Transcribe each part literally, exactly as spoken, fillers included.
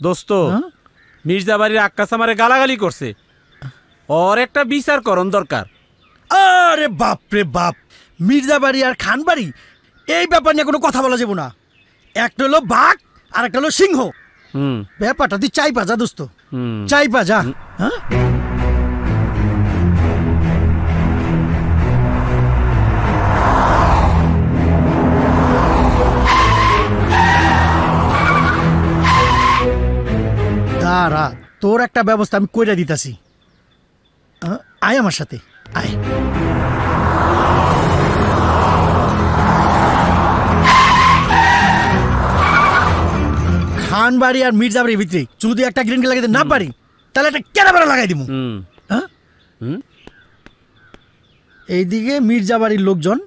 দোস্ত মির্জা বাড়ির আক্কাস আমারে গালাগালি করছে, ওর একটা বিচার করণ দরকার। আরে বাপ রে বাপ, মির্জা বাড়ি আর খান বাড়ি এই ব্যাপার নিয়ে কোনো কথা বলা যাবে না। একটা হলো বাঘ আর একটা হলো সিংহ। হুম, ব্যাপারটা তুই চাই পা যা দোস্ত, হুম, চাই পা যা। হ্যাঁ দাঁড়া, তোর একটা ব্যবস্থা আমি কইরা দিতাছি। আয় আমার সাথে আয়। খান বাড়ি আর মির্জা বাড়ির ভিতরে যদি একটা গ্রিনকে লাগাইতে না পারি তাহলে একটা কেরাবেড়া লাগাই দিব। হ্যাঁ এইদিকে মির্জা বাড়ির লোকজন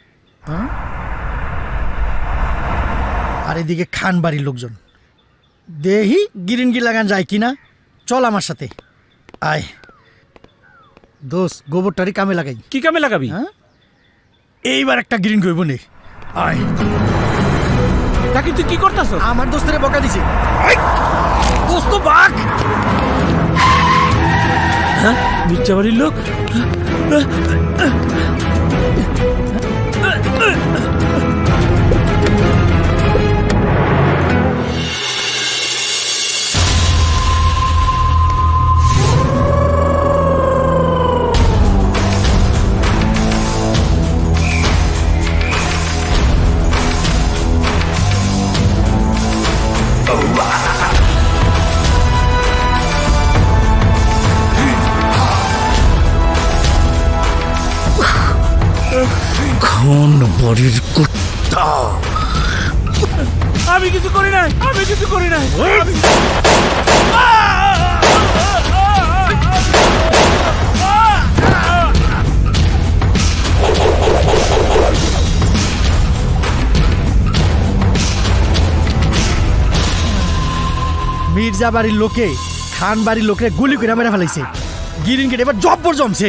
আর এদিকে খান বাড়ির লোকজন। দেহি গিরিনগি লাগান যায় কিনা, চল আমার সাথে আয়। দোষ গোবরটারি কামে লাগাই। কি কামে লাগাবি? হ্যাঁ এইবার একটা গ্রিন করব নে, আয়। কাকি তুই কি করতাছ? আমার দোস্তেরে বকা দিছে। দোস্ত বাঘ। হ্যাঁ মির্জা বাড়ির লোক। খান বাড়ির কুত্তা। আমি কিছু করি নাই, আমি কিছু করি নাই। মির্জা বাড়ির লোকে খান বাড়ির লোকে গুলি করে মেরে ফেলাইছে। গিরিন কেটে এবার জব্বর জমছে।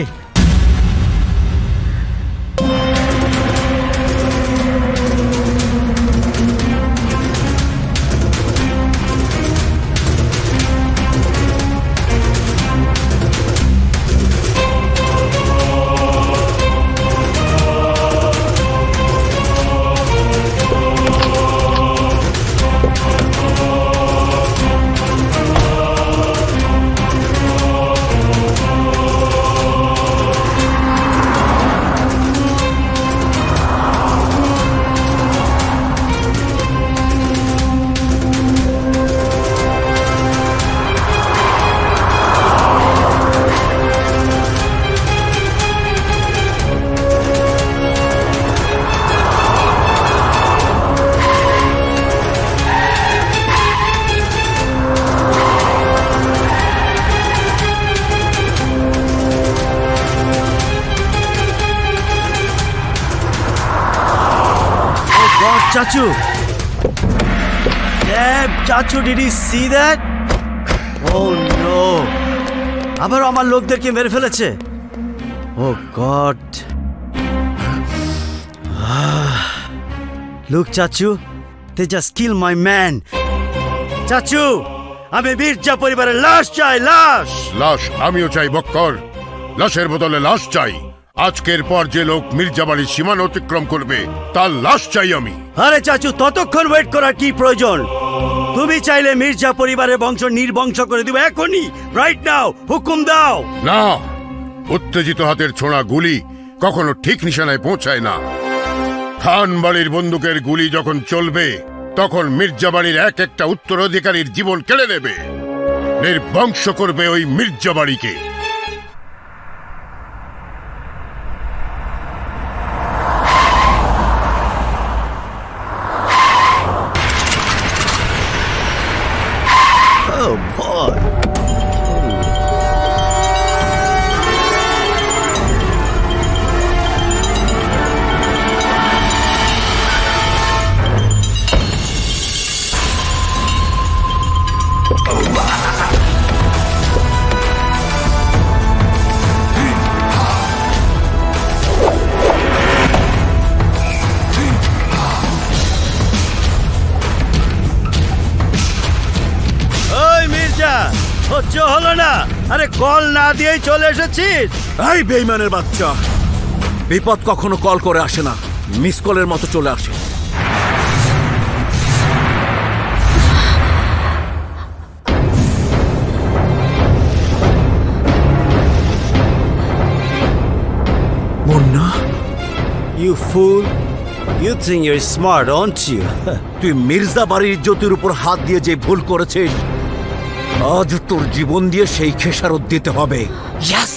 Chachu! Damn, Chachu, did you see that? Oh no! আবার আমার লোকদেরকে মেরে ফেলেছে। Oh God! Look, Chachu, they just killed my man. Chachu, আমি মির্জা পরিবারের লাশ চাই, লাশ। লাশ আমিও চাই বক্কর, লাশের বদলে লাশ চাই। আজকের পর যে লোক মির্জা বাড়ির সীমানা অতিক্রম করবে তার লাশ চাই আমি। আরে চাচু, ততক্ষণ ওয়েট করার কি প্রয়োজন? তুমি চাইলে মির্জা পরিবারের বংশ নির্বংশ করে দিবে এখনই, রাইট নাও, হুকুম দাও। না, উত্তেজিত হাতের ছোঁড়া গুলি কখনো ঠিক নিশানায় পৌঁছায় না। খান বাড়ির বন্দুকের গুলি যখন চলবে তখন মির্জা বাড়ির এক একটা উত্তরাধিকারীর জীবন কেড়ে নেবে, নির্বংশ করবে ওই মির্জা বাড়িকে। Oh boy. হলো না? আরে কল না দিয়েই চলে এসেছিস? এই বেইমানের বাচ্চা, বিপদ কখনো কল করে আসে না, মিস কলের মতো চলে আসে। Munna, you fool, you think you are smart, don't you? তুই মির্জা বাড়ির ইজ্জতের উপর হাত দিয়ে যে ভুল করেছিস, আজ তোর জীবন দিয়ে সেই খেসারত দিতে হবে। ইয়েস।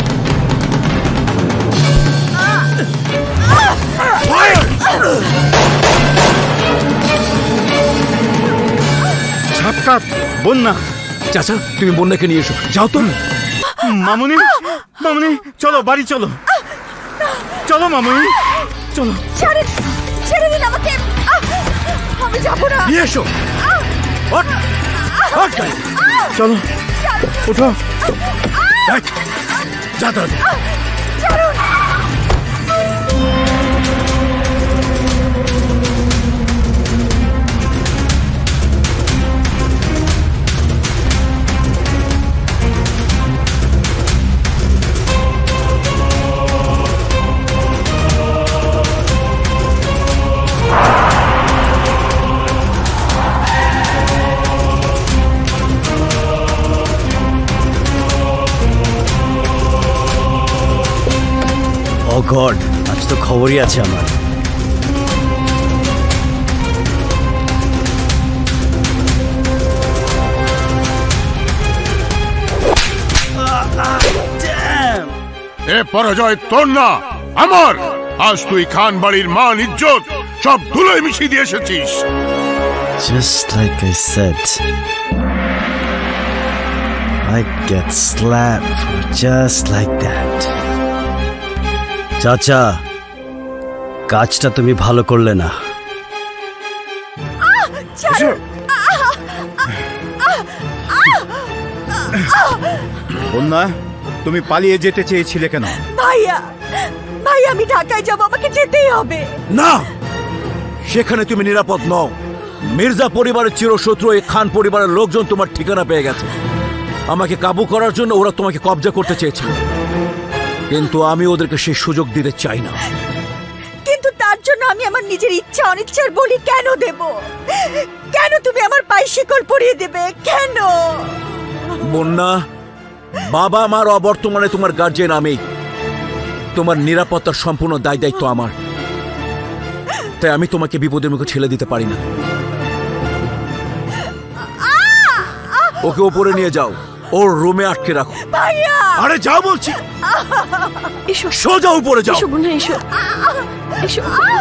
সাক্ষাৎ বন্যা। চাচা, তুমি বন্যাকে নিয়ে এসো, যাও তো। মামুনি, মামুনি চলো বাড়ি চলো, চলো মামুনি চলো। ছেড়ে ছেড়ে দিন আমাকে, আমি যাবো না। নিয়ে এসো, ওঠ, ওঠ গাড়ি। চলো ওঠো। এই, যা তাড়াতাড়ি। ও গড, আজ তো খবরই আছে আমার। এ পরাজয় তোর না, আমার। আজ তুই খান বাড়ির মান ইজ্জত সব ধুলোয় মিশিয়ে দিয়ে এসেছিস। Just like I said, I get slapped for just like that. চাচা, কাজটা তুমি ভালো করলে না। বন্যা, তুমি পালিয়ে যেতে চেয়েছিলে কেন? ভাইয়া, ভাই আমি ঢাকায় যাবো, আমাকে যেতেই হবে। না, সেখানে তুমি নিরাপদ নও। মির্জা পরিবারের চিরশত্রু এই খান পরিবারের লোকজন তোমার ঠিকানা পেয়ে গেছে। আমাকে কাবু করার জন্য ওরা তোমাকে কবজা করতে চেয়েছিল, কিন্তু আমি ওদেরকে সেই সুযোগ দিতে চাই না। কিন্তু তার জন্য আমি আমার নিজের ইচ্ছা অনিচ্ছার বলি কেন দেব? কেন তুমি আমার পায়ে শিকল পরিয়ে দেবে? কেন? বন্যা, বাবা মার অবর্তমানে তোমার গার্জিয়ান আমি। তোমার নিরাপত্তার সম্পূর্ণ দায় দায়িত্ব আমার, তাই আমি তোমাকে বিপদের মুখে ছেড়ে দিতে পারি না। ওকে ওপরে নিয়ে যাও, ওর রুমে আটকে রাখো। ভাইয়া, আরে যাও বলছি, এসো সোজা উপরে যাও। এসো বোনা, এসো এসো।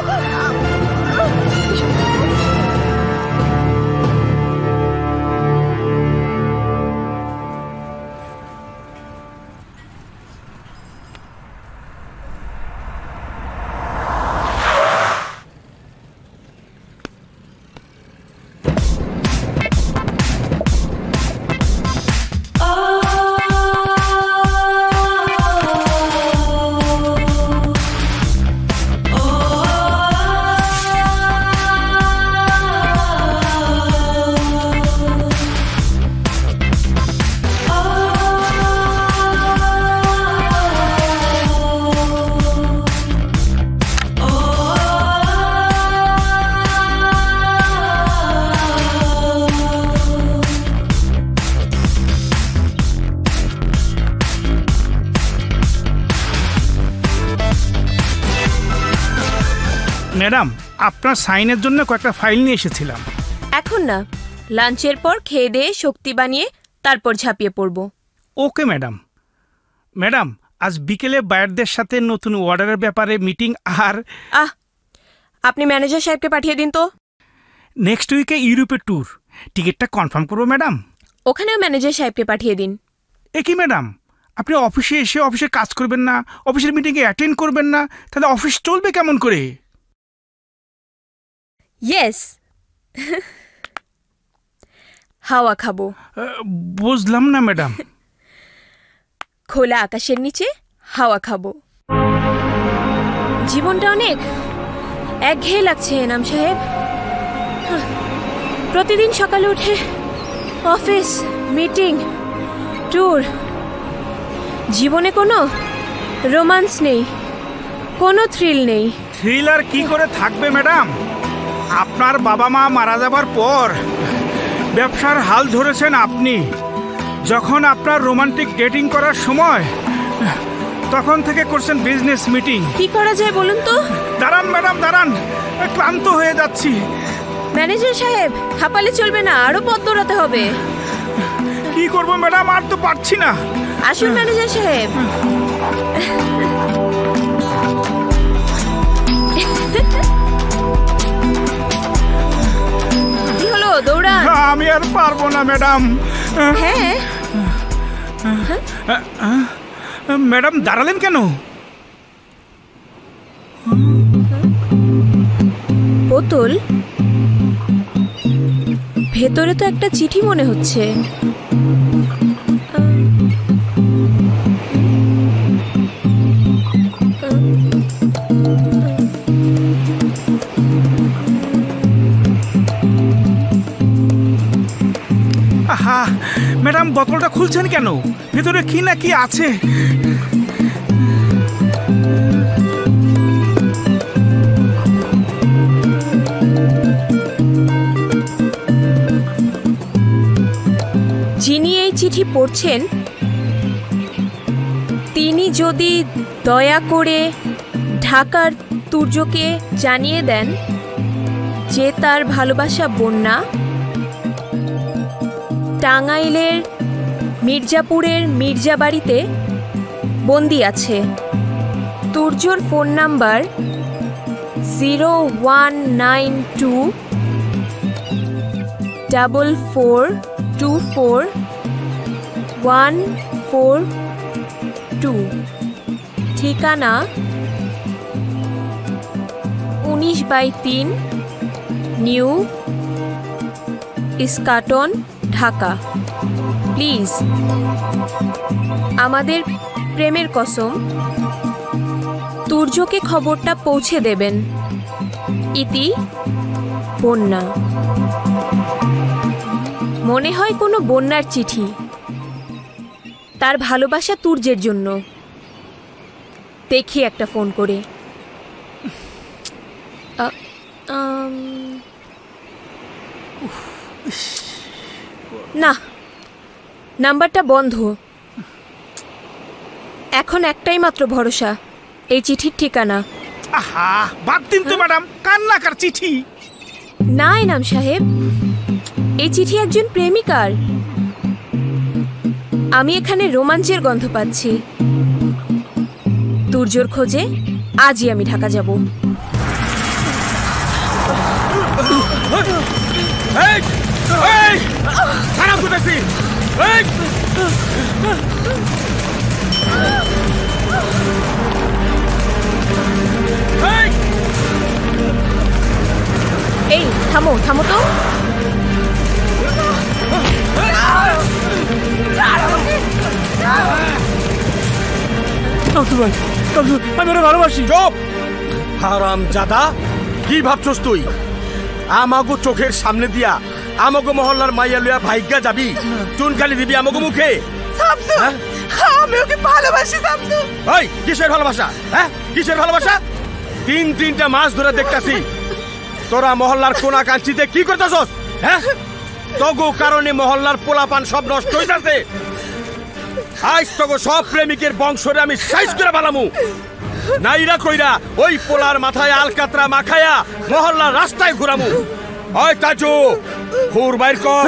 ম্যাডাম, আপনার সাইনের জন্য কয়েকটা ফাইল নিয়ে এসেছিলাম। এখন না, লাঞ্চের পর খেয়ে দিয়ে শক্তি বানিয়ে তারপর ঝাঁপিয়ে পড়ব। Okay madam. ম্যাডাম, আজ বিকেলে বায়ারদের সাথে নতুন অর্ডারের ব্যাপারে মিটিং। আর আহ, আপনি ম্যানেজার সাহেবকে পাঠিয়ে দিন তো। নেক্সট উইকে ইউরোপের ট্যুর, টিকিটটা কনফার্ম করবো ম্যাডাম। ওখানেও ম্যানেজার সাহেবকে পাঠিয়ে দিন। এ কি ম্যাডাম, আপনি অফিসে এসে অফিসে কাজ করবেন না, অফিসের মিটিংয়ে অ্যাটেন্ড করবেন না, তাহলে অফিস চলবে কেমন করে? ইয়েস, হাওয়া খাবো। বুঝলাম না ম্যাডাম। খোলা আকাশের নিচে হাওয়া খাবো। জীবনটা অনেক একঘেয়ে লাগছে এনাম সাহেব। প্রতিদিন সকালে উঠে অফিস, মিটিং, ট্যুর, জীবনে কোনো রোমান্স নেই, কোনো থ্রিল নেই। থ্রিল আর কি করে থাকবে ম্যাডাম? আপনার বাবা মা মারা যাবার পর ব্যবসার হাল ধরেছেন আপনি। যখন আপনার রোমান্টিক ডেটিং করার সময়, তখন থেকে করছেন বিজনেস মিটিং। কি করা যায় বলুন তো? দাঁড়ান ম্যাডাম দাঁড়ান, ক্লান্ত হয়ে যাচ্ছি। ম্যানেজার সাহেব, হাঁপালে চলবে না, আরো পথ দৌড়াতে হবে। কি করবো ম্যাডাম, আর তো পারছি না। আসুন ম্যানেজার সাহেব। কি হলো, দৌড়ান। আমি আর পারবো না ম্যাডাম। হ্যাঁ ম্যাডাম দাঁড়ালেন কেন? বোতল, ভেতরে তো একটা চিঠি মনে হচ্ছে। আহা ম্যাডাম, বোতলটা খুলছেন কেন? ভেতরে কি না কি আছে। যিনি এই চিঠি পড়ছেন, তিনি যদি দয়া করে ঢাকার তুর্যকে জানিয়ে দেন যে তার ভালোবাসা বন্যা টাঙ্গাইলের মির্জাপুরের মির্জাবাড়িতে বন্দি আছে। তুর্যর phone number zero one nine two double four two four one four two, ঠিকানা উনিশ বাই তিন নিউ ইস্কাটন, ঢাকা। প্লিজ আমাদের প্রেমের কসম, তুর্যকে খবরটা পৌঁছে দেবেন। ইতি, বন্যা। মনে হয় কোনো বন্যার চিঠি, তার ভালোবাসা তুর্যের জন্য। দেখি একটা ফোন করে। না, নাম্বারটা বন্ধ। এখন একটাই মাত্র ভরসা, এই চিঠির ঠিকানা। আহা, বাদ দিন তো ম্যাডাম, কান্নাকার চিঠি। না এনাম সাহেব, এই চিঠি একজন প্রেমিকার। আমি এখানে রোমাঞ্চের গন্ধ পাচ্ছি। তুর্যর খোঁজে আজই আমি ঢাকা যাব। এই থামো থামো তো। আমি ওরা ভালোবাসি। চুপ হারাম জাদা, কি ভাবছস তুই? আমাগো চোখের সামনে দিয়া আমাগো মহল্লার মাইয়া লইয়া ভাইগা যাবি, চুনকালি দিবি আমাগো মুখে? আমি ওকে ভালোবাসি শামসু। ওই কিসের ভালোবাসা? হ্যাঁ কিসের ভালোবাসা? তিন তিনটা মাস ধরে দেখতাছি তোরা মহল্লার কোনা কাঞ্চিতে কি করতেছস? হ্যাঁ তগো কারণে মহল্লার পোলাপান সব নষ্ট হইতাছে। আজ তগো সব প্রেমিকের বংশরে আমি সাইজ করে বানামু। নাইরা কইরা ওই পোলার মাথায় আলকাতরা মাখায়া মহল্লার রাস্তায় ঘুরামু। ওই তাজু, হুর বাইর কর।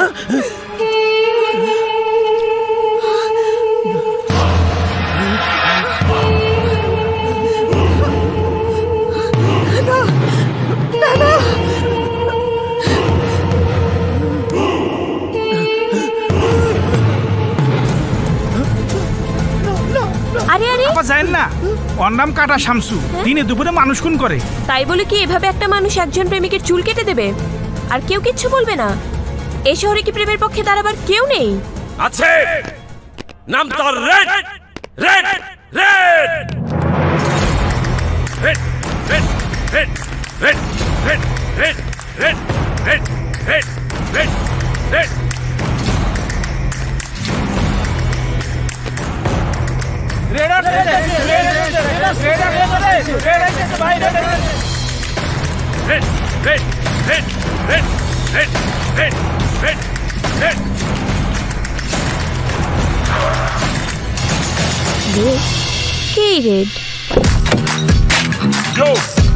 আরে আরে আপা জানেন না, ওর নাম কাটা শামসু, দিনে দুপুরে মানুষ খুন করে। তাই বলে কি এভাবে একটা মানুষ একজন প্রেমিকের চুল কেটে দেবে আর কেউ কিচ্ছু বলবে না? এই শহরে কি প্রেমের পক্ষে দাঁড়াবার কেউ নেই? আছে, নাম তার red red red red red red red red red red red red red red কি red? Yo,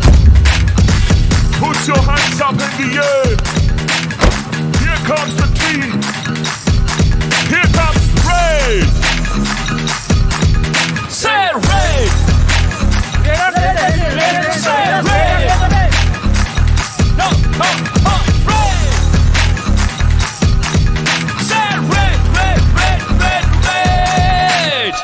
put your hands up in the air. Here comes the team. Here comes Red. Say Red. Say Red. No, oh, oh, Red. Say Red, Red, Red, Red, Red.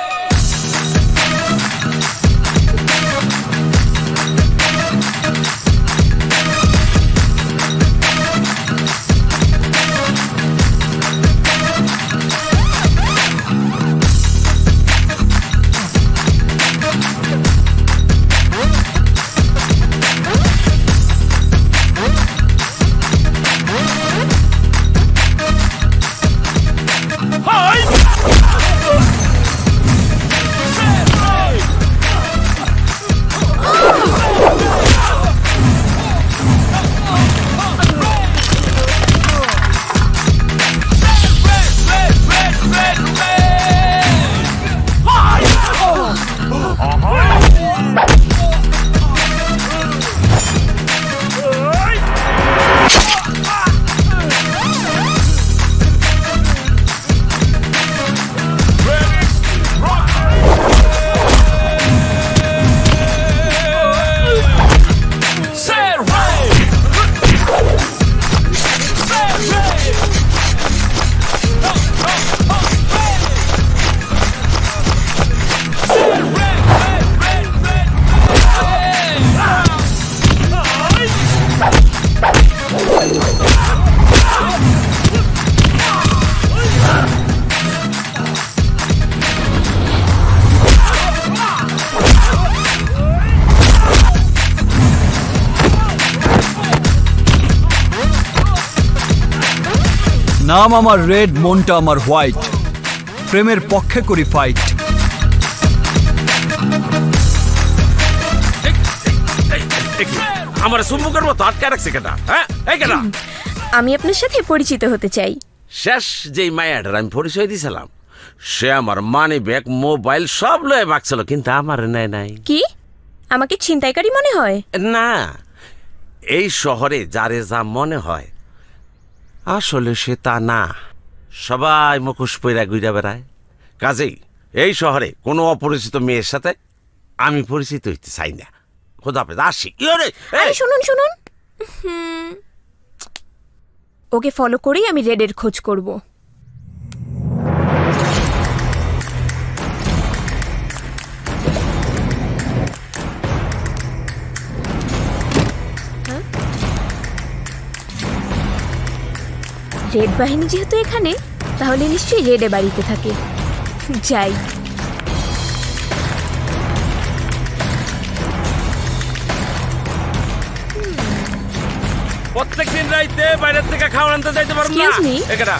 নাম আমার red, মনটা আমার white, প্রেমের পক্ষে করি fight. আমার সুমুখের মতো আটকে রাখছে কেটা? হ্যাঁ, এই কেটা? আমি আপনার সাথে পরিচিত হতে চাই। শেষ যেই মায়াটার আমি পরিচয় দিয়েছিলাম, সে আমার মানি ব্যাগ, মোবাইল সব লয়ে বাকছিল, কিন্তু আমার নেয় নাই। কি আমাকে ছিনতাইকারী মনে হয়? না, এই শহরে যারে যা মনে হয় আসলে সে তা না। সবাই মুখোশ পইরা ঘুরে বেড়ায়। কাজেই এই শহরে কোনো অপরিচিত মেয়ের সাথে আমি পরিচিত হইতে চাই না। খোদা হাফেজ, আসি। আরে শুনুন শুনুন, ওকে ফলো করেই আমি রেডের খোঁজ করব। রেড বাহিনী যেহেতু এখানে, তাহলে নিশ্চয়ই রেডে বাড়িতে থাকে। যাই। প্রত্যেকদিন রাইতে বাইরের থেকে খাবার আনতে যাইতে পারবো না। এখানে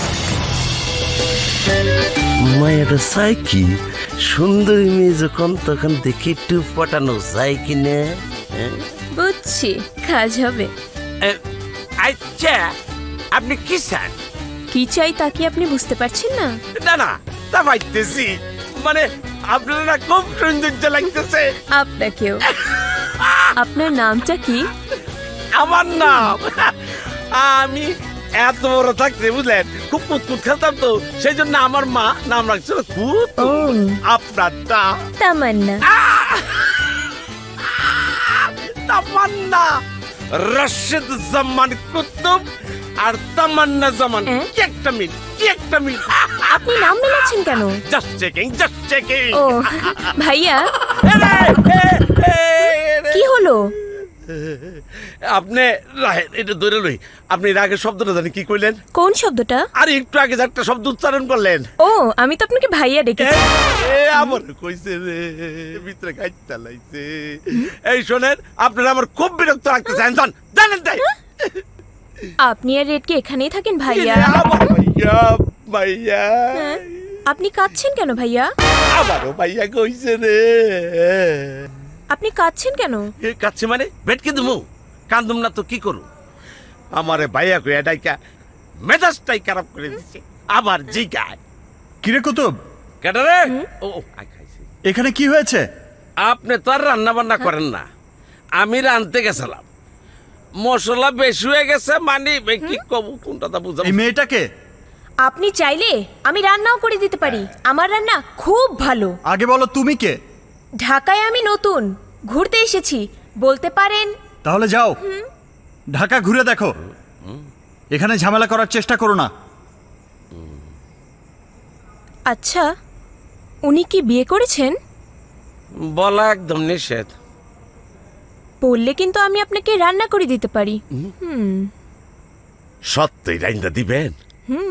মায়ের চাই কি সুন্দরী মেয়ে যখন তখন দেখি একটু পটানো যায় কিনে। বুঝছি, কাজ হবে। আচ্ছা, আপনি কি চান? কি চাই তা কি আপনি বুঝতে পারছেন না? না না, তা পাইতেছি। মানে আপনারা খুব সৌন্দর্য লাগতেছে। আপনাকেও। আপনার নামটা কি? আমার নাম, আমি এত বড় থাকতে বুঝলেন খুব কুতকুত খেলতাম, তো সেই জন্য আমার মা নাম রাখছিল কুত। আপনার নাম? তামান্না। তামান্না রশিদ জামান কুতুব আর তামান্না জামান। কি একটা মিল, কি একটা মিল। আপনি নাম মিলাচ্ছেন কেন? Just checking, just checking. ও ভাইয়া, কি হলো? আপনি এটা ধরে লই, আপনি রাগের শব্দটা জানি কি কইলেন? কোন শব্দটা? আরে একটু আগে একটা শব্দ উচ্চারণ করলেন। ও, আমি তো আপনাকে ভাইয়া ডেকেছি। এ আমার কইছে রে, ভিতরে গাইতে লাইছে। এই শুনেন, আপনারা আমার খুব বিরক্ত লাগতেছেন। জান জানেন তাই আপনি আর রেড কি এখানেই থাকেন ভাইয়া? আমার ভাইয়া, ভাইয়া। আপনি কাঁদছেন কেন ভাইয়া? আবারও ভাইয়া কইছে রে। আপনি কাঁদছেন কেন? এ কাচ্ছে মানে বেটকে দিমু, কান্দুম না তো কি করু? আমারে ভাইয়া কইয়া ডাইকা মেজাজটাই খারাপ করে দিছে। আবার জিগায় কিরে কুতুব, কেডা রে? ও আই খাইছে। এখানে কি হয়েছে? আপনি তো আর রান্না বান্না করেন না, আমি রানতে গেছিলাম। মশলা বেশি হয়ে গেছে, মানে কি কব কোনটা তা বুঝাবো। এই মেয়েটাকে আপনি চাইলে আমি রান্নাও করে দিতে পারি। আমার রান্না খুব ভালো। আগে বলো তুমি কে? ঢাকায় আমি নতুন, ঘুরতে এসেছি বলতে পারেন। তাহলে যাও ঢাকা ঘুরে দেখো, এখানে ঝামেলা করার চেষ্টা করো না। আচ্ছা, উনি কি বিয়ে করেছেন? বলা একদম নিষেধ। বললে কিন্তু আমি আপনাকে রান্না করে দিতে পারি। হুম সত্যই রাইন্দা দিবেন? হুম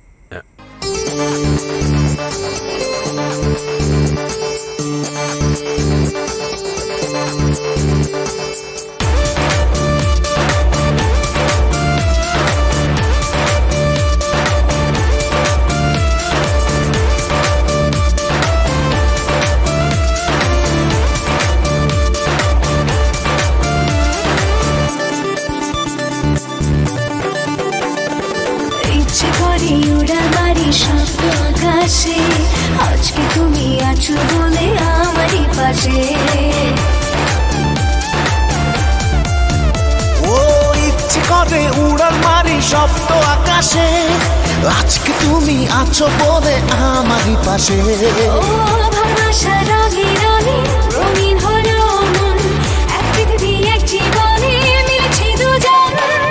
আকাশে আজকে তুমি আছো বলে আমারই পাশে। ও ইচ্ছে করে উড়াল মারি শব্দ আকাশে, আজকে তুমি আছো বলে আমারই পাশে। ও ভালোবাসা রঙে রঙে রঙিন হলো মন, এক পৃথিবী এক জীবনে মিলেছি দুজন।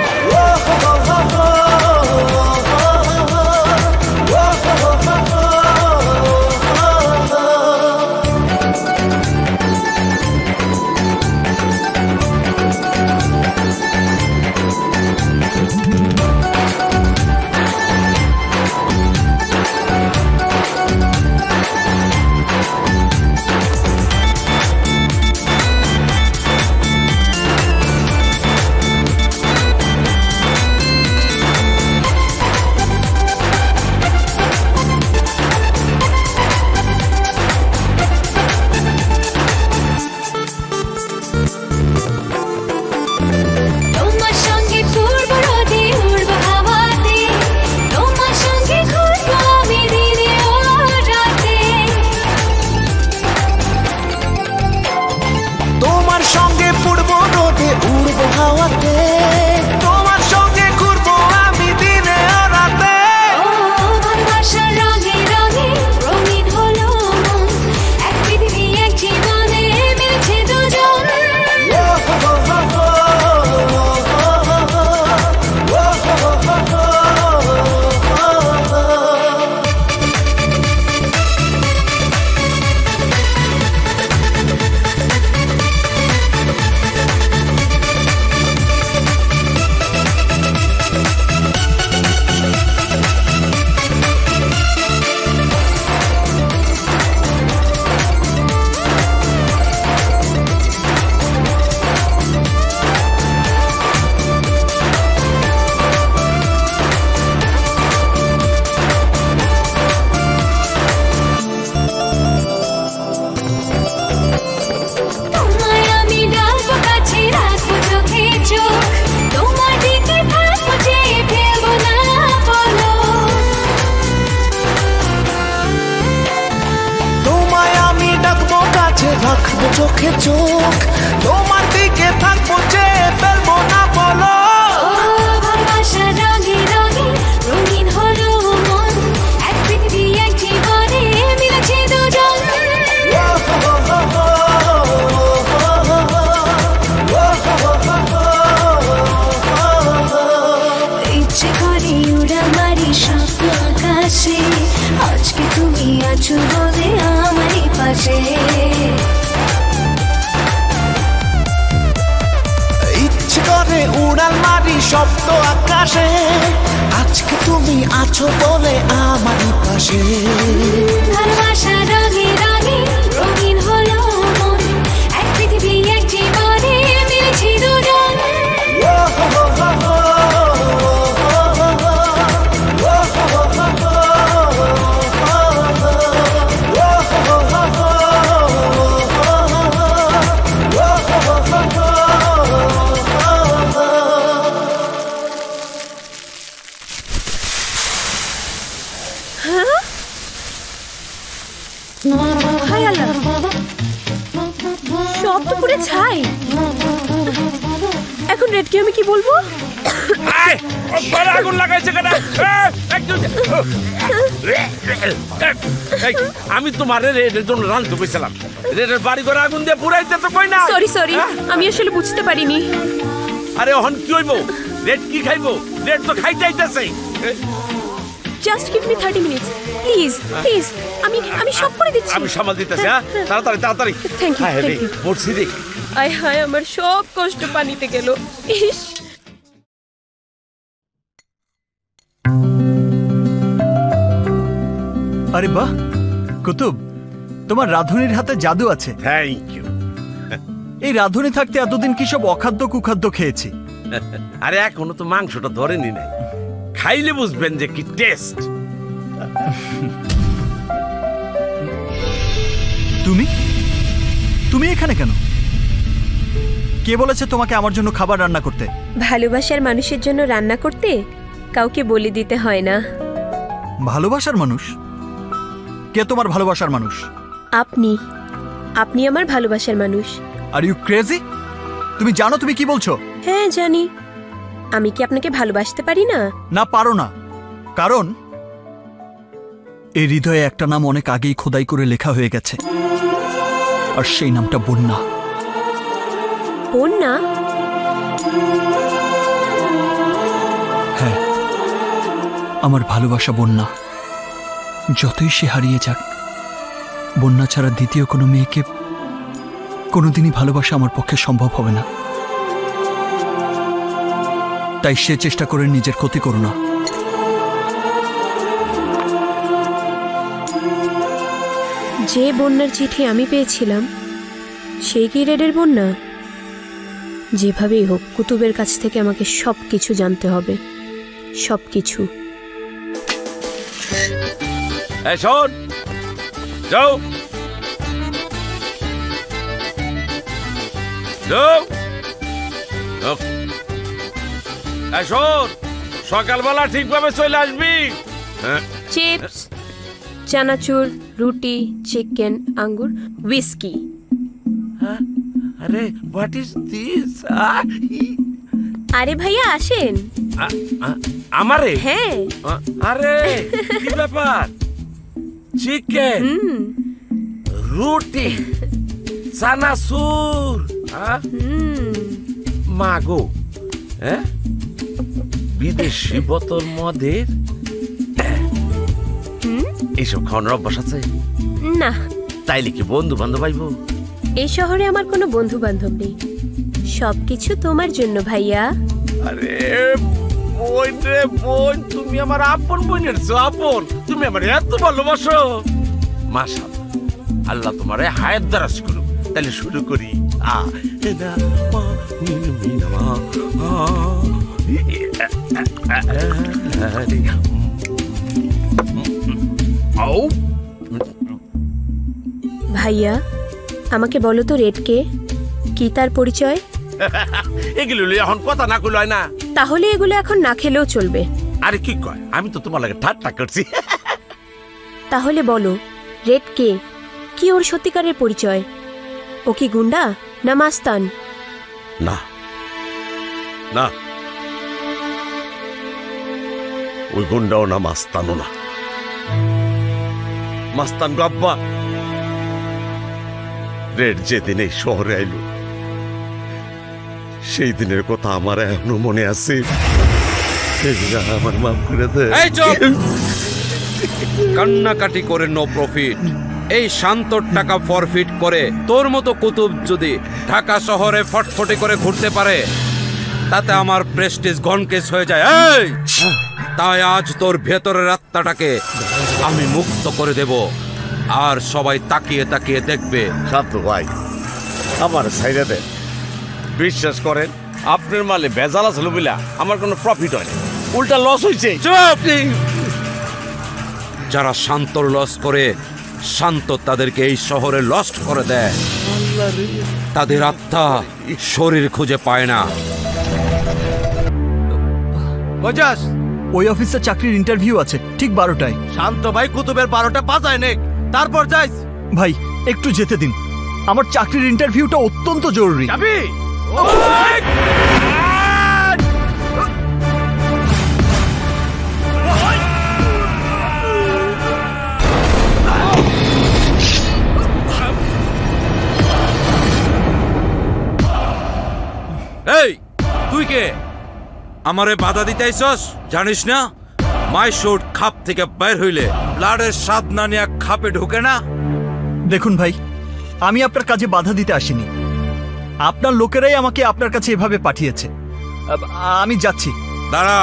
রাখবো চোখে চোখ, তোমার দিকে থাকবো চেয়ে ফেলবো না বলো। ভালোবাসা রঙে রঙে রঙিন হলো মন, এক পৃথিবী এক জীবনে মিলেছে দুজন। ইচ্ছে করে উড়া মারি স্বপ্ন আকাশে, আজকে তুমি আছো বলে আমারই পাশে। ইচ্ছে করে উড়াল মারি শব্দ আকাশে, আজকে তুমি আছো বলে আমারই পাশে। ভালোবাসা রঙে রঙে রঙিন হলো মন, এক পৃথিবী এক জীবনে মিলেছি দুজন। হায় আল্লাহ, সব তো পুরো ছাই। এখন রেডকে আমি কি বলবো? আগুন লাগাইছে কেন? আমি তোমার রেডের জন্য রানতে বসেছিলাম, রেডের বাড়ি করে আগুন দিয়ে পুরাইতে তো কই না। সরি সরি, আমি আসলে বুঝতে পারিনি। আরে ওহন কি হইব? রেড কি খাইবো? রেড তো খাইতে আইতাছে। Just give me thirty minutes please please, আমি আমি সব করে দিচ্ছি। আমি সামাল দিতেছি। হ্যাঁ, তাড়াতাড়ি তাড়াতাড়ি। Thank you thank you. মরছি রে। আয় হায়, আমার সব কষ্ট পানিতে গেল। ইস, আরে বাহ কুতুব, তোমার রাধুনির হাতে জাদু আছে। Thank you. এই রাধুনি থাকতে এতদিন কি সব অখাদ্য কুখাদ্য খেয়েছি। আরে এখনো তো মাংসটা ধরেনি নাই, খাইলে বুঝবেন যে কি টেস্ট। তুমি তুমি এখানে কেন? কে বলেছে তোমাকে আমার জন্য খাবার রান্না করতে? ভালোবাসার মানুষের জন্য রান্না করতে কাউকে বলে দিতে হয় না। ভালোবাসার মানুষ? কে তোমার ভালোবাসার মানুষ? আপনি আপনি আমার ভালোবাসার মানুষ। Are you crazy? তুমি জানো তুমি কি বলছো? হ্যাঁ জানি। আমি কি আপনাকে ভালোবাসতে পারি না? না, পারো না। কারণ এই হৃদয়ে একটা নাম অনেক আগেই খোদাই করে লেখা হয়ে গেছে, আর সেই নামটা বন্যা। বন্যা? হ্যাঁ, আমার ভালোবাসা বন্যা। যতই সে হারিয়ে যাক, বন্যা ছাড়া দ্বিতীয় কোনো মেয়েকে কোনোদিনই ভালোবাসা আমার পক্ষে সম্ভব হবে না। তাই সে চেষ্টা করে নিজের ক্ষতি করো না। যে বন্যার চিঠি আমি পেয়েছিলাম সেই কি রেডের বন্যা? যেভাবেই হোক কুতুবের কাছ থেকে আমাকে সব কিছু জানতে হবে, সব কিছু। এই শোন, যাও যাও। এই শোন, সকালবেলা ঠিকভাবে চলে আসবি। চিপস, চানাচুর, রুটি, চিকেন, আঙ্গুর, হুইস্কি। আরে হোয়াট ইজ দিস? আরে ভাইয়া আসেন। আমারে? হ্যাঁ। আরে কি ব্যাপার? চিকেন, রুটি, চানাচুর, মাগো, হ্যাঁ, বিদেশি বোতল মদের এইসব খাওয়ানোর অভ্যাস আছে? না। তাইলে কি বন্ধু বান্ধব আইব? এই শহরে আমার কোনো বন্ধু বান্ধব নেই, সবকিছু তোমার জন্য ভাইয়া। আরে বোন রে বোন, তুমি আমার আপন বোনের চেয়ে আপন। তুমি আমার এত ভালোবাসো। মাশাআল্লাহ, আল্লাহ তোমারে হায়াত দারাজ করুক। তাহলে শুরু করি। আ না মা মিনা মিনা মা আও। ভাইয়া আমাকে বলো তো রেডকে কি, তার পরিচয়? এগুলো এখন কথা না কইল হয় না। তাহলে এগুলো এখন না খেলেও চলবে। আরে কি কয়, আমি তো তোমার লাগে ঠাট্টা করছি। তাহলে বলো রেড কে, কি ওর সত্যিকারের পরিচয়? ও কি গুন্ডা না মাস্তান? না না, ওই গুন্ডাও না মাস্তানও না। মাস্তান বাব্বা রেড যেদিন এই শহরে আইল, সেই দিনের কথা আমার এখনো মনে আছে। আমার মাফ করে দে। এই চুপ! কান্নাকাটি করে নো প্রফিট। এই শান্তর টাকা ফরফিট করে তোর মতো কুতুব যদি ঢাকা শহরে ফটফটে করে ঘুরতে পারে, তাতে আমার প্রেস্টিজ গনকেস হয়ে যায়। এই তাই আজ তোর ভেতরের আত্মাটাকে আমি মুক্ত করে দেব, আর সবাই তাকিয়ে তাকিয়ে দেখবে। শান্ত ভাই, আমার সাইডে দেন। বিশ্বাস করেন, আপনার মালে ভেজাল আসলো বলে আমার কোনো প্রফিট হয়নি, উল্টা লস হয়েছে। চুপ! যারা শান্তর লস করে, শান্ত তাদেরকে এই শহরে লস্ট করে দেয়। তাদের আত্মা শরীর খুঁজে পায় না। বজাস, ওই অফিসে চাকরির ইন্টারভিউ আছে ঠিক বারোটায়। শান্ত ভাই কুতুবের বারোটা বাজায় নেক, তারপর যাইস। ভাই একটু যেতে দিন, আমার চাকরির ইন্টারভিউটা অত্যন্ত জরুরি। এই তুই কে? আমারে বাধা দিতে আইছস? জানিস না মাই শোট খাপ থেকে বের হইলে ব্লাডের স্বাদ না নিয়ে খাপে ঢোকে না। দেখুন ভাই, আমি আপনার কাজে বাধা দিতে আসিনি, আপনার লোকেরাই আমাকে আপনার কাছে এভাবে পাঠিয়েছে। আ- আমি যাচ্ছি। দাঁড়া।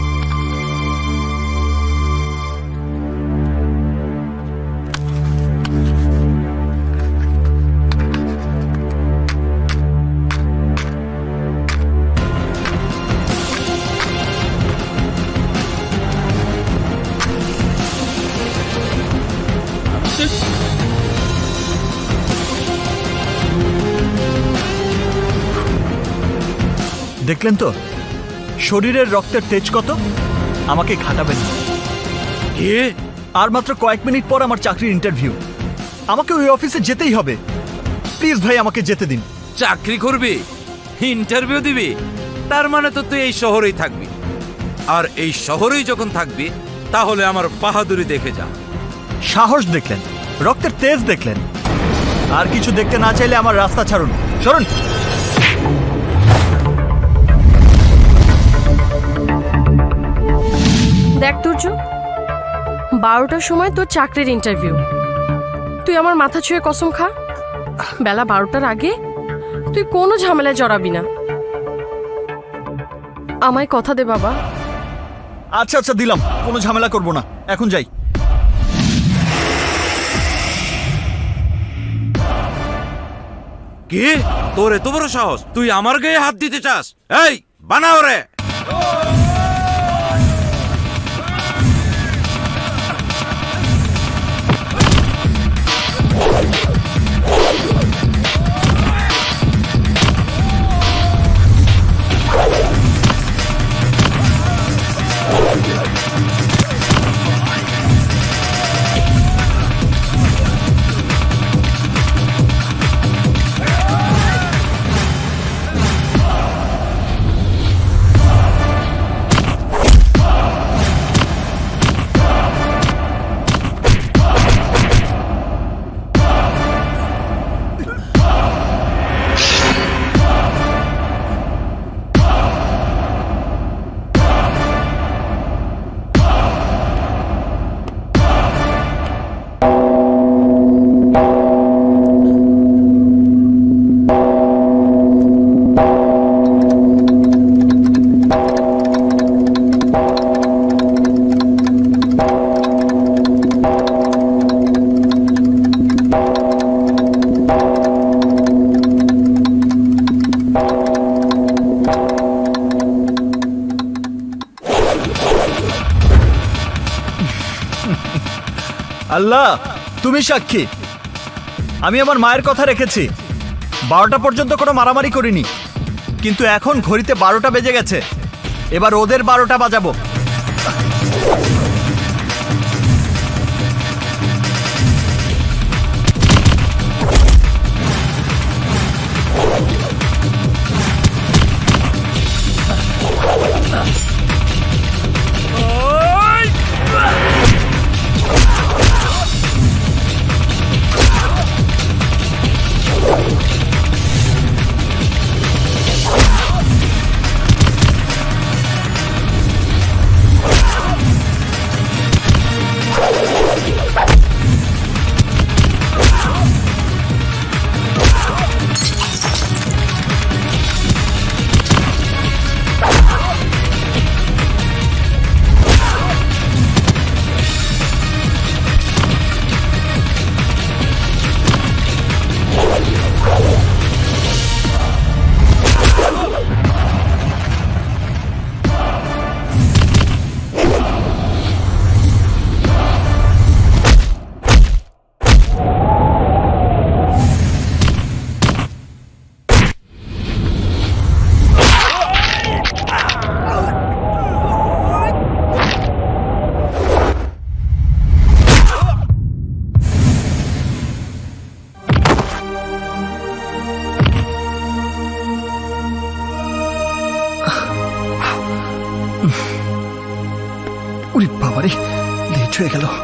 দেখলেন তো শরীরের রক্তের তেজ কত? আমাকে ঘাটাবেন না। কি? আর মাত্র কয়েক মিনিট পর আমার চাকরির ইন্টারভিউ, আমাকে ওই অফিসে যেতেই হবে। প্লিজ ভাই আমাকে যেতে দিন। চাকরি করবি, ইন্টারভিউ দিবি, তার মানে তো তুই এই শহরেই থাকবি। আর এই শহরেই যখন থাকবি তাহলে আমার বাহাদুরি দেখে যা। সাহস দেখলেন, রক্তের তেজ দেখলেন, আর কিছু দেখতে না চাইলে আমার রাস্তা ছাড়ুন, সরুন। দেখ তুর্য, বারোটার সময় তোর চাকরির ইন্টারভিউ। তুই আমার মাথা ছুঁয়ে কসম খা, বেলা বারোটার আগে তুই কোনো ঝামেলায় জড়াবি না। আমায় কথা দে বাবা। আচ্ছা আচ্ছা দিলাম, কোনো ঝামেলা করব না, এখন যাই। কি তোর এত বড় সাহস, তুই আমার গায়ে হাত দিতে চাস? এই বানাও রে। আল্লাহ তুমি সাক্ষী, আমি আমার মায়ের কথা রেখেছি। বারোটা পর্যন্ত কোনো মারামারি করিনি, কিন্তু এখন ঘড়িতে বারোটা বেজে গেছে, এবার ওদের বারোটা বাজাবো। লেট হয়ে গেল।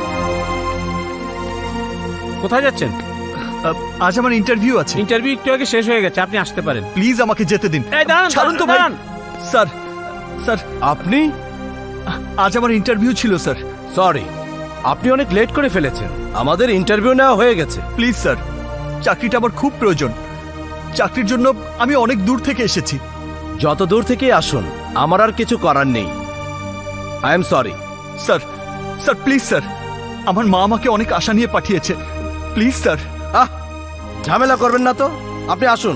কোথায় যাচ্ছেন? আজ আমার ইন্টারভিউ আছে। ইন্টারভিউ একটু আগে শেষ হয়ে গেছে, আপনি আসতে পারেন। প্লিজ আমাকে যেতে দিন। এই দাঁড়ান, ছাড়ুন তো ভাই। দাঁড়ান। স্যার স্যার আপনি? আজ আমার ইন্টারভিউ ছিল স্যার। সরি, আপনি অনেক লেট করে ফেলেছেন। আমাদের ইন্টারভিউ নেওয়া হয়ে গেছে। প্লিজ স্যার, চাকরিটা আমার খুব প্রয়োজন। চাকরির জন্য আমি অনেক দূর থেকে এসেছি। যত দূর থেকে আসুন, আমার আর কিছু করার নেই। I am sorry. Sir sir please sir, আমার মা আমাকে অনেক আশা নিয়ে পাঠিয়েছে। Please sir. আহ, ঝামেলা করবেন না তো, আপনি আসুন।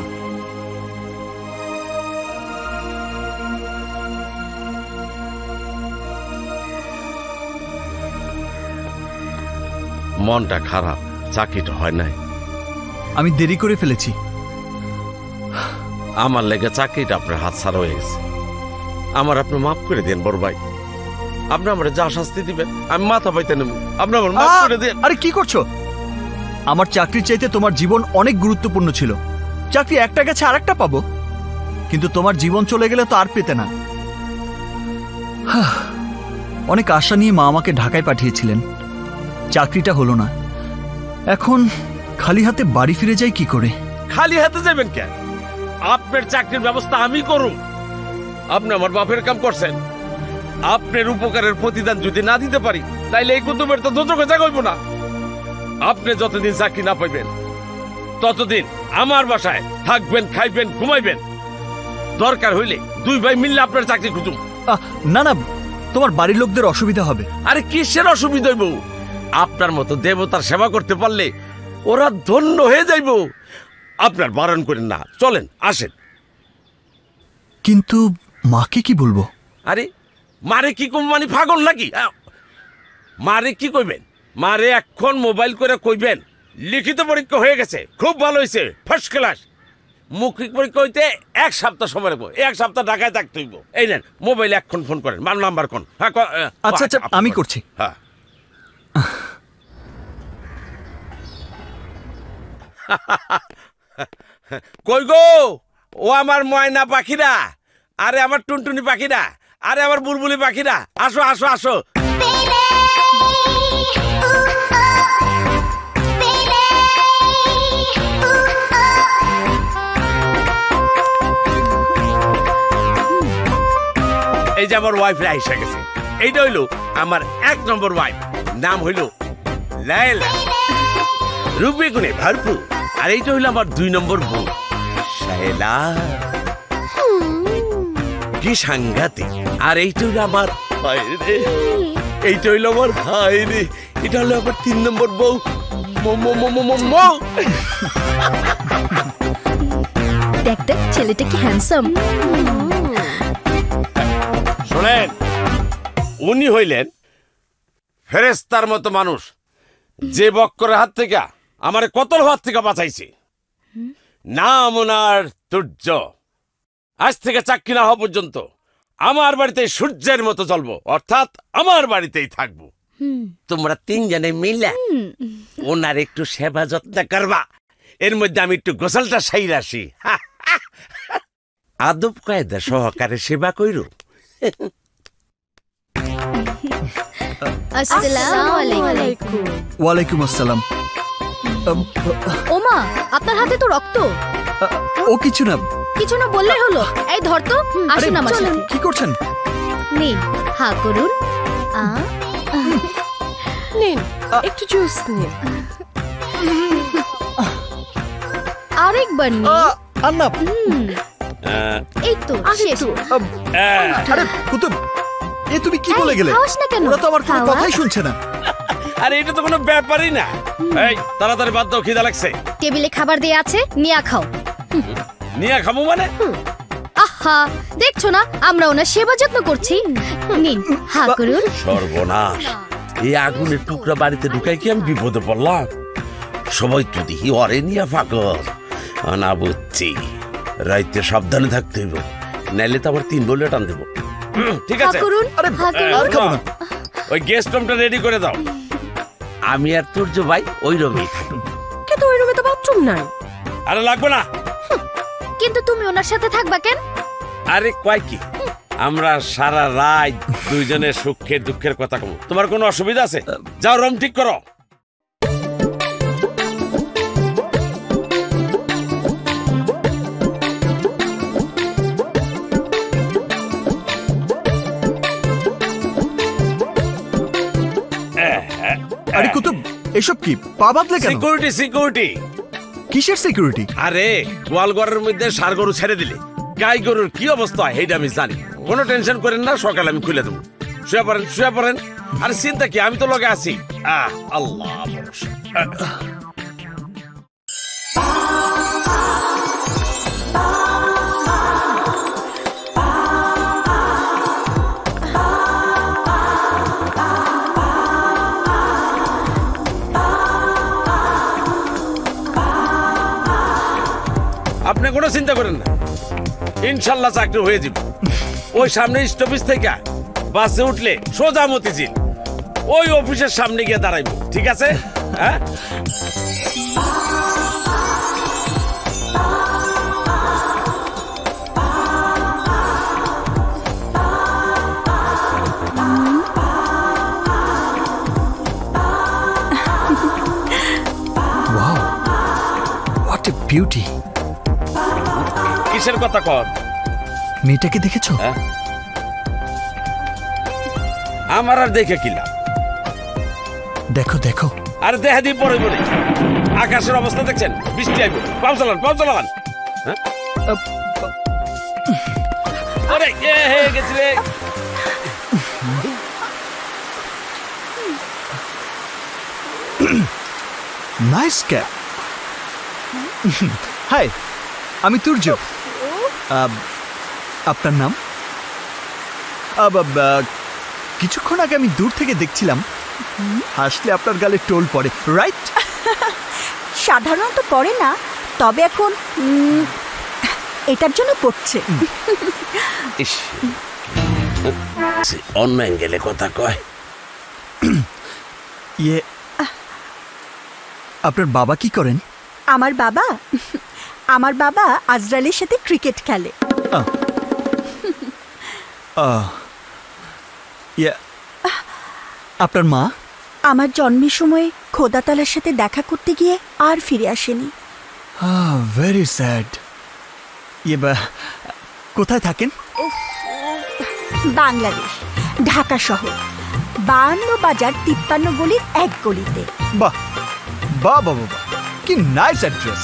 মনটা খারাপ, চাকরিটা হয় নাই। আমি দেরি করে ফেলেছি। আমার লেগে চাকরিটা আপনার হাত ছাড়া হয়ে গেছে। আমার আপনি মাফ করে দেন বড় ভাই। আপনি আমার যা শাস্তি দিবেন আমি মাথা পাইতে নেব। আপনি আমার মাফ করে দেন। আরে কি করছো? আমার চাকরির চাইতে তোমার জীবন অনেক গুরুত্বপূর্ণ ছিল। চাকরি একটা গেছে আর একটা পাবো, কিন্তু তোমার জীবন চলে গেলে তো আর পেতে না। অনেক আশা নিয়ে মা আমাকে ঢাকায় পাঠিয়েছিলেন, চাকরিটা হলো না। এখন খালি হাতে বাড়ি ফিরে যাই কি করে? খালি হাতে যাবেন কেন? আপনার চাকরির ব্যবস্থা আমি করুন। আপনি আমার বাপের কাম করছেন। আপনার উপকারের প্রতিদান যদি না দিতে পারি, তাইলে এই কুতুবের তো দোজখে জাগইব না। আপনি যতদিন চাকরি না পাইবেন ততদিন আমার বাসায় থাকবেন, খাইবেন, ঘুমাইবেন। দরকার হইলে দুই ভাই মিললে আপনার চাকরি খুঁজুন। না না, তোমার বাড়ির লোকদের অসুবিধা হবে। আরে কিসের অসুবিধা হইব? আপনার মতো দেবতার সেবা করতে পারলে ওরা ধন্য হয়ে যাইব। আপনার বারণ করেন না, চলেন আসেন। কিন্তু মাকে কি বলবো? আরে মারে কি কম মানে পাগল নাকি? মারে কি কইবেন? মারে এখন মোবাইল করে কইবেন লিখিত পরীক্ষা হয়ে গেছে, খুব ভালো হয়েছে, ফার্স্ট ক্লাস। মৌখিক পরীক্ষা হইতে এক সপ্তাহ সময় রাখবো, এক সপ্তাহ ঢাকায় থাকতে হইব। এই নেন মোবাইলে এখন ফোন করেন, মান নাম্বার কোন? হ্যাঁ আচ্ছা আচ্ছা, আমি করছি। হ্যাঁ কই গো ও আমার ময়না পাখিরা, আরে আমার টুনটুনি পাখিরা, আরে আমার বুলবুলি পাখিরা, আসো আসো আসো। এই যে আমার ওয়াইফ এসে গেছে। এইটা হইলো আমার এক নম্বর ওয়াইফ, নাম হইলো লায়লা, রূপে গুণে ভরপুর। আর এইটা হইলো আমার দুই নম্বর বউ শায়লা, কি সাংঘাতিক। আর এইটা হইলো আমার ভাই রে, এইটা হইলো আমার ভাই রে। এটা হলো আমার তিন নম্বর বউ মৌ। দেখ দেখ ছেলেটা কি হ্যান্ডসাম। শোনেন, উনি হইলেন ফেরেশতার মতো মানুষ, যে বক্করের হাত থেকে আমার কতল হাত থেকে বাঁচাইছে। নাম ওনার তুর্য। আজ থেকে চাকরি না হওয়া পর্যন্ত আমার বাড়িতে সূর্যের মতো জ্বলবো, অর্থাৎ আমার বাড়িতেই থাকবো। তোমরা তিনজনে মিলে ওনার একটু সেবা যত্ন করবা। এর মধ্যে আমি একটু গোসলটা সাইর আসি, আদব কায়দা সহকারে সেবা কইরো। আসসালামু আলাইকুম। ওয়ালাইকুম আসসালাম। ওমা, আপনার হাতে তো রক্ত। ও কিছু না। কিছু না বললে হলো। এই ধর তো, আসুন আমার সাথে। কি করছেন? নিন, হা করুন। আ নিন একটু জুস নিন। আরেকবার নিন। আর না। এই তো শেষ। আরে কুতুব, এ তুমি কি বলে গেলে? খাওয়াস না কেন? ওরা তো আমার কোনো কথাই শুনছে না। আরে এটা তো কোনো ব্যাপারই না। এই তাড়াতাড়ি বাদ দাও, খিদা লাগছে। টেবিলে খাবার দিয়ে আছে, নিয়া খাও। নিয়া খাবো মানে? আহা, দেখছো না আমরা ওনার সেবা যত্ন করছি। নিন, হা করুন। সর্বনাশ, এই আগুনের টুকরা বাড়িতে ঢুকাই কি আমি বিপদে পড়লাম? সবাই তো দেখি অরে নিয়া ফাঁকর। না বুঝছি, রাইতে সাবধানে থাকতে হইব, নাইলে তো আবার তিন বলে টান দেবো। ঠিক আছে, ওই গেস্ট রুমটা রেডি করে দাও। আমি আর তুর্য ভাই ওই রুমেই থাকি। কিন্তু ওই রুমে তো বাথরুম নাই। আরে লাগবে না। কিন্তু তুমি ওনার সাথে থাকবা কেন? আরে কয় কি, আমরা সারা রাত দুইজনের সুখের দুঃখের কথা কম। তোমার কোনো অসুবিধা আছে? যাও রুম ঠিক করো। আরে কুতুব এসব কি পা বাঁধলে কেন? সিকিউরিটি সিকিউরিটি কিসের সিকিউরিটি? আরে গোয়ালঘরের মধ্যে ষাঁড় গরু ছেড়ে দিলে গাই গরুর কি অবস্থা হয় সেইটা আমি জানি। কোনো টেনশন করেন না, সকালে আমি খুলে দেবো। শুয়ে পড়েন শুয়ে পড়েন। আরে চিন্তা কি, আমি তো লগে আছি। আহ আল্লাহ ভরসা। আপনি কোনো চিন্তা করেন না, ইনশাল্লাহ চাকরি হয়ে যাবে। ওই সামনে স্টপেজ থেকে বাসে উঠলে সোজা মতিঝিল, ওই অফিসের সামনে গিয়ে দাঁড়াইব, ঠিক আছে? হ্যাঁ ওয়াও, হোয়াট এ বিউটি। কিসের কথা কর? মেয়েটাকে দেখেছো? আমার আর দেখে কিলা। দেখো দেখো। আর দেখা দিয়ে পরে পরে আকাশের অবস্থা দেখছেন? বৃষ্টি আইব। পাও চালান পাও চালান। হ্যাঁ আরে এ হে গেছি রে। Nice cap. হাই, আমি তুর্য। আপনার নাম? আব, আব, আহ, কিছুক্ষণ আগে আমি দূর থেকে দেখছিলাম, হাসলে আপনার গালে টোল পড়ে, রাইট? সাধারণত পড়ে না, তবে এখন উম, এটার জন্য পড়ছে। ইস, অন্য অ্যাঙ্গেলে কথা কয়। ইয়ে, আপনার বাবা কি করেন? আমার বাবা আমার বাবা আজরালের সাথে ক্রিকেট খেলে। আহ, ইয়ে, আপনার মা? আমার জন্মের সময় খোদাতালার সাথে দেখা করতে গিয়ে আর ফিরে আসেনি। Very sad. ইয়ে, কোথায় থাকেন? বাংলাদেশ, ঢাকা শহর, বায়ান্ন বাজার তিপ্পান্ন গলির এক গলিতে। বাহ বাহ বাহ বাহ, কি নাইস অ্যাড্রেস।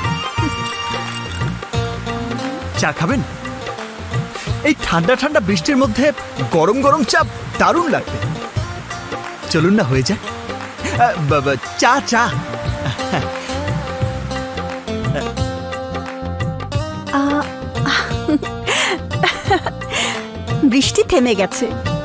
চা খাবেন? এই ঠান্ডা ঠান্ডা বৃষ্টির মধ্যে গরম গরম চা দারুণ লাগবে। চলুন না, হয়ে যায়। চা চা। বৃষ্টি থেমে গেছে।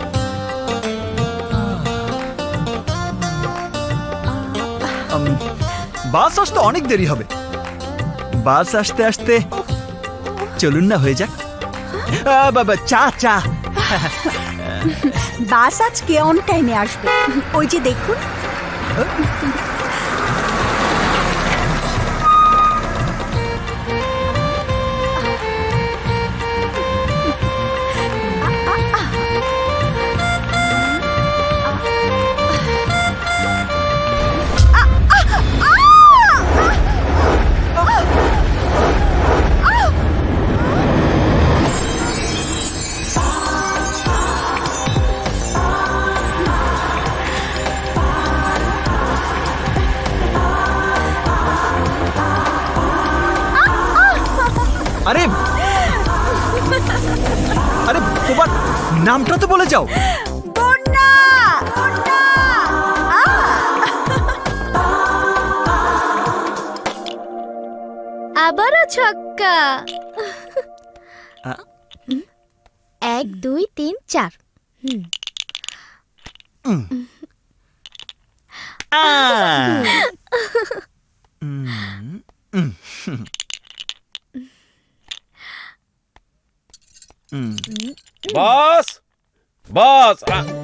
বাস আসতে অনেক দেরি হবে। বাস আসতে আসতে চলুন না, হয়ে যাক। বাবা চা চা। বাস আজকে অন টাইমে আসবে, ওই যে দেখুন। আরে আরে তোমার নামটা তো বলে যাও। বন্যা, বন্যা। আবারও ছক্কা। এক দুই তিন চার। বস বস,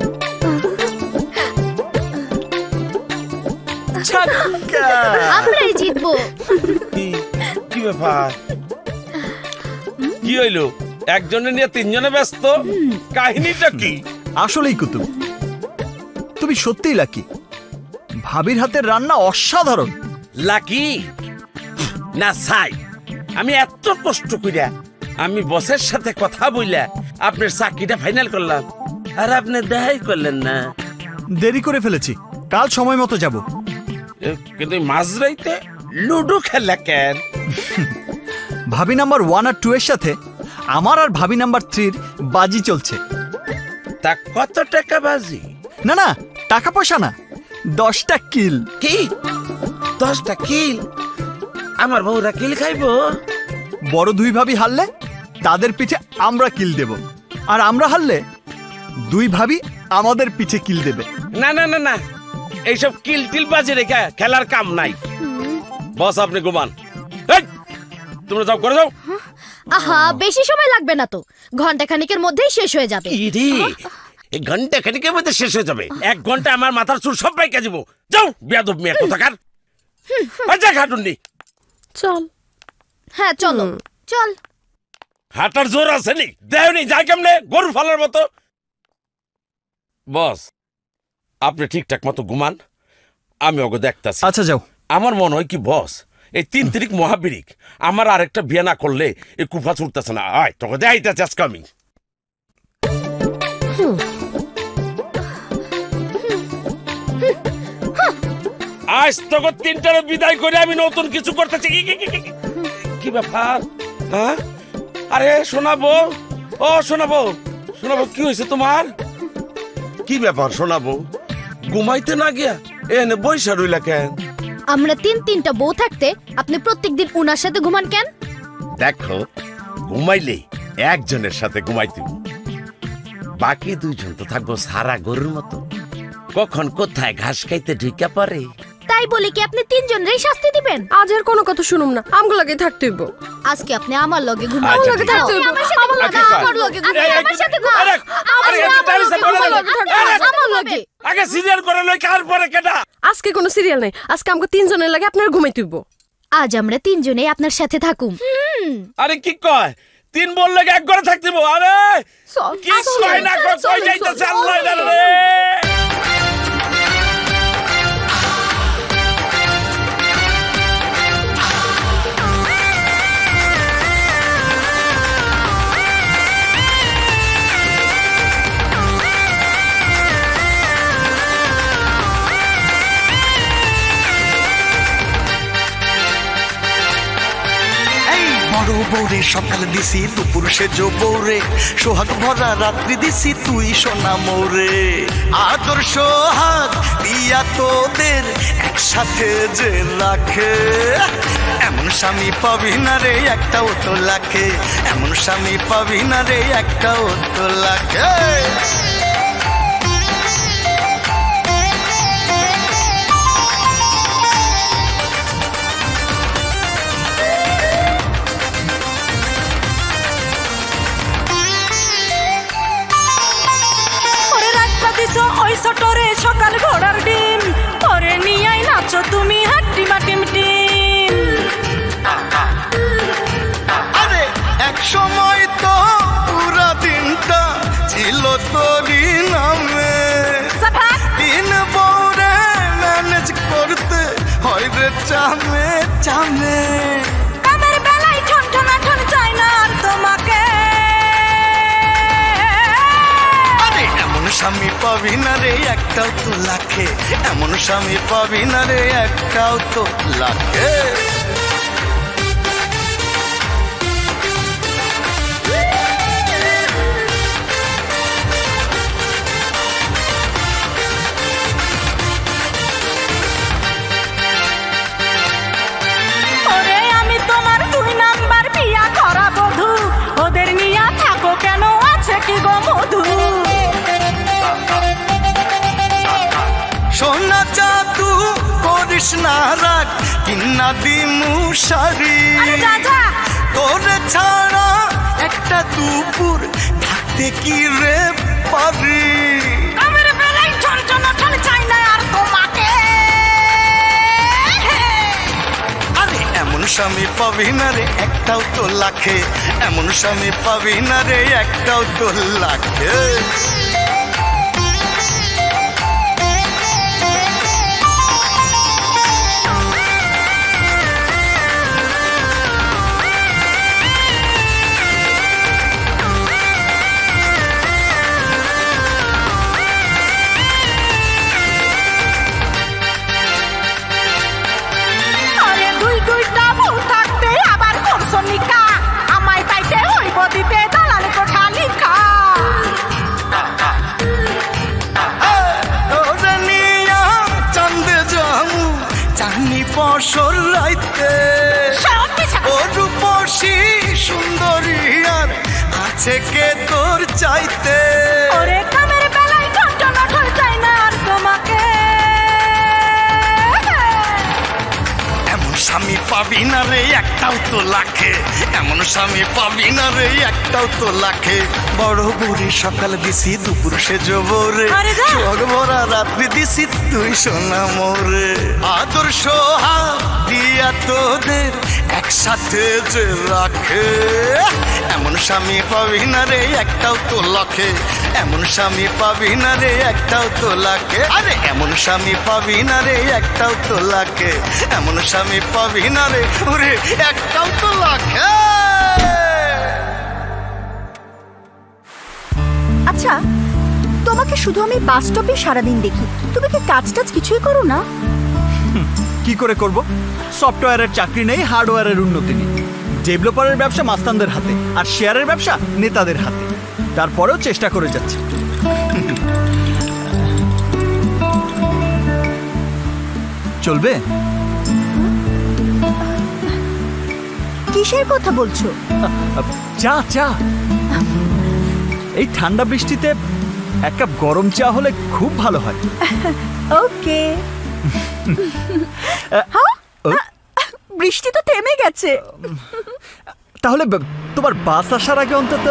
আমরাই জিতবো। কি ব্যাপার? কি হইলো? একজনে নিয়ে তিনজনে ব্যস্ত, কাহিনীটা কি? আসলেই কুতুব, তুমি সত্যিই লাকি। ভাবির হাতের রান্না অসাধারণ। লাকি না সাই, আমি এত কষ্ট কইরা আমি বসের সাথে কথা বইলা আপনার চাকরিটা ফাইনাল করলাম, আর আপনি দেখাই করলেন না। দেরি করে ফেলেছি, কাল সময় মতো যাব। কিন্তু মাঝরাইতে লুডো খেলা কেন? ভাবি নাম্বার ওয়ান আর টু এর সাথে আমার আর ভাবি নাম্বার থ্রির বাজি চলছে। তা কত টাকা বাজি? না না, টাকা পয়সা না, দশটা কিল। কি দশটা কিল? আমার বউরা কিল খাইব? বড় দুই ভাবি হারলে তাদের পিঠে আমরা কিল দেব, আর আমরা হারলে দুই ভাবি আমাদের পিঠে কিল দেবে। না না না না, এইসব কিল টিল বাজি রেখে খেলার কাম নাই। বস আপনি ঘুমান, তোমরা যাও, করে যাও। আহা, বেশি সময় লাগবে না তো, ঘন্টা খানিকের মধ্যেই শেষ হয়ে যাবে। এই ঘন্টা খানিকের মধ্যে শেষ হয়ে যাবে? এক ঘন্টা আমার মাথার চুল সব পাইকা যাব। যাও বেয়াদব মেয়ে কোথাকার। আচ্ছা খাটুন্ডি চল। হ্যাঁ চলো, চল। হাঁটার জোর আছে নি? দেহনি যাই কেমনে গরু ফালার মতো। বস আপনি ঠিকঠাক মতো ঘুমান, আমি ওকে দেখতাছি। আচ্ছা যাও। আমার মনে হয় কি বস, এই তিন তারিখ মহাবীরিক আমার আরেকটা বিয়ে না করলে এই কুফা ছুটতেছে না। আয় তোকে দেখাইতেছি আজকে আমি। আজ তোকে তিনটার বিদায় করে আমি নতুন কিছু করতেছি। কি ব্যাপার? হ্যাঁ আরে শোনাবো, ও শোনাবো, শোনাবো কি হয়েছে তোমার? কি ব্যাপার শোনাবো? ঘুমাইতে না গিয়া এনে বৈশা রইলা কেন? আমরা তিন তিনটা বউ থাকতে আপনি প্রত্যেকদিন উনার সাথে ঘুমান কেন? দেখো ঘুমাইলে একজনের সাথে ঘুমাইতে, বাকি দুইজন তো থাকবো সারা গরুর মতো, কখন কোথায় ঘাস খাইতে ঢুকা পড়ে। তাই বলে কি আপনি তিনজনেরই শাস্তি দিবেন? আজ আর কোনো কথা শুনুম না, আমগো লাগে থাকতে হইব। আজকে আপনি আমার লগে ঘুমান, আমার লগে থাকতে হইব, আমার লগে, আমার লগে ঘুমান, আমার সাথে ঘুমান, আমার লগে। আগে সিরিয়াল করে লই, কার পরে কেডা? আজকে কোনো সিরিয়াল নাই, আজকে আমগো তিনজনের লাগে আপনার ঘুমাইতে হইব। আজ আমরা তিনজনেই আপনার সাথে থাকুম। আরে কি কয়? তিন বললে এক ঘরে থাকতে হইব? আরে কি কয় না কয়, কই যাইতেছে আল্লাহ জানে রে। বড় বৌরে সকাল দিছি, দুপুর সেজো বৌরে, সোহাগ ভরা রাত্রি দিছি তুই সোনা মোরে। আদর্শ হাত দিয়া তোদের একসাথে যে রাখে, এমন স্বামী পাবি না রে একটাও তো লাখে, এমন স্বামী পাবি না রে একটাও তো লাখে। ওই ছোটরে সকাল ঘোড়ার ডিম, পরে নিয়ে নাচো তুমি হাট্টি মাটিম টিম। আরে এক সময় তো পুরা দিনটা ছিল তোরই নামে, তিন বউরে ম্যানেজ করতে হয় রে চামে চামে। আমার বেলায় ঠন ঠনা ঠন চাই না আর তোমাকে, এমন স্বামী পাবি না রে একটাও তো লাখে, এমন স্বামী পাবি না রে একটাও তো লাখে। ওরে আমি তোমার দুই নাম্বার বিয়া করা বধূ, ওদের নিয়া থাকো কেন, আছে কি গো মধু? সোনা জাদু করিস না রাগ, কিন্না দিমু শাড়ি, তোরে ছাড়া একটা দুপুর থাকতে কি রে পারি। আমার বেলায় ঠন ঠনা ঠন চাই না আর তোমাকে। আরে এমন এমন স্বামী পাবি না রে একটাও তো লাখে, এমন স্বামী পাবি না রে একটাও তো লাখে। আমায় পাইতে হইব দিতে দালাল কোঠা লিখা। চান্দে যামু চাঁদনি বছর রাইতে, ও রূপসী সুন্দরী আর আছে কে তোর চাইতে। ওরে কামের বেলায় ঘন্টা নঠল চাই না আর তোমাকে, এমন স্বামী পাবি না রে একটাও তো লাখে, এমন স্বামী পাবি না রে একটাও তো লাখে। বড় বুড়ি সকাল দিছি দুপুর সেজ ভোরে, সোহাগ ভরা রাত্রি দিছি তুই সোনা মোরে। আদর্শ হাত দিয়া তোদের একসাথে যে রাখে, এমন স্বামী পাবি না রে একটাও তো লাখে, এমন স্বামী পাবি না রে একটাও তো লাখে। আরে এমন স্বামী পাবি না রে একটাও তো লাখে, এমন স্বামী পাবি না রে ওরে একটাও তো লাখে। আচ্ছা, তোমাকে শুধু আমি বাস স্টপে সারাদিন দেখি, তুমি কি কাজ টাজ কিছুই করো না? কি করে করব? সফটওয়্যারের চাকরি নেই, হার্ডওয়্যারের উন্নতি নেই। ডেভেলপারের ব্যবসা মাস্তানদের হাতে, আর শেয়ারের ব্যবসা নেতাদের হাতে। তারপরেও চেষ্টা করে যাচ্ছে। চলবে? কিসের কথা বলছো? চা চা এই ঠান্ডা বৃষ্টিতে এক কাপ গরম চা হলে খুব ভালো হয়। ওকে। বৃষ্টি তো থেমে গেছে। তাহলে তোমার বাস আসার আগে অন্তত।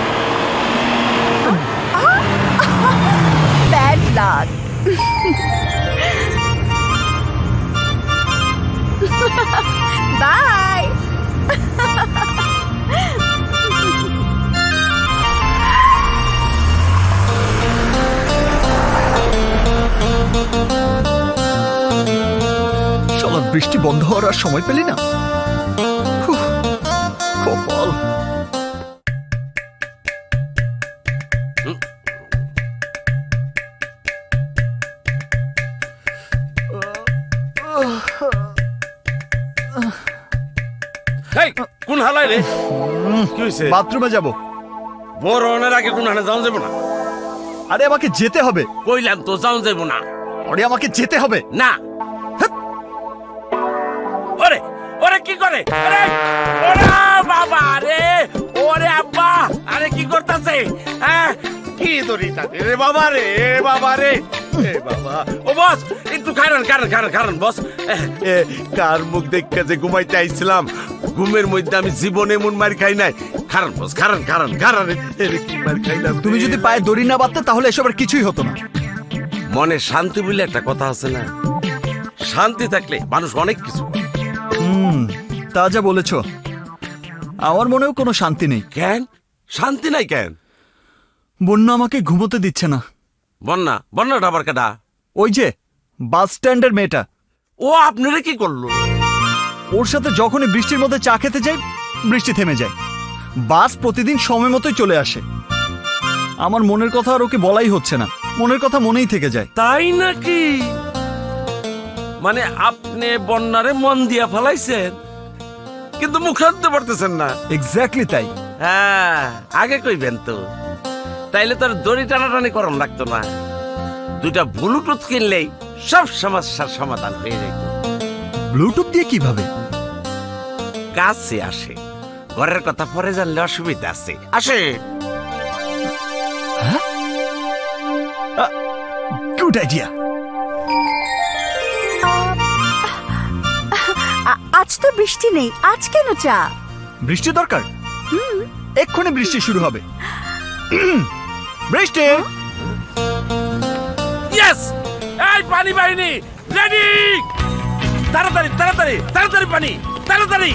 Bad luck. বাই। শালা বৃষ্টি বন্ধ হওয়ার আর সময় পেলি না। কপাল। কোন হালাই রে? কি হইছে? বাথরুমে যাব। বড় অনের আগে কোন হানে যাওয়া যাবো না। আরে আমাকে যেতে হবে। কইলাম তো যাওয়া যাবো না। আরে আমাকে যেতে হবে না। ওরে ওরে কি করে? আরে ওরে বাবা রে, ওরে আব্বা, আরে কি করতেছে? হ্যাঁ কি দড়িটা রে বাবা রে, বাবা রে, এ বাবা। ও বস একটু খারান খারান খারান খারান বস। কার মুখ দেখে যে ঘুমাইতে আইছিলাম, ঘুমের মধ্যে আমি জীবনে এমন মার খাই নাই। খারান বস, খারান খারান খারান। কি মার খাইলাম? তুমি যদি পায়ে দড়ি না বাঁধতে তাহলে এসবের কিছুই হতো না। মনে শান্তি বলে একটা কথা আছে না, শান্তি থাকলে মানুষ অনেক কিছু। হুম, তা যা বলেছ। আমার মনেও কোনো শান্তি নেই। কেন শান্তি নাই কেন? বন্যা আমাকে ঘুমোতে দিচ্ছে না। বন্যা? বন্যাটা আবার কেডা? ওই যে বাস স্ট্যান্ডের মেয়েটা। ও আপনারা কি করলো? ওর সাথে যখনই বৃষ্টির মধ্যে চা খেতে যাই, বৃষ্টি থেমে যায়। বাস প্রতিদিন সময় মতোই চলে আসে। আমার মনের কথা আর ওকে বলাই হচ্ছে না, মনের কথা মনেই থেকে যায়। তাই নাকি? মানে আপনি বন্যারে মন দিয়া ফেলাইছেন, কিন্তু মুখ আনতে পারতেছেন না। এক্স্যাক্টলি তাই। হ্যাঁ, আগে কইবেন তো, তাইলে তোর দড়ি টানাটানি করন লাগতো না। দুইটা ব্লুটুথ কিনলেই সব সমস্যার সমাধান হয়ে যেত। ব্লুটুথ দিয়ে কিভাবে? কাছে আসে, ঘরের কথা পরে জানলে অসুবিধা আছে। আসে। Good idea. আজ তো বৃষ্টি নেই, আজ কেন চা? বৃষ্টি দরকার। এক্ষুনি বৃষ্টি শুরু হবে। বৃষ্টি। ইয়েস, এই পানি বাহিনী রেডি। তাড়াতাড়ি তাড়াতাড়ি তাড়াতাড়ি পানি। তাড়াতাড়ি।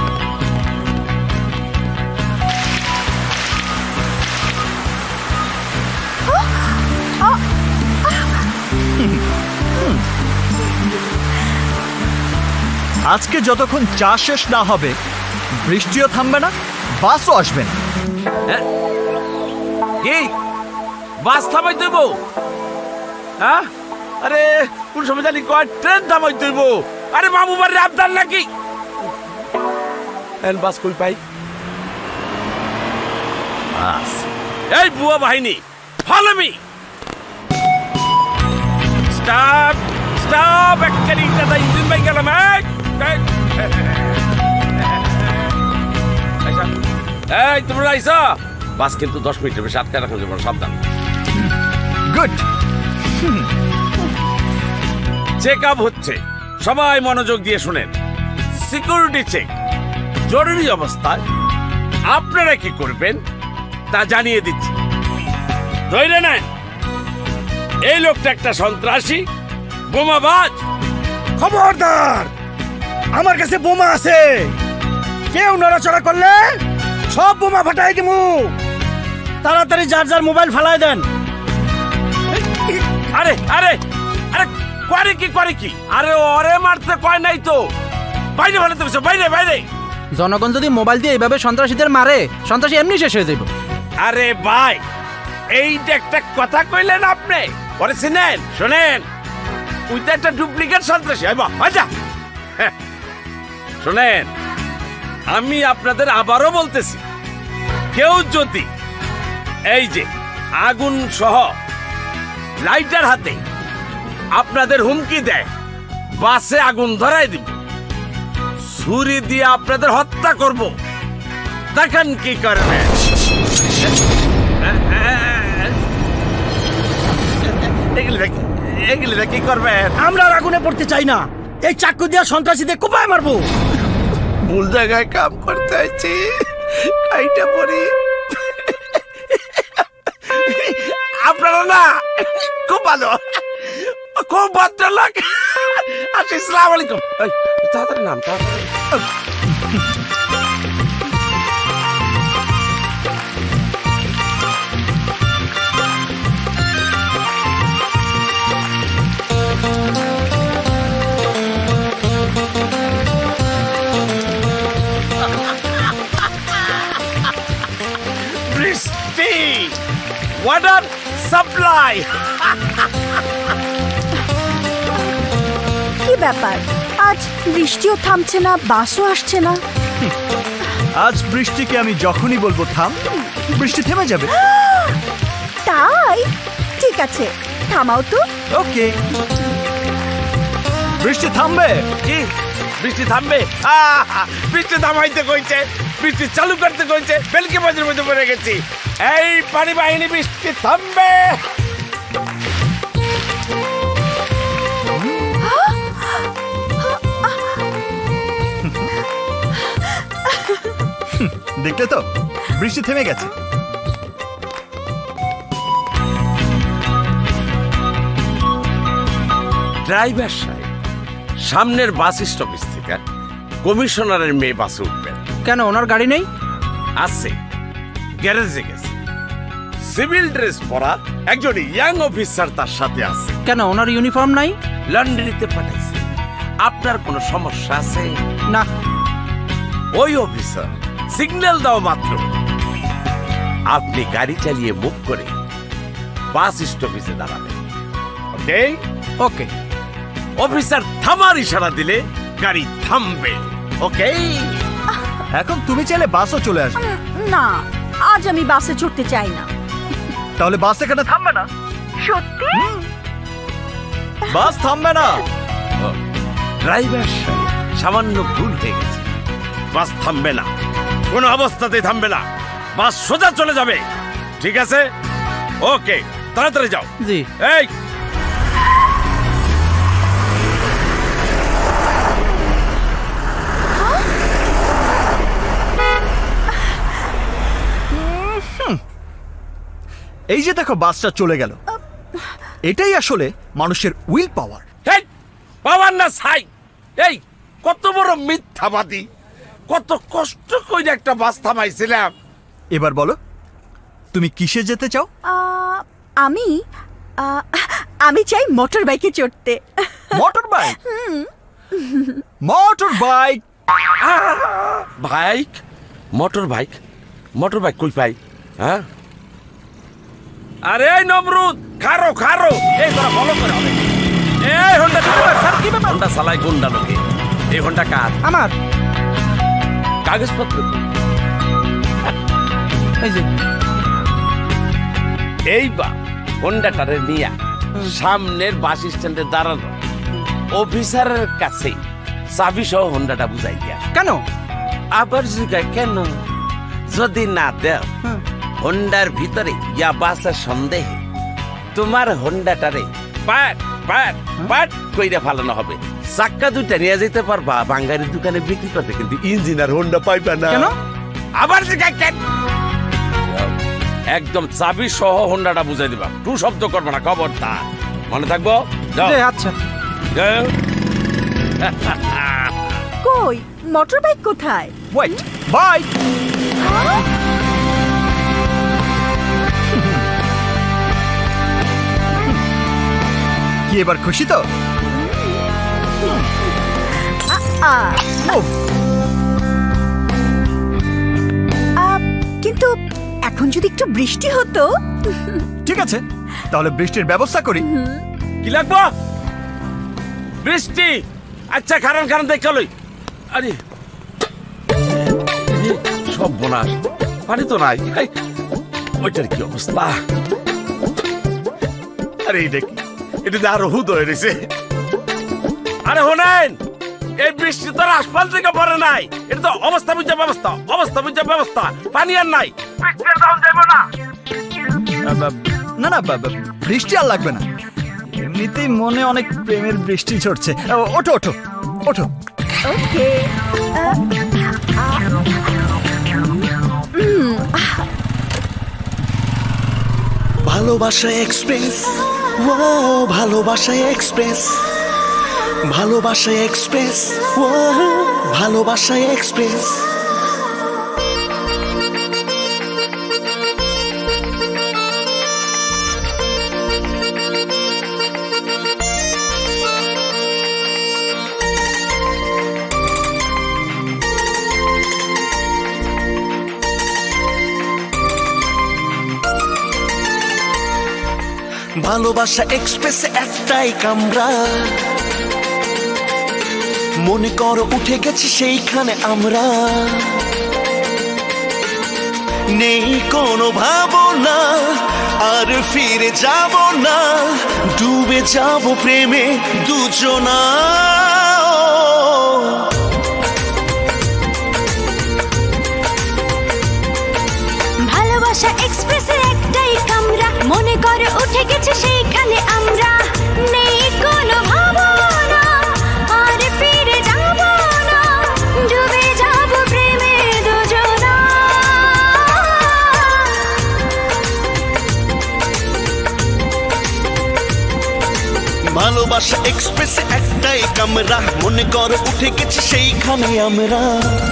আজকে যতক্ষণ চা শেষ না হবে বৃষ্টিও থামবে না, বাসও আসবে না। কি বাস থামাই দেব? হ্যাঁ, আরে কোন সময় জানি কয় ট্রেন থামাই দেব। আরে মামু বাড়ির আবদার নাকি? এন বাস কই পাই? বাস এই বুয়া বাহিনী, ফলো মি। স্টপ স্টপ, একেবারে দাদা ইঞ্জিন বাই গেলাম। এই তোমরা আইসা, বাস কিন্তু দশ মিনিটের বেশি আটকা রাখা যাবে না, সাবধান। গুড। চেক আপ হচ্ছে, সবাই মনোযোগ দিয়ে শুনেন। Security check. জরুরি অবস্থায় আপনারা কি করবেন তা জানিয়ে দিচ্ছি। ধরে নেন, এই লোকটা একটা সন্ত্রাসী, বোমাবাজ। খবরদার, আমার কাছে বোমা আছে, কেউ নড়াচড়া করলে সব বোমা ফাটাই দিমু। তাড়াতাড়ি যার যার মোবাইল ফালাই দেন। আরে আরে আরে করে কি করে কি? আরে ওরে মারতে কয় নাই তো, বাইরে ভালো তো, বাইরে বাইরে। জনগণ যদি মোবাইল দিয়ে এইভাবে সন্ত্রাসীদের মারে, সন্ত্রাসী এমনি শেষ হয়ে যাবে। আরে ভাই, এইটা একটা কথা কইলেন আপনি? ওরে চিনেন? শোনেন, ওই তো একটা ডুপ্লিকেট সন্ত্রাসী। আচ্ছা শোনেন, আমি আপনাদের আবারও বলতেছি, কেউ যদি এই যে আগুন সহ লাইটার হাতে আপনাদের হুমকি দেয়, বাসে আগুন ধরাই দিব, ছুরি দিয়ে আপনাদের হত্যা করব, দেখেন কি করবেন। এগুলি কি করবেন? আমরা আগুনে পড়তে চাই না, এই চাকু দিয়ে সন্ত্রাসীদের কোপায় মারবো। ভুল জায়গায় কাম করতে হয়েছি, কাইটা পড়ি। আপনারা না খুব ভালো, খুব ভদ্রলোক। আচ্ছা, আসসালামু আলাইকুম। তাড়াতাড়ি নাম, তাড়াতাড়ি। বৃষ্টি, ওয়াটার সাপ্লাই। কি ব্যাপার, আজ বৃষ্টিও থামছে না, বাসও আসছে না। আজ বৃষ্টিকে আমি যখনই বলবো থাম, বৃষ্টি থেমে যাবে। তাই ঠিক আছে, থামাও তো। ওকে, বৃষ্টি থামবে। কি বৃষ্টি থামবে? বৃষ্টি থামাইতে কইছে, বৃষ্টি চালু করতে কইছে, বেলকি বাজার মধ্যে পড়ে গেছি। এই পানি বাহিনী, বৃষ্টি থামবে। দেখলে তো, বৃষ্টি থেমে গেছে। ড্রাইভার সাহেব, সামনের বাস স্টপেজ থেকে কমিশনারের মেয়ে বাসে উঠবেন। কেন, ওনার গাড়ি নেই? আছে, গ্যারেজে গেছে। সিভিল ড্রেস পরা একজন ইয়াং অফিসার তার সাথে আছে। কেন, ওনার ইউনিফর্ম নাই? লন্ড্রিতে পাঠাইছে। আপনার কোনো সমস্যা আছে? না। ওই অফিসার সিগন্যাল দাও মাত্র আপনি গাড়ি চালিয়ে মুভ করে বাস স্টপেজে দাঁড়াবেন। ওকে ওকে। অফিসার থামার ইশারা দিলে গাড়ি থামবে। ওকে, এখন তুমি চাইলে বাসও চলে আসবে। না, আজ আমি বাসে চড়তে চাই না। তাহলে বাস এখানে থামবে না? সত্যি? বাস থামবে না। ড্রাইভার সাহেব, সামান্য ভুল হয়ে গেছে, বাস থামবে না, কোনো অবস্থাতেই থামবে না, বাস সোজা চলে যাবে। ঠিক আছে? ওকে, তাড়াতাড়ি যাও। জি। এই এই যে দেখো, বাসটা চলে গেল। এটাই আসলে মানুষের উইল পাওয়ার। পাওয়ার না সাই। এই কত বড় মিথ্যাবাদী, কত কষ্ট করে একটা বাস থামাইছিলাম। এবার বলো তুমি কিসে যেতে চাও? আহ, আমি আহ, আমি চাই মোটর বাইকে চড়তে। Motor bike? Motor bike? Bike? Motor bike? Motor bike কই পাই? হ্যাঁ, আরে এই নমরুদ, খারো খারো, এই তোরা ফলো করে হবে। এই হোন্ডা স্যার, কি ব্যাপার? হোন্ডা চালাই গুন্ডা লোকে। এই হোন্ডা কার? আমার। কাগজপত্র এই যে এইবার হোন্ডাটারে নিয়া সামনের বাস স্ট্যান্ডে দাঁড়ানো অফিসারের কাছে চাবি সহ হোন্ডাটা বুঝাই দিয়া। কেন? আবার জিজ্ঞাসা কেন? যদি না দেও হোন্ডার ভিতরে ইয়া বাসের সন্দেহে তোমার হোন্ডাটারে পাট পাট পাট কইরা ফালানো হবে। চাক্কা দুইটা নিয়ে যেতে পারবা বাঙ্গারির দোকানে বিক্রি করতে, কিন্তু ইঞ্জিনার হোন্ডা পাইবা না। কেন? আবার জিজ্ঞাসা কেন? একদম চাবি সহ হোন্ডাটা বুঝাই দিবা, টু শব্দ করবে না, খবরদার মনে থাকবো। আচ্ছা। কই মোটর বাইক কোথায়? Wait, bike. কি এবার খুশি তো? কিন্তু এখন যদি একটু বৃষ্টি হতো। ঠিক আছে, তাহলে বৃষ্টির ব্যবস্থা করি। কি লাগবো? বৃষ্টি? আচ্ছা কারণ কারণ দেখে লই। আরে সব বোনাস, পানি তো নাই। ওইটার কি অবস্থা? আরে এটা কি? এটা আরো হুদ হয়ে রয়েছে। আরে হোনেন, এই বৃষ্টি তো আসফাল থেকে পড়ে নাই, এটা তো অবস্থা বুঝা ব্যবস্থা, অবস্থা বুঝা ব্যবস্থা। পানি আর নাই, বৃষ্টির দাম যাইব না। না না, বৃষ্টি আর লাগবে না, এমনিতেই মনে অনেক প্রেমের বৃষ্টি ঝরছে। ওঠো ওঠো ওঠো। ওকে। ভালোবাসা এক্সপ্রেস, ও ভালোবাসা এক্সপ্রেস, ভালোবাসা এক্সপ্রেস, ও ভালোবাসা এক্সপ্রেস। ভালোবাসা এক্সপ্রেসে একটাই কামরা, মনে করো উঠে গেছি সেইখানে আমরা। নেই কোনো ভাবনা, আর ফিরে যাব না, ডুবে যাব প্রেমে দুজনা। ভালোবাসা এক্সপ্রেসে একটাই কামরা, মনে করে উঠে গেছে সেইখানে আমরা। নেই কোনো ভাবনা, আর ফিরে যাব না, ডুবে যাব প্রেমে দুজনা। ভালোবাসা এক্সপ্রেসে একটাই কামরা, মনে করো উঠে গেছে সেইখানে আমরা।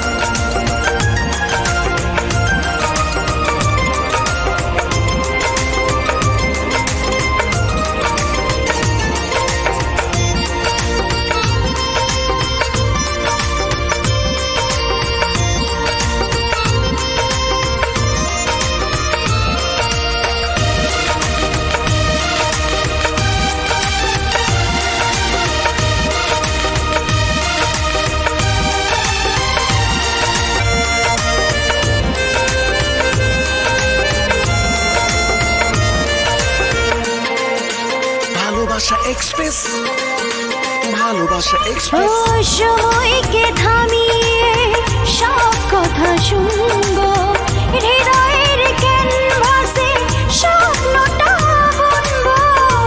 ভালোবাসা এক্সপ্রেস, ভালোবাসা এক্সপ্রেস। ও সময়কে থামিয়ে সব কথা শুনবো, হৃদয়ের ক্যানভাসে স্বপ্নটা বুনবো।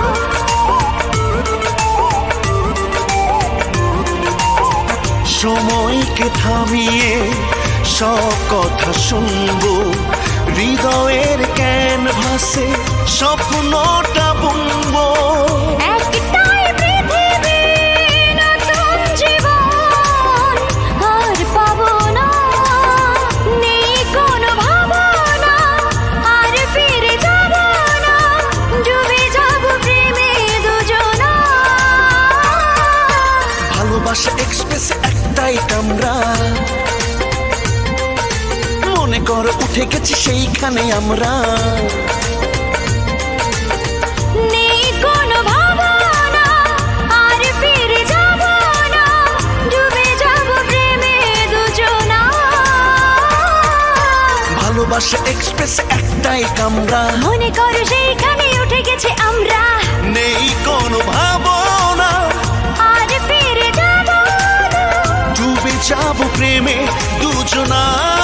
সময়কে থামিয়ে সব কথা শুনবো, হৃদয়ের ক্যানভাসে স্বপ্নটা বুনবো। একটাই পৃথিবী, নতুন জীবন, আমরা মনে কর উঠে গেছি সেইখানে আমরা নেই কোনো ভাবনা আর ফিরে যাব না ডুবে যাব প্রেমে দুজনা ভালোবাসা এক্সপ্রেস একটাই কামরা মনে কর সেইখানে উঠে গেছি আমরা নেই কোনো ভাবনা আর ফিরে যাব না ডুবে যাব প্রেমে দুজনা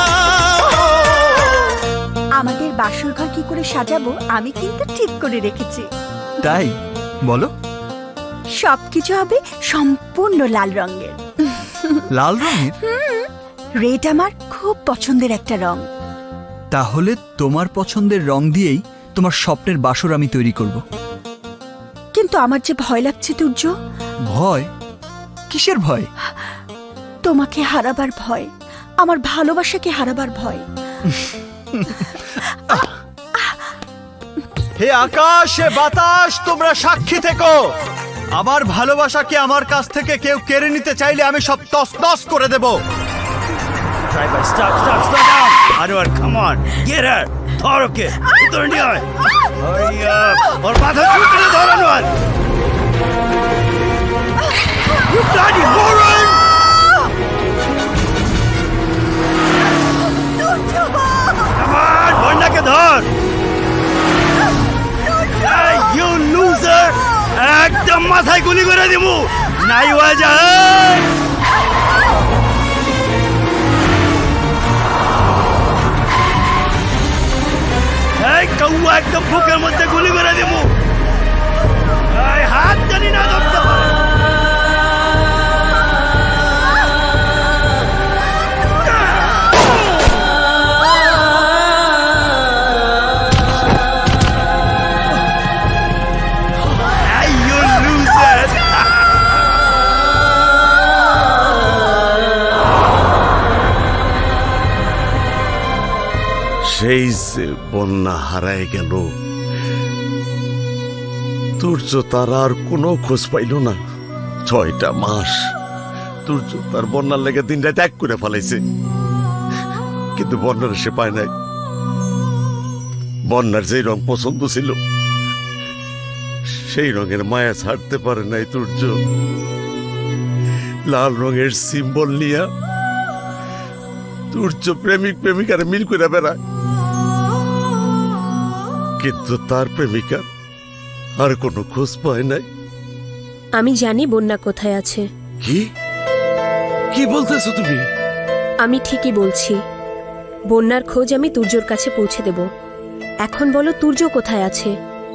আমাদের বাসর ঘর কি করে সাজাবো আমি কিন্তু ঠিক করে রেখেছি। তাই বলো। সবকিছু হবে সম্পূর্ণ লাল রঙের। লাল রঙের? রেড আমার খুব পছন্দের একটা রং। তাহলে তোমার পছন্দের রং দিয়েই তোমার স্বপ্নের বাসর আমি তৈরি করব। কিন্তু আমার যে ভয় লাগছে তুর্য। ভয়? কিসের ভয়? তোমাকে হারাবার ভয়, আমার ভালোবাসাকে হারাবার ভয়। হে আকাশ, হে বাতাস, তোমরা সাক্ষী থেকো। আমার ভালোবাসাকে আমার কাছ থেকে কেউ কেড়ে নিতে চাইলে আমি সব তছনছ করে দেব। Driver stop stop slow down. Anwar come on, get her, ধর ওকে, ভিতরে নিয়ে আয়। হারি আপ, ওর মাথা চুটে ধর Anwar. You bloody moron! Come on, বন্যাকে ধর। এই ইউ লুজার, একদম মাথায় গুলি করে দিমু, নাই হয়ে যায়। এই কৌয়া একদম বুকের মধ্যে গুলি করে দেবো। এই হাত জানি না ধরতে পারে। Hey, you loser! সেই যে বন্যা হারায় গেল, সূর্য তার আর কোনো খোঁজ পাইল না। ছয়টা মাস সূর্য তার বন্যার লেগে দিনটা ত্যাগ করে ফেলাইছে, কিন্তু বন্যার সে পায় নাই। বন্যার যেই রং পছন্দ ছিল সেই রঙের মায়া ছাড়তে পারে নাই সূর্য। লাল রঙের সিম্বল নিয়া সূর্য প্রেমিক প্রেমিকার মিল করে বেড়ায়, কিন্তু তার প্রেমিকার আর কোনো খোঁজ পায় নাই। আমি জানি বন্যা কোথায় আছে। কি কি বলতেছো তুমি? আমি ঠিকই বলছি, বন্যার খোঁজ আমি তুর্যর কাছে পৌঁছে দেব। এখন বলো তুর্য কোথায় আছে?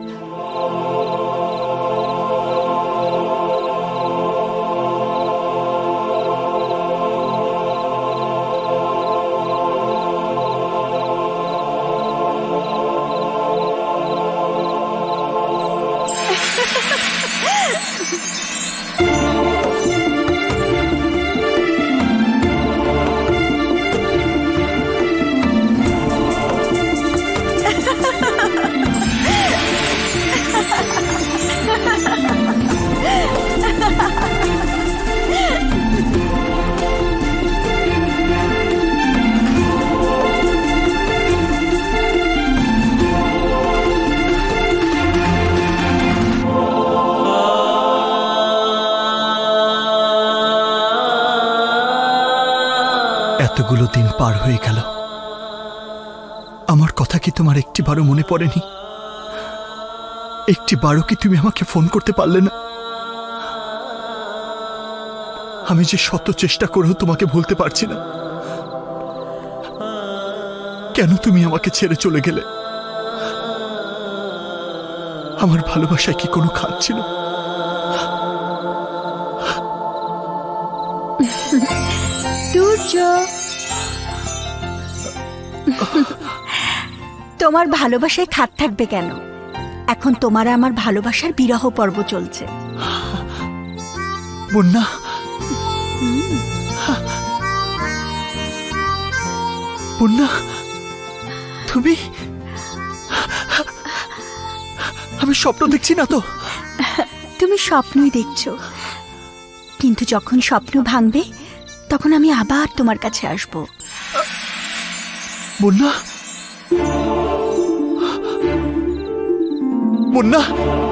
এতগুলো দিন পার হয়ে গেল, আমার কথা কি তোমার একটিবারও মনে পড়েনি? একটিবারও কি তুমি আমাকে ফোন করতে পারলে না? আমি যে শত চেষ্টা করেও তোমাকে ভুলতে পারছি না। কেন তুমি আমাকে ছেড়ে চলে গেলে? আমার ভালোবাসায় কি কোনো খাত ছিল? সূর্য, তোমার ভালোবাসায় খাত থাকবে কেন? এখন তোমার আমার ভালোবাসার বিরহ পর্ব চলছে। বন্যা, বন্যা, তুমি? আমি স্বপ্ন দেখছি না তো? তুমি স্বপ্নই দেখছো, কিন্তু যখন স্বপ্ন ভাঙবে তখন আমি আবার তোমার কাছে আসব। মুন্না, মুন্না,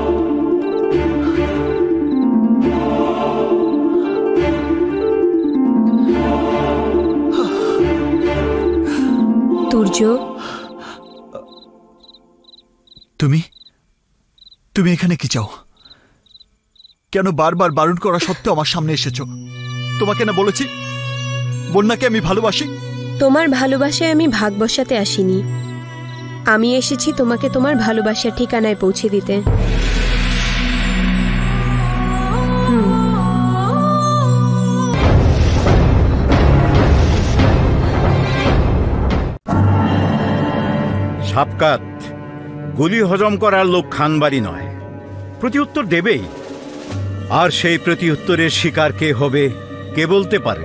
তুর্য, তুমি তুমি এখানে কি চাও? কেন বারবার বারণ করা সত্ত্বেও আমার সামনে এসেছো? তোমাকে না বলেছি বন্যাকে আমি ভালোবাসি? তোমার ভালোবাসায় আমি ভাগ বসাতে আসিনি, আমি এসেছি তোমাকে তোমার ভালোবাসার ঠিকানায় পৌঁছে দিতে। সাবকাত, গুলি হজম করার লোক খানবাড়ি নয়, প্রতিউত্তর দেবেই। আর সেই প্রতিউত্তরের শিকার কে হবে কে বলতে পারে?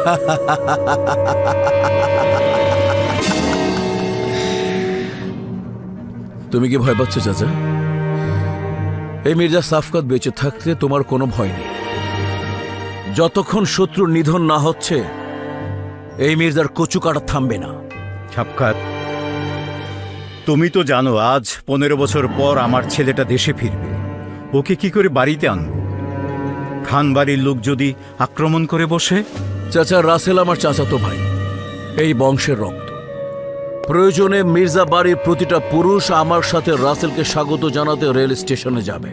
তুমি কি ভয় পাচ্ছ চাচা? এই মির্জা সাফকাত বেঁচে থাকতে তোমার কোনো ভয় নেই। যতক্ষণ শত্রুর নিধন না হচ্ছে এই মির্জার কচু কাটা থামবে না। সাবকাত, তুমি তো জানো আজ পনেরো বছর পর আমার ছেলেটা দেশে ফিরবে। ওকে কি করে বাড়িতে আনবো? খানবাড়ির লোক যদি আক্রমণ করে বসে? চাচা, রাসেল আমার চাচাতো ভাই, এই বংশের রক্ত। প্রয়োজনে মির্জা বাড়ির প্রতিটা পুরুষ আমার সাথে রাসেলকে স্বাগত জানাতে রেল স্টেশনে যাবে।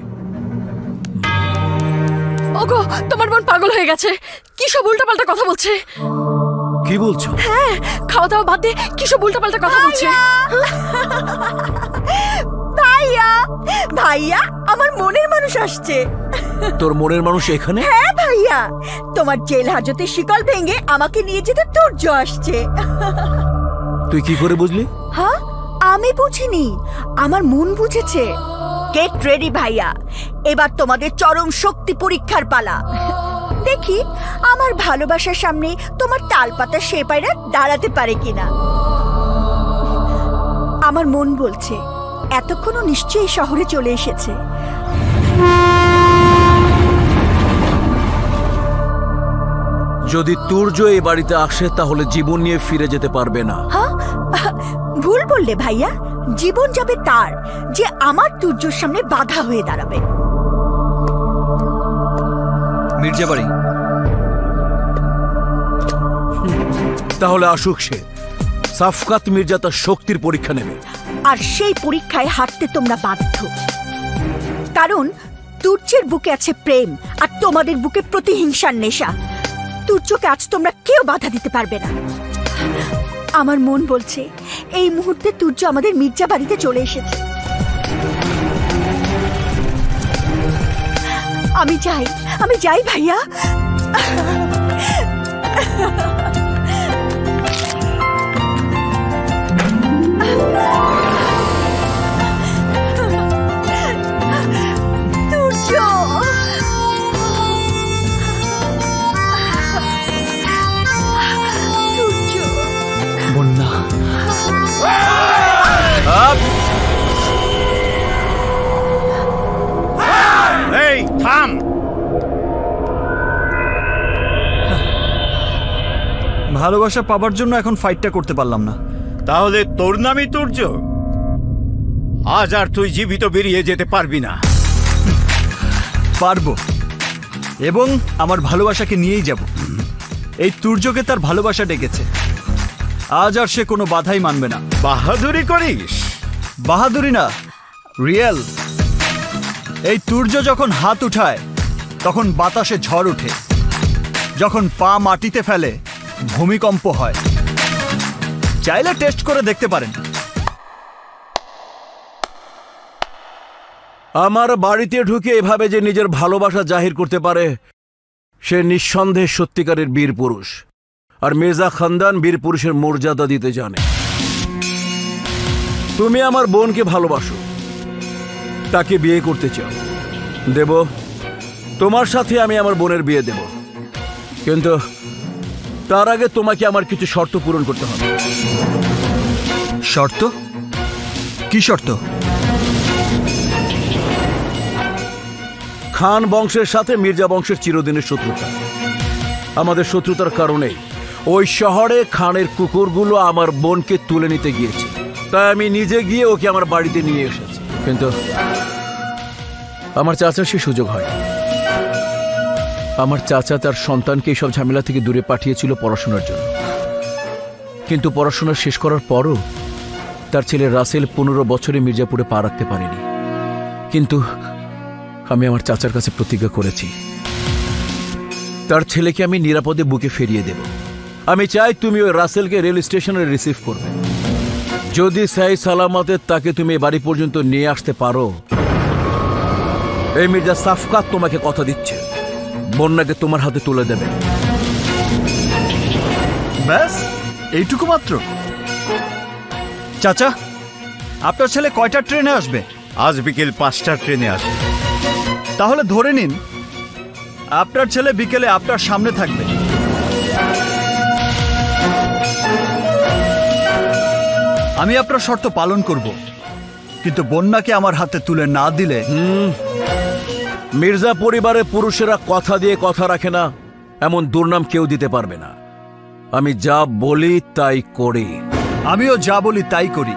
ওগো, তোমার বোন পাগল হয়ে গেছে, কি সব উল্টাপাল্টা কথা বলছে। কি বলছো? হ্যাঁ, খাওয়া দাওয়া বাদ দিয়ে কি সব উল্টাপাল্টা কথা বলছে। ভাইয়া, ভাইয়া, আমার মনের মানুষ আসছে। তোর মনের মানুষ এখানে? হ্যাঁ ভাইয়া, তোমার জেল হাজতে শিকল ভেঙে আমাকে নিয়ে যেতে তুর্য আসছে। তুই কি করে বুঝলি? হ্যাঁ, আমি বুঝিনি, আমার মন বুঝেছে। গেট রেডি ভাইয়া, এবার তোমাদের চরম শক্তি পরীক্ষার পালা। দেখি আমার ভালোবাসার সামনে তোমার তালপাতা সেপাইরা দাঁড়াতে পারে কিনা। আমার মন বলছে এতক্ষণও নিশ্চয়ই শহরে চলে এসেছে। যদি তুর্য এই বাড়িতে আসে তাহলে জীবন নিয়ে ফিরে যেতে পারবে না। হ্যাঁ, ভুল বললে ভাইয়া, জীবন যাবে তার যে আমার তুর্যর সামনে বাধা হয়ে দাঁড়াবে। মির্জা বাড়ি। তাহলে আসুক সে। সাফকাত মির্জা তার শক্তির পরীক্ষা নেবে, আর সেই পরীক্ষায় হারতে তোমরা বাধ্য। কারণ তুর্যের বুকে আছে প্রেম, আর তোমাদের বুকে প্রতিহিংসার নেশা। তুর্যকে আজ তোমরা কেউ বাধা দিতে পারবে না। আমার মন বলছে এই মুহূর্তে তুর্য আমাদের মির্জা বাড়িতে চলে এসেছে। আমি যাই, আমি যাই ভাইয়া। বন্যা, এই থাম। ভালোবাসা পাবার জন্য এখন ফাইটটা করতে পারলাম না। তাহলে তোর নামই তুর্য? আজ আর তুই জীবিত বেরিয়ে যেতে পারবি না। পারবো, এবং আমার ভালোবাসাকে নিয়েই যাব। এই তুর্যকে তার ভালোবাসা ডেকেছে, আজ আর সে কোনো বাধাই মানবে না। বাহাদুরি করিস? বাহাদুরি না, রিয়েল। এই তুর্য যখন হাত উঠায় তখন বাতাসে ঝড় ওঠে, যখন পা মাটিতে ফেলে ভূমিকম্প হয়। চাইলে টেস্ট করে দেখতে পারেন। আমার বাড়িতে ঢুকে এভাবে যে নিজের ভালোবাসা জাহির করতে পারে সে নিঃসন্দেহে সত্যিকারের বীর পুরুষ। আর মির্জা খানদান বীর পুরুষের মর্যাদা দিতে জানে। তুমি আমার বোনকে ভালোবাসো, তাকে বিয়ে করতে চাও, দেব। তোমার সাথে আমি আমার বোনের বিয়ে দেব, কিন্তু তার আগে তোমাকে আমার কিছু শর্ত পূরণ করতে হবে। শর্ত? কি শর্ত? খান বংশের সাথে মির্জা বংশের চিরদিনের শত্রুতা, আমাদের শত্রুতার কারণে ওই শহরে খানের কুকুরগুলো আমার বোনকে তুলে নিতে গিয়েছে, তাই আমি নিজে গিয়ে ওকে আমার বাড়িতে নিয়ে এসেছি। কিন্তু আমার চাচার সে সুযোগ হয়। আমার চাচা তার সন্তানকে এইসব ঝামেলা থেকে দূরে পাঠিয়েছিল পড়াশোনার জন্য, কিন্তু পড়াশোনা শেষ করার পরও তার ছেলে রাসেল পনেরো বছরে মির্জাপুরে পা রাখতে পারেনি। কিন্তু আমি আমার চাচার কাছে প্রতিজ্ঞা করেছি, তার ছেলেকে আমি নিরাপদে বুকে ফিরিয়ে দেব। আমি চাই তুমি ওই রাসেলকে রেল স্টেশনে রিসিভ করবে। যদি সাই সালামতে তাকে তুমি বাড়ি পর্যন্ত নিয়ে আসতে পারো, এই মির্জা সাফকাত তোমাকে কথা দিচ্ছে বন্যাকে তোমার হাতে তুলে দেবে। ব্যাস এইটুকু মাত্র? চাচা, আপনার ছেলে কয়টা ট্রেনে আসবে? আজ বিকেল পাঁচটার ট্রেনে আসবে। তাহলে ধরে নিন আপনার ছেলে বিকেলে আপনার সামনে থাকবে। আমি আপনার শর্ত পালন করব, কিন্তু বন্যাকে আমার হাতে তুলে না দিলে। মির্জা পরিবারের পুরুষেরা কথা দিয়ে কথা রাখে না, এমন দুর্নাম কেউ দিতে পারবে না। আমি যা বলি তাই করি। আমিও যা বলি তাই করি।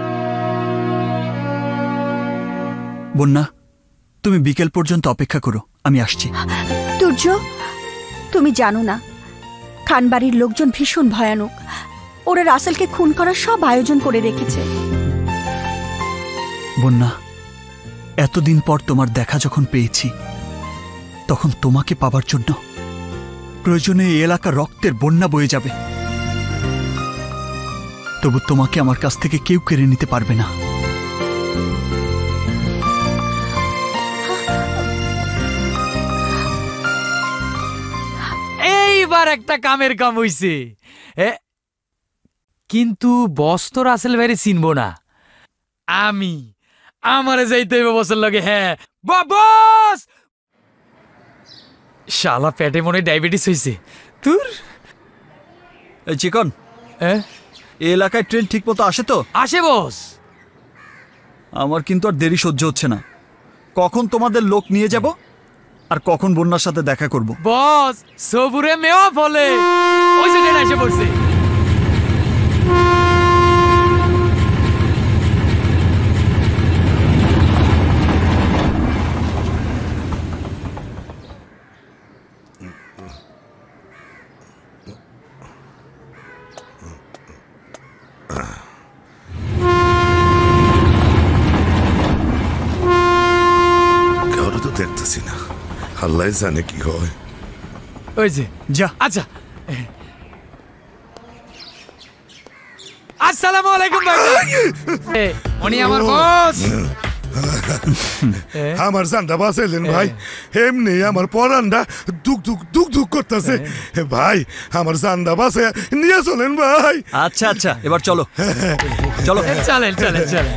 বন্যা, তুমি বিকেল পর্যন্ত অপেক্ষা করো, আমি আসছি। তুর্য, তুমি জানো না খানবাড়ির লোকজন ভীষণ ভয়ানক। ওরা রাসেলকে খুন করার সব আয়োজন করে রেখেছে। বন্যা, এতদিন পর তোমার দেখা যখন পেয়েছি, তখন তোমাকে পাবার জন্য প্রয়োজনে এই এলাকা রক্তের বন্যা বয়ে যাবে। তবু তোমাকে আমার কাছ থেকে কেউ কেড়ে নিতে পারবে না। এইবার একটা কামের কাম হইছে। কিন্তু বস তো রাসেল ভাইরে চিনবো না। আমি আমারে যাইতে হইব বসের লগে। হ্যাঁ বস, শালা পেটে মনে ডায়াবেটিস হইছে। তোর এই চিকন, এই এলাকায় ট্রেন ঠিক মতো আসে তো? আসে বস। আমার কিন্তু আর দেরি সহ্য হচ্ছে না। কখন তোমাদের লোক নিয়ে যাব আর কখন বন্যার সাথে দেখা করব? বস, সবুরে মেওয়া ফলে ওই যে ট্রেন এসে পড়ছে। দেখতেছি না, আল্লাহ জানে কি হয়। ওই যে যা। আচ্ছা, আসসালামু আলাইকুম ভাই। উনি আমার বস। আমার জানটা বাঁচাইলেন ভাই। এমনি আমার পরানটা দুক দুক দুক দুক করতেছে ভাই। আমার জানটা বাঁচাই নিয়ে চলেন ভাই। আচ্ছা আচ্ছা, এবার চলো চলো চলেন চলেন চলেন।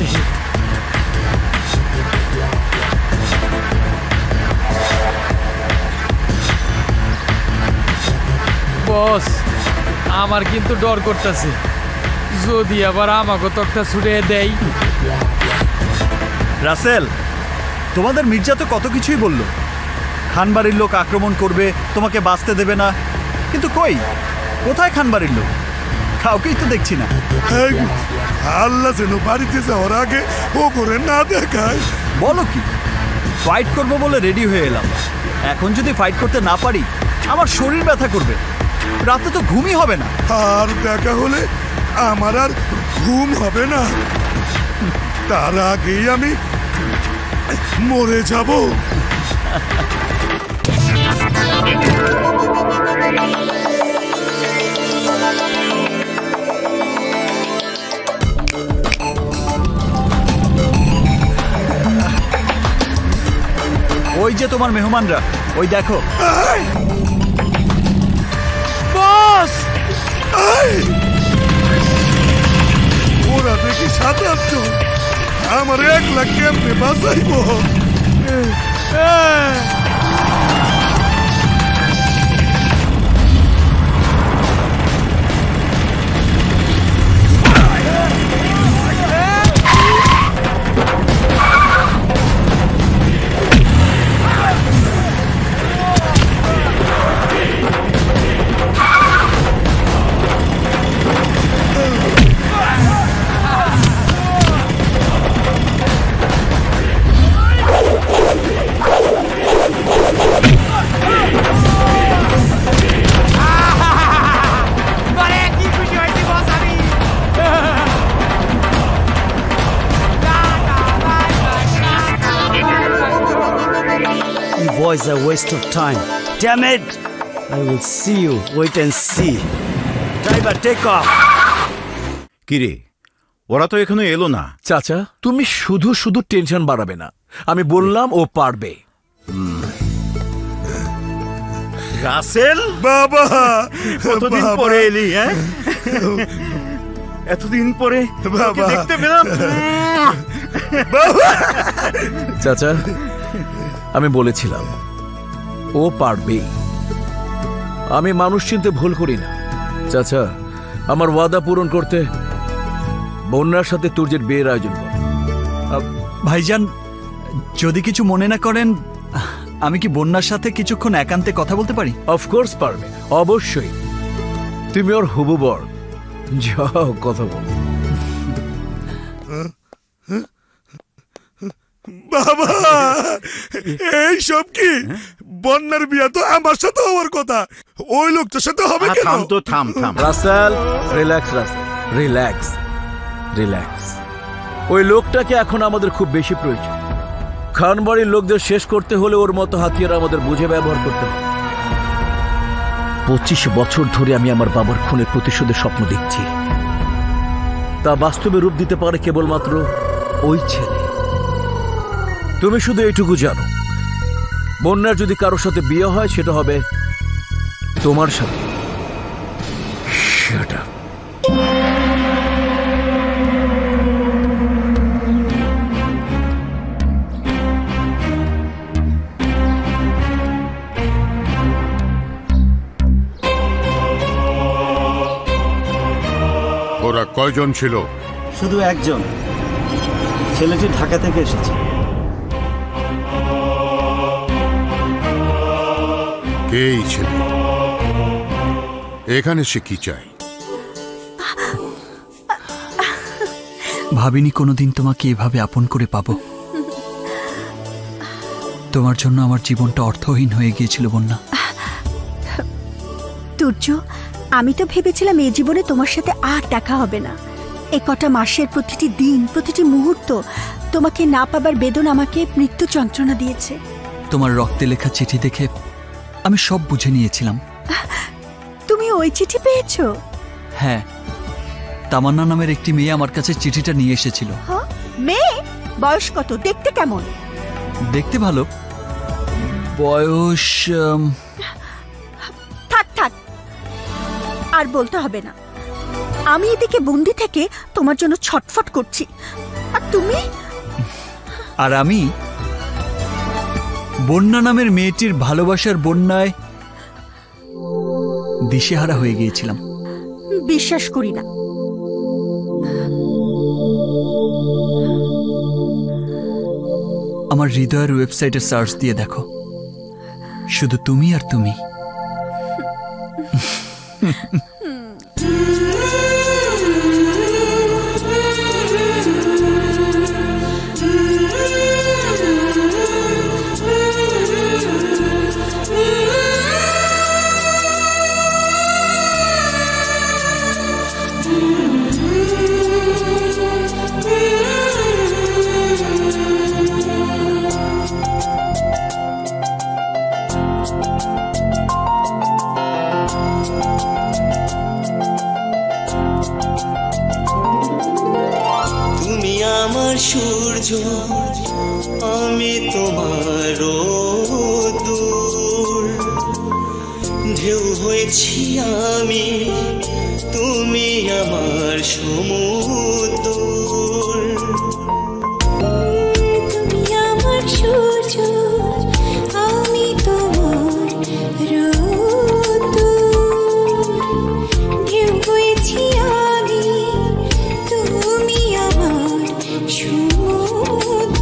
বস, আমার কিন্তু ডর করতেছে, যদি আবার আমাকে তকটা ছুটে দেয়। রাসেল, তোমাদের মির্জা তো কত কিছুই বলল। খানবাড়ির লোক আক্রমণ করবে, তোমাকে বাঁচতে দেবে না। কিন্তু কই, কোথায় খানবাড়ির লোক? কাউকেই তো দেখছি না। আল্লাহ যেন বাড়িতে যাওয়ার আগে ও করে না দেখায়। বলো কি? ফাইট করবো বলে রেডি হয়ে এলাম, এখন যদি ফাইট করতে না পারি আমার শরীর ব্যথা করবে, রাতে তো ঘুমই হবে না। আর দেখা হলে আমার আর ঘুম হবে না, তার আগেই আমি মরে যাব। ওই যে তোমার মেহমানরা, ওই দেখো। বস, ওরা দেখি সাত আটজন, আমার এক লাখ কেমনে বাঁচাইব? boys are waste of time. Damn it! I will see you. Wait and see. Driver, take off. কিরে ওরা তো এখনো এলো না। চাচা তুমি শুধু শুধু টেনশন বাড়াবে না, আমি বললাম ও পারবে। রাসেল বাবা কতদিন বাবা। পরে এলি হ্যাঁ? এতদিন পরে বাবা। তোকে দেখতে পেলাম। চাচা আমি বলেছিলাম ও পারবে। আমি মানুষ চিনতে ভুল করি না। চাচা আমার ওয়াদা পূরণ করতে বন্যার সাথে তুর্যের বিয়ের আয়োজন কর। ভাইজান যদি কিছু মনে না করেন, আমি কি বন্যার সাথে কিছুক্ষণ একান্তে কথা বলতে পারি? অফকোর্স পারবে, অবশ্যই। তুমি ওর হুবু বর, যাও কথা বল। বাবা এই সব কি? বন্যার বিয়া তো আমার সাথে হওয়ার কথা, ওই লোকটার সাথে হবে কেন? থাম তো থাম থাম Russell relax, Russell relax relax. ওই লোকটাকে এখন আমাদের খুব বেশি প্রয়োজন। খানবাড়ির লোকদের শেষ করতে হলে ওর মতো হাতিয়ার আমাদের বুঝে ব্যবহার করতে হবে। পঁচিশ বছর ধরে আমি আমার বাবার খুনের প্রতিশোধের স্বপ্ন দেখছি, তা বাস্তবে রূপ দিতে পারে কেবলমাত্র ওই ছেলে। তুমি শুধু এইটুকু জানো, বন্যার যদি কারোর সাথে বিয়ে হয় সেটা হবে তোমার সাথে। Shut up. ওরা কয়জন ছিল? শুধু একজন, ছেলেটি ঢাকা থেকে এসেছে। কে এই ছেলে? এখানে সে কি চায়? ভাবিনি কোনোদিন তোমাকে এভাবে আপন করে পাবো। তোমার জন্য আমার জীবনটা অর্থহীন হয়ে গিয়েছিল বন্যা। তুর্য, আমি তো ভেবেছিলাম এই জীবনে তোমার সাথে আর দেখা হবে না। এ কটা মাসের প্রতিটি দিন, প্রতিটি মুহূর্ত তোমাকে না পাবার বেদনা আমাকে মৃত্যু যন্ত্রণা দিয়েছে। তোমার রক্তে লেখা চিঠি দেখে আমি সব বুঝে নিয়েছিলাম। তুমি ওই চিঠি পেয়েছো? হ্যাঁ, তামান্না নামের একটি মেয়ে আমার কাছে চিঠিটা নিয়ে এসেছিল। হ্যাঁ, মেয়ে? বয়স কত? দেখতে কেমন? দেখতে ভালো, বয়স উম, থাক থাক, আর বলতে হবে না। আমি এদিকে বন্দি থেকে তোমার জন্য ছটফট করছি, আর তুমি? আর আমি বন্যা নামের মেয়েটির ভালোবাসার বন্যায় দিশেহারা হয়ে গিয়েছিলাম। বিশ্বাস করি না। আমার হৃদয়ের ওয়েবসাইটে সার্চ দিয়ে দেখো, শুধু তুমি আর তুমি। তুমি আমার সূর্য, আমি তোমার রোদ্দুর। ঢেউ হয়েছি আমি, তুমি আমার সমুদ্র। তুমি আমার সূর্য, আমি তোমার রোদ্দুর। ঢেউ হয়েছি আমি, তুমি আমার সমুদ্র।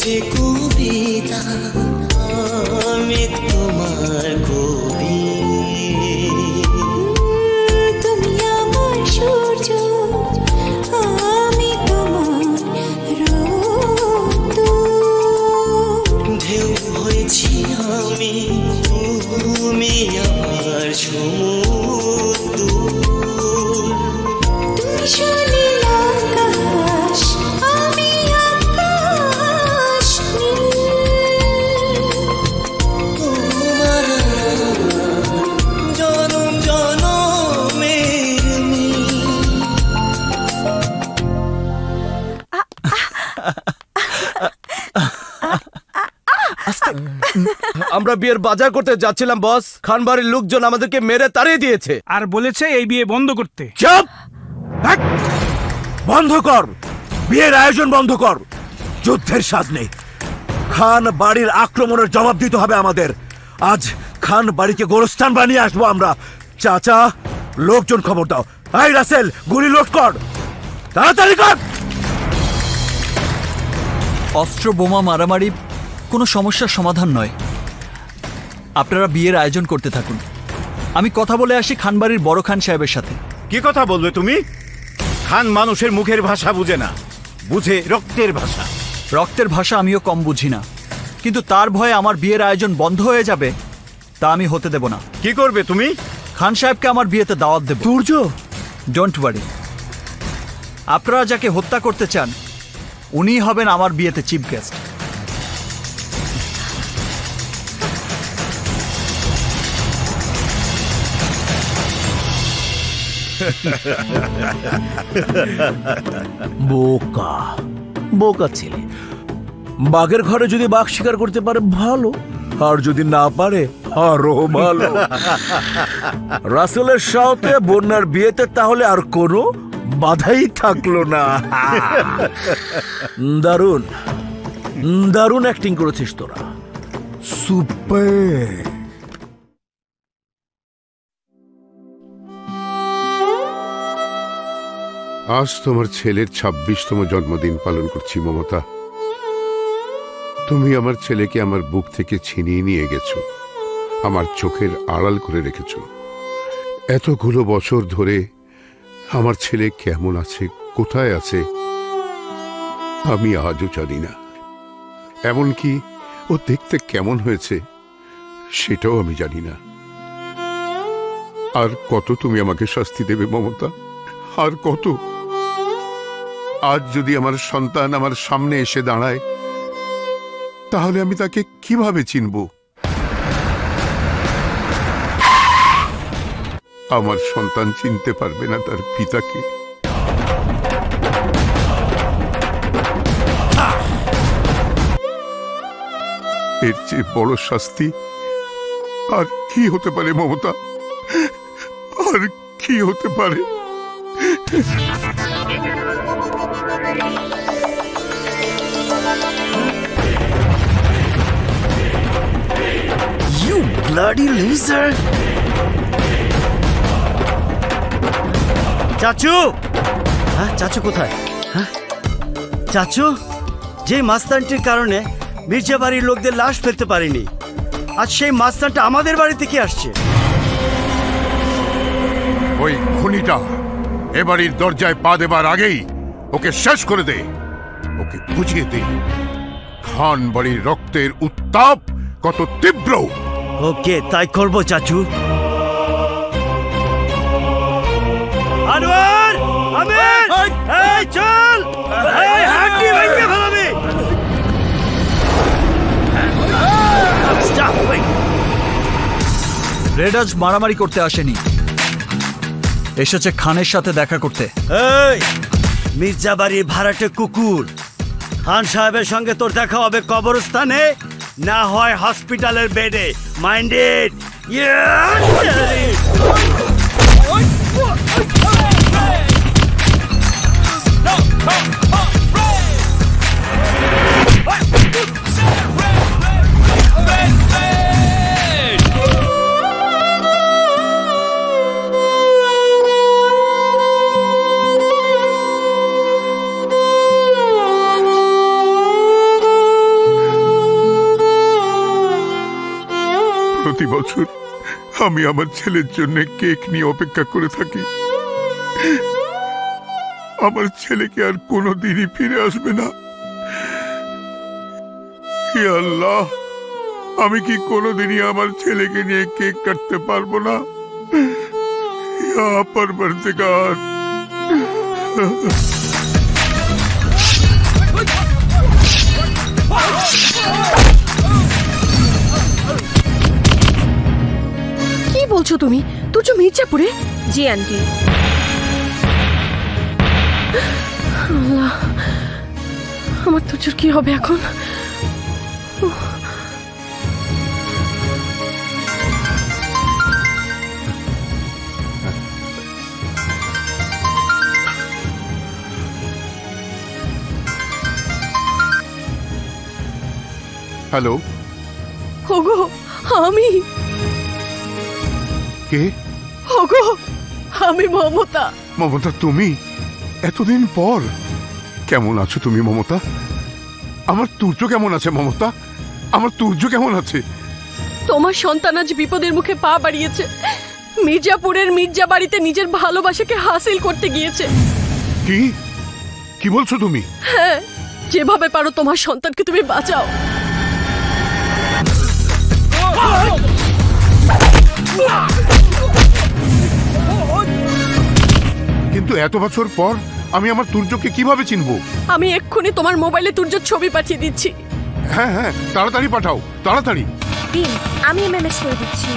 যে কবিতা আমি তোমার কবি তুমি আমার সূর্য আমি তোমার রোদ ঢেউ হয়েছি আমি তুমি আমার সমুদ্র তুমি সুনীল আকাশ আমি আকাশ তোমার জনম জনমের মিল আমরা বিয়ের বাজার করতে যাচ্ছিলাম বস, খানবাড়ির লোকজন আমাদেরকে মেরে তাড়িয়ে দিয়েছে আর বলেছে এই বিয়ে বন্ধ করতে। চুপ! ধ্যাৎ! বন্ধ কর, বিয়ের আয়োজন বন্ধ কর। যুদ্ধের সাজ নেই, খান বাড়ির আক্রমণের জবাব দিতে হবে আমাদের। আজ খান বাড়িকে গোরস্থান বানিয়ে আসবো আমরা। চাচা, লোকজন খবর দাও। এই রাসেল, গুলি লোড কর, তাড়াতাড়ি কর। অস্ত্র বোমা মারামারি কোনো সমস্যার সমাধান নয়। আপনারা বিয়ের আয়োজন করতে থাকুন, আমি কথা বলে আসি খানবাড়ির বড় খান সাহেবের সাথে। কি কথা বলবে তুমি? খান মানুষের মুখের ভাষা বুঝে না, বুঝে রক্তের ভাষা। রক্তের ভাষা আমিও কম বুঝি না, কিন্তু তার ভয়ে আমার বিয়ের আয়োজন বন্ধ হয়ে যাবে তা আমি হতে দেব না। কি করবে তুমি? খান সাহেবকে আমার বিয়েতে দাওয়াত দেব। সূর্য, ডোন্ট ওয়ারি, আপনারা যাকে হত্যা করতে চান উনিই হবেন আমার বিয়েতে চিফ গেস্ট। বোকা বোকা ছেলে। বাঘের ঘরে যদি বাঘ শিকার করতে পারে ভালো, আর যদি না পারে আরো ভালো। রাসেলের সাথে বন্যার বিয়েতে তাহলে আর কোনো বাধাই থাকলো না। দারুণ দারুণ অ্যাক্টিং করেছিস তোরা, সুপার। আজ তোমার ছেলের ছাব্বিশতম জন্মদিন পালন করছি মমতা। তুমি আমার ছেলেকে আমার বুক থেকে ছিনিয়ে নিয়ে গেছো, আমার চোখের আড়াল করে রেখেছো। এতগুলো বছর ধরে আমার ছেলে কেমন আছে, কোথায় আছে, আমি আজও জানি না। এমনকি ও দেখতে কেমন হয়েছে সেটাও আমি জানি না। আর কত তুমি আমাকে শাস্তি দেবে মমতা, আর কত? আজ যদি আমার সন্তান আমার সামনে এসে দাঁড়ায় তাহলে আমি তাকে কিভাবে চিনব? আমার সন্তান চিনতে পারবে না তার পিতাকে। এর চেয়ে বড় শাস্তি আর কি হতে পারে মমতা? আর কি হতে পারে? You bloody loser! চাচু, হ্যাঁ চাচু কোথায়? হ্যাঁ চাচু, যে মাস্তানটির কারণে মির্জা বাড়ির লোকদের লাশ ফেলতে পারিনি, আজ সেই মাস্তানটা আমাদের বাড়িতে কি আসছে? ওই খুনিটা এ বাড়ির দরজায় পা দেবার আগেই ওকে শেষ করে দে, ওকে বুঝিয়ে দে খান বাড়ির রক্তের উত্তাপ কত তীব্র। ওকে, তাই করবো চাচু। আনোয়ার, আমির, এই চল, এই হাড্ডি ভেঙে ফেলাবি। রেড আজ মারামারি করতে আসেনি, এসেছে খানের সাথে দেখা করতে। এই মির্জা বাড়ির ভাড়াটে কুকুর, খান সাহেবের সঙ্গে তোর দেখা হবে কবরস্থানে, না হয় হসপিটালের বেডে। মাইন্ডেড? প্রতি বছর আমি আমার ছেলের জন্য কেক নিয়ে অপেক্ষা করে থাকি। আমার ছেলেকে আর কোনোদিনই ফিরে আসবে না। হে আল্লাহ, আমি কি কোনোদিনই আমার ছেলেকে নিয়ে কেক কাটতে পারবো না? ইয়া পরবর্তীগার। কি বলছো তুমি? তুর্য মির্জাপুরে? জি আন্টি। আল্লাহ, আমার তুর্যর কি হবে এখন? উহ। হ্যালো, ওগো আমি। কে? ওগো আমি মমতা। মমতা, তুমি? এতদিন পর কেমন আছো তুমি মমতা? আমার তুর্য কেমন আছে মমতা? আমার তুর্য কেমন আছে? তোমার সন্তান আজ বিপদের মুখে পা বাড়িয়েছে। মির্জাপুরের মির্জা বাড়িতে নিজের ভালোবাসাকে হাসিল করতে গিয়েছে। কি কি বলছো তুমি? হ্যাঁ, যেভাবে পারো তোমার সন্তানকে তুমি বাঁচাও। কিন্তু এত বছর পর আমি আমার তুর্যকে কিভাবে চিনবো? আমি এক্ষুনি তোমার মোবাইলে তুর্যর ছবি পাঠিয়ে দিচ্ছি। হ্যাঁ হ্যাঁ, তাড়াতাড়ি পাঠাও, তাড়াতাড়ি। দিন, আমি এমএমএস করে দিচ্ছি।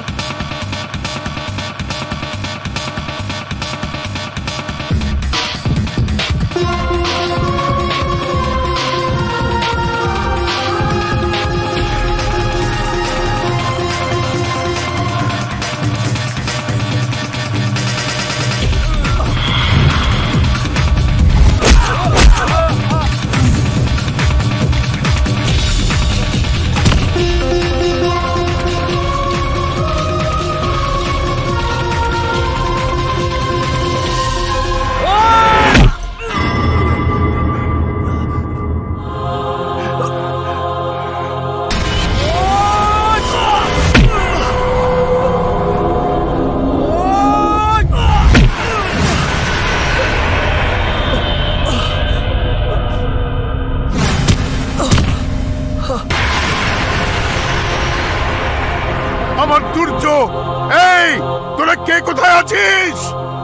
আমার তুর্য, এই তোরা কে কোথায় আছিস?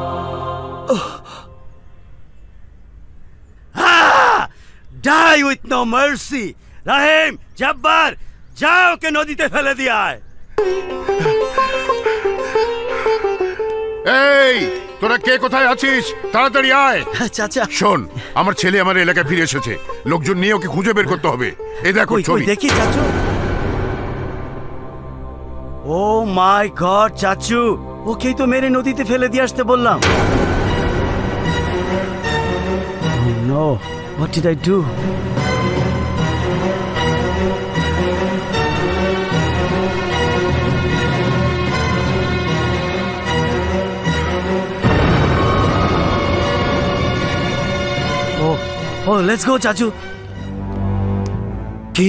Die with no mercy. Rahim, Jabbar, যাও কে নদীতে ফেলে দিয়ে আয়। এই তোরা কে কোথায় আছিস? তাড়াতাড়ি আয়। চাচা শোন, আমার ছেলে আমার এলাকায় ফিরে এসেছে। লোকজন নিয়ে ওকে খুঁজে বের করতে হবে। এই দেখো ছবি। দেখি চাচু। ও মাই গড চাচু, ওকেই তো মেরে নদীতে ফেলে দিয়ে আসতে বললাম। No, what did I do? ও ও লেটস গো চাচু। কি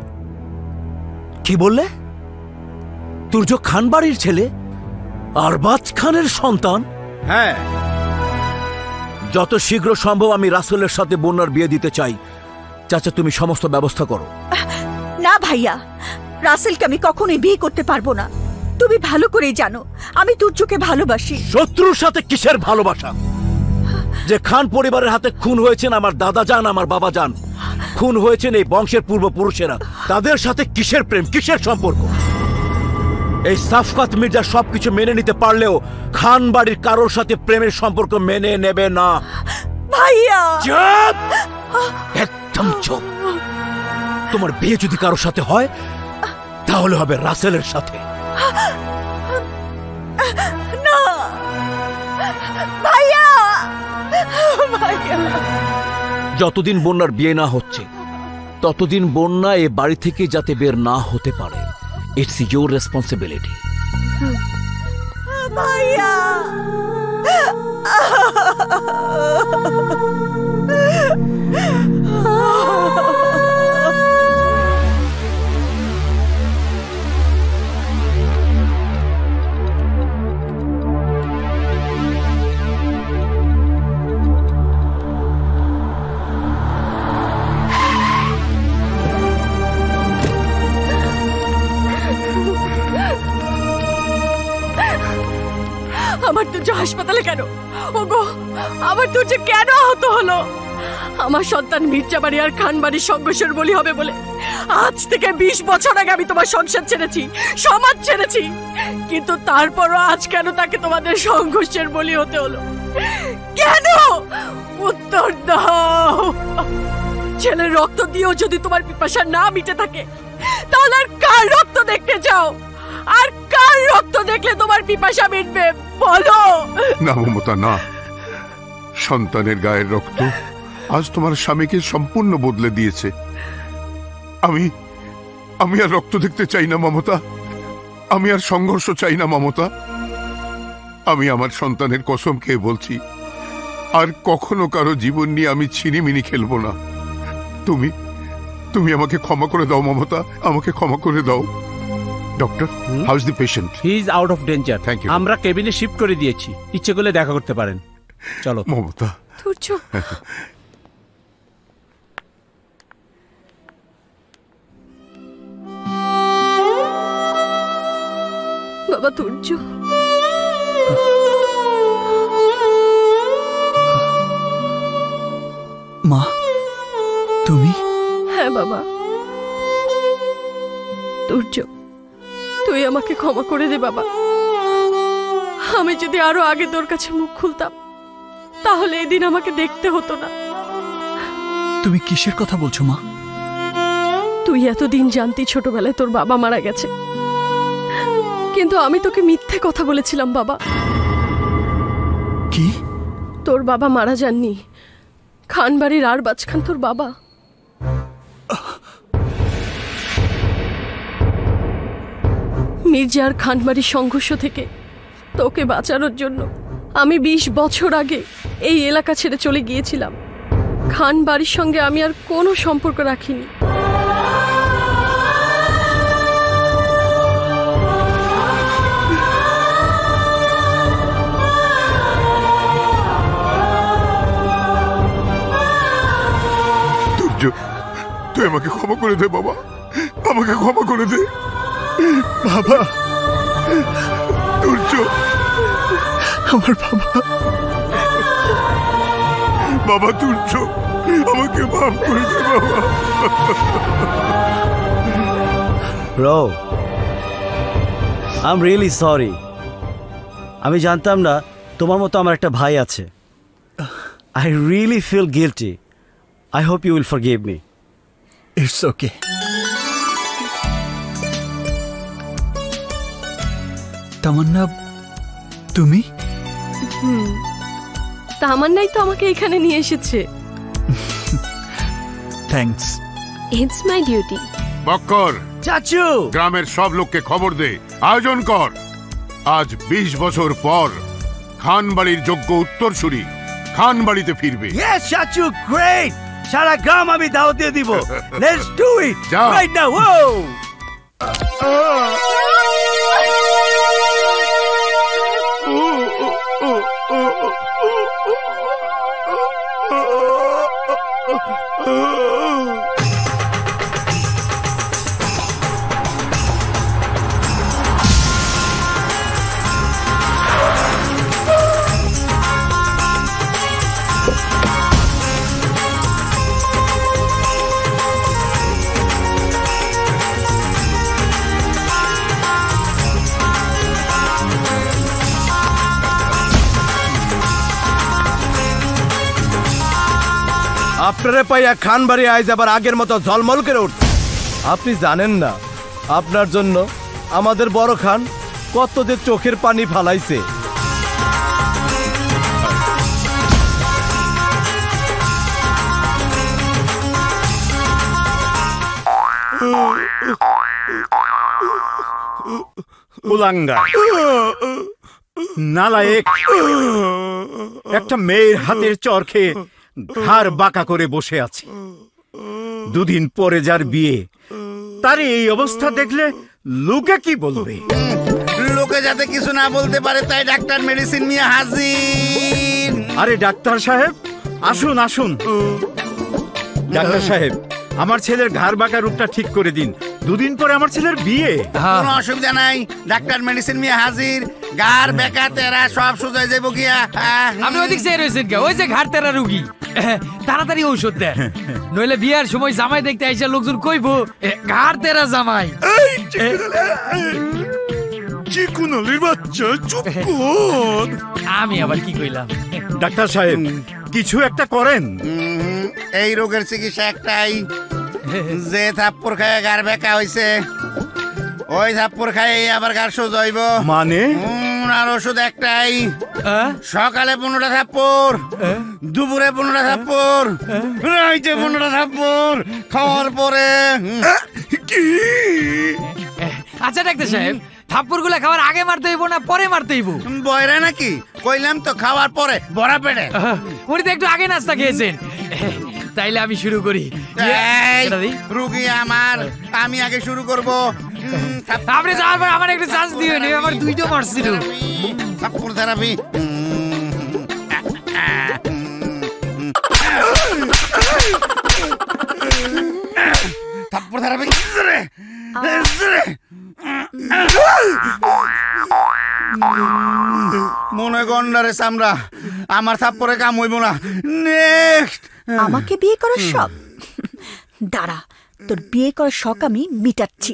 কি বললে? তুর্য খান বাড়ির ছেলে আরবাজ খানের সন্তান? হ্যাঁ। যত শীঘ্র সম্ভব আমি রাসেলের সাথে বন্যার বিয়ে দিতে চাই। চাচা, তুমি সমস্ত ব্যবস্থা করো। না ভাইয়া, রাসেলকে আমি কখনোই বিয়ে করতে পারবো না। তুমি ভালো করেই জানো আমি তুর্যকে ভালোবাসি। শত্রুর সাথে কিসের ভালোবাসা? যে খান পরিবারের হাতে খুন হয়েছেন আমার দাদা যান, আমার বাবা যান, খুন হয়েছেন এই বংশের পূর্বপুরুষেরা, তাদের সাথে কিসের প্রেম, কিসের সম্পর্ক? এই সাফকাত মির্জা সবকিছু মেনে নিতে পারলেও খান বাড়ির কারোর সাথে প্রেমের সম্পর্ক মেনে নেবে না। ভাইয়া চুপ, একদম চুপ। তোমার বিয়ে যদি কারোর সাথে হয় তাহলে হবে রাসেলের সাথে। না ভাইয়া, ভাইয়া। যতদিন বন্যার বিয়ে না হচ্ছে ততদিন বন্যা এ বাড়ি থেকে যাতে বের না হতে পারে, ইটস ইয়োর রেসপন্সিবিলিটি। ভাইয়া, আমার তুর্য হাসপাতালে কেন? ওগো, আমার তুর্য কেন আহত হলো? আমার সন্তান মির্জাবাড়ি আর খানবাড়ির সংঘর্ষের বলি হবে বলে আজ থেকে বিশ বছর আগে আমি তোমার সংসার ছেড়েছি, সমাজ ছেড়েছি, কিন্তু তারপরও আজ কেন তাকে তোমাদের সংঘর্ষের বলি হতে হলো? কেন? উত্তর দাও। ছেলের রক্ত দিয়েও যদি তোমার পিপাসা না মিটে থাকে, তাহলে আর কার রক্ত দেখতে চাও? আর কার রক্ত দেখলে তোমার পিপাসা মিটবে বলো? না মমতা, না। সন্তানের গায়ের রক্ত আজ তোমার স্বামীকে সম্পূর্ণ বদলে দিয়েছে। আমি আমি আর রক্ত দেখতে চাই না মমতা। আমি আর সংঘর্ষ চাই না মমতা। আমি আমার সন্তানের কসম খেয়ে বলছি, আর কখনো কারো জীবন নিয়ে আমি ছিনিমিনি খেলবো না। তুমি তুমি আমাকে ক্ষমা করে দাও মমতা, আমাকে ক্ষমা করে দাও। Doctor, how is the patient? He is out of danger. Thank you. আমরা কেবিনে শিফট করে দিয়েছি, ইচ্ছে করলে দেখা করতে পারেন। চলো মমতা। তুর্য, বাবা তুর্য, মা তুমি? হ্যাঁ বাবা। তুর্য, তুই আমাকে ক্ষমা করে দে বাবা। আমি যদি আরো আগে তোর কাছে মুখ খুলতাম, তাহলে এদিন আমাকে দেখতে হতো না। তুমি কিসের কথা বলছো মা? তুই এতদিন জানতি ছোটবেলায় তোর বাবা মারা গেছে, কিন্তু আমি তোকে মিথ্যে কথা বলেছিলাম বাবা। কি? তোর বাবা মারা যাননি, খানবাড়ির আর বাজ খান তোর বাবা। মির্জা আর খানবাড়ির সংঘর্ষ থেকে তোকে বাঁচানোর জন্য আমি বিশ বছর আগে এই এলাকা ছেড়ে চলে গিয়েছিলাম। খানবাড়ির সঙ্গে আমি আর কোনো সম্পর্ক রাখিনি। তুই আমাকে ক্ষমা করে দে বাবা, আমাকে ক্ষমা করে দে বাবা। তুর্য, আমার বাবা। বাবা তুর্য, আমাকে মাফ করে দে বাবা। Bro, I am really sorry. আমি জানতাম না তোমার মতো আমার একটা ভাই আছে। I really feel guilty. I hope you will forgive me. It's okay. Tamanna, তুমি? হুম, তামান্নাই তো আমাকে এখানে নিয়ে এসেছে। Thanks. It's my duty. Bakkar, চাচু, গ্রামের সব লোককে খবর দে, আয়োজন কর। আজ বিশ বছর পর খানবাড়ির যোগ্য উত্তরসূরি খানবাড়িতে ফিরবে। ইয়েস চাচু, গ্রেট। সারা গ্রাম আমি দাওয়াত দিয়ে দিব। Let's do it right now. ও আপনারে পাইয়া খানবাড়ি আইজ আবার আগের মতো ঝলমল করে উঠছে। আপনি জানেন না আপনার জন্য আমাদের বড় খান কত যে চোখের পানি ফালাইছে। কুলাঙ্গা, নালায়েক, একটা মেয়ের হাতের চর খেয়ে ঘাড় বাঁকা করে বসে আছে। দুদিন পরে যার বিয়ে, তার এই অবস্থা দেখলে লোকে কি বলবে? লোকে যাতে কিছু না বলতে পারে তাই ডাক্তার মেডিসিন নিয়ে হাজির। আরে ডাক্তার সাহেব, আসুন আসুন। ডাক্তার সাহেব, আমার ছেলের ঘাড় বাঁকা রূপটা ঠিক করে দিন। দুদিন পরে আমার ছেলের বিয়ে। কোনো অসুবিধা নাই, ডাক্তার মেডিসিন নিয়ে হাজির। গার বেকা তেরা সব সোজাই যাইব গিয়া আপনি ওইদিক চেয়ে রয়েছেন কে? ওই যে ঘাট তেরা রুগী, তাড়াতাড়ি ঔষধ দেন, নইলে বিয়ার সময় জামাই দেখতে আইসা লোকজন কইব ঘাট তেরা জামাই। চিকুনলির বাচ্চা চুপ কর। আমি আবার কি কইলাম? ডাক্তার সাহেব কিছু একটা করেন। এই রোগের চিকিৎসা একটাই, যে থাপ্পড় খায় গার বেকা হইছে ওই থাপ্পড় খায় আবার গার সোজা হইব। মানে আর ওষুধ একটাই, সকালে পনেরোটা থাপ্পড়, দুপুরে পনেরোটা থাপ্পড়, রাইতে পনেরোটা থাপ্পড় খাওয়ার পরে। কি? আচ্ছা ডাক্তার সাহেব, থাপ্পড় গুলা খাওয়ার আগে মারতে হইব না পরে মারতে হইব? বয়রা নাকি? কইলাম তো খাওয়ার পরে, বড়া পেটে। উনি তো একটু আগে নাস্তা খেয়েছেন, তাইলে আমি শুরু করি। রুগী আমার, আমি আগে শুরু করব। আপনি যাওয়ার পর আমার একটু চান্স দিবেন, আমার দুইটা মারছিল। থাপ্পড় থেরাপি। থাপ্পড় থেরাপি। মনে গন্ডারে চামড়া, আমার থাপ্পড়ে কাম হইব না। নেক্সট। আমাকে বিয়ে করার শখ? দাঁড়া, তোর বিয়ে করার শখ আমি মিটাচ্ছি।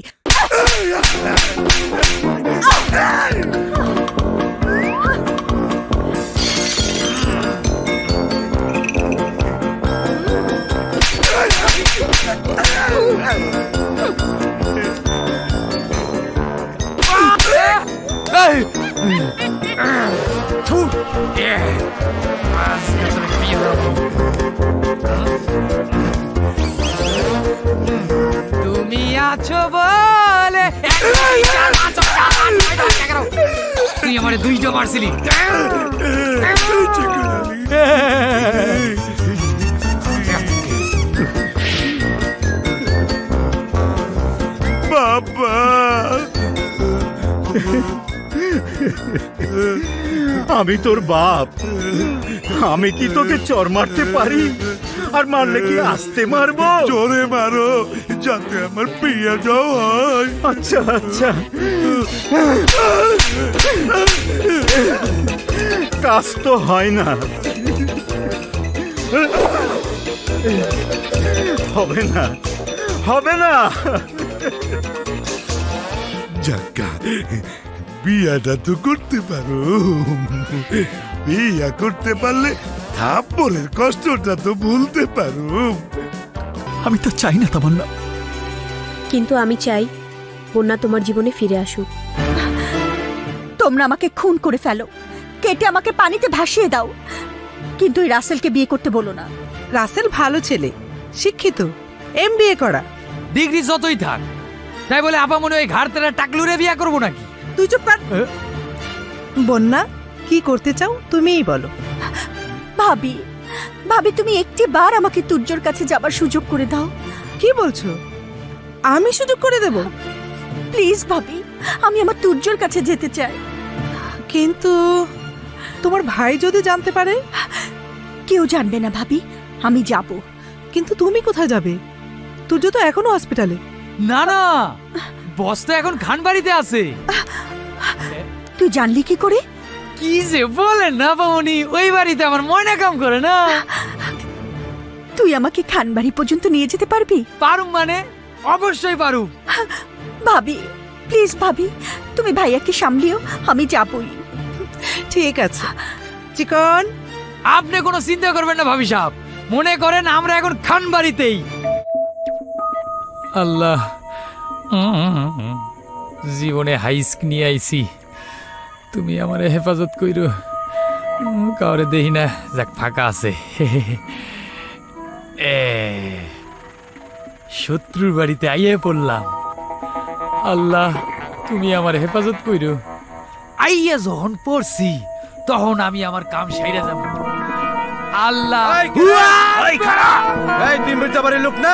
তুমি আছো বলে তুই আমার দুইটা মারছিলি। বাবা আমি তোর বাপ, আমি কি তোকে চর মারতে পারি? আর মারলে কি আস্তে মারবো? জোরে মারো যাতে আমার বিয়েটাও হয়। আচ্ছা আচ্ছা, কাজ তো হয় না। হবে না, হবে না। যাকা, বিয়াটা তো করতে পারো। বিয়া করতে পারলে থাপ্পড়ের কষ্টটা তো ভুলতে পারো। আমি তো চাই না তামান্না, কিন্তু আমি চাই বন্যা তোমার জীবনে ফিরে আসুক। তোমরা আমাকে খুন করে ফেলো, কেটে আমাকে পানিতে ভাসিয়ে দাও, কিন্তু ওই রাসেলকে বিয়ে করতে বলো না। রাসেল ভালো ছেলে, শিক্ষিত, এম বি এ করা। ডিগ্রি যতই থাক, তাই বলে আপা মনে ওই ঘাড় তেরা টাকলুরে বিয়ে করবো নাকি? তুই চুপ কর। বন্যা, কি করতে চাও তুমিই বলো। ভাবি, ভাবি তুমি একটি বার আমাকে তুর্যর কাছে যাবার সুযোগ করে দাও। কি বলছো? আমি সুযোগ করে দেব? প্লিজ ভাবি, আমি আমার তুর্যর কাছে যেতে চাই। কিন্তু তোমার ভাই যদি জানতে পারে? কেউ জানবে না ভাবি, আমি যাব। কিন্তু তুমি কোথায় যাবে? তুর্য তো এখনো হসপিটালে। না না, বস তো এখন খানবাড়িতে আছে। তুই জানলি কি করে? কি যে বলেন না বামনি, ওই বাড়িতে আমার ময়না কাম করে না। তুই আমাকে খানবাড়ি পর্যন্ত নিয়ে যেতে পারবি? পারুম মানে, অবশ্যই পারুম। ভাবি প্লিজ, ভাবি তুমি ভাইয়াকে সামলিও, আমি যাবই। ঠিক আছে চিকন, আপনি কোনো চিন্তা করবেন না ভাবি সাহেব, মনে করেন আমরা এখন খানবাড়িতেই। আল্লাহ, জীবনে হাইস্ক নিয়ে আইছি, তুমি আমারে হেফাজত কইরো। কাউরে দেখি না, যাক ফাঁকা আছে। এ শত্রুর বাড়িতে আইয়ে পড়লাম। আল্লাহ, তুমি আমার হেফাজত কইরো। আইয়া যখন পড়ছি তখন আমি আমার কাম সাইরা যাব। আল্লাহ, লোক না,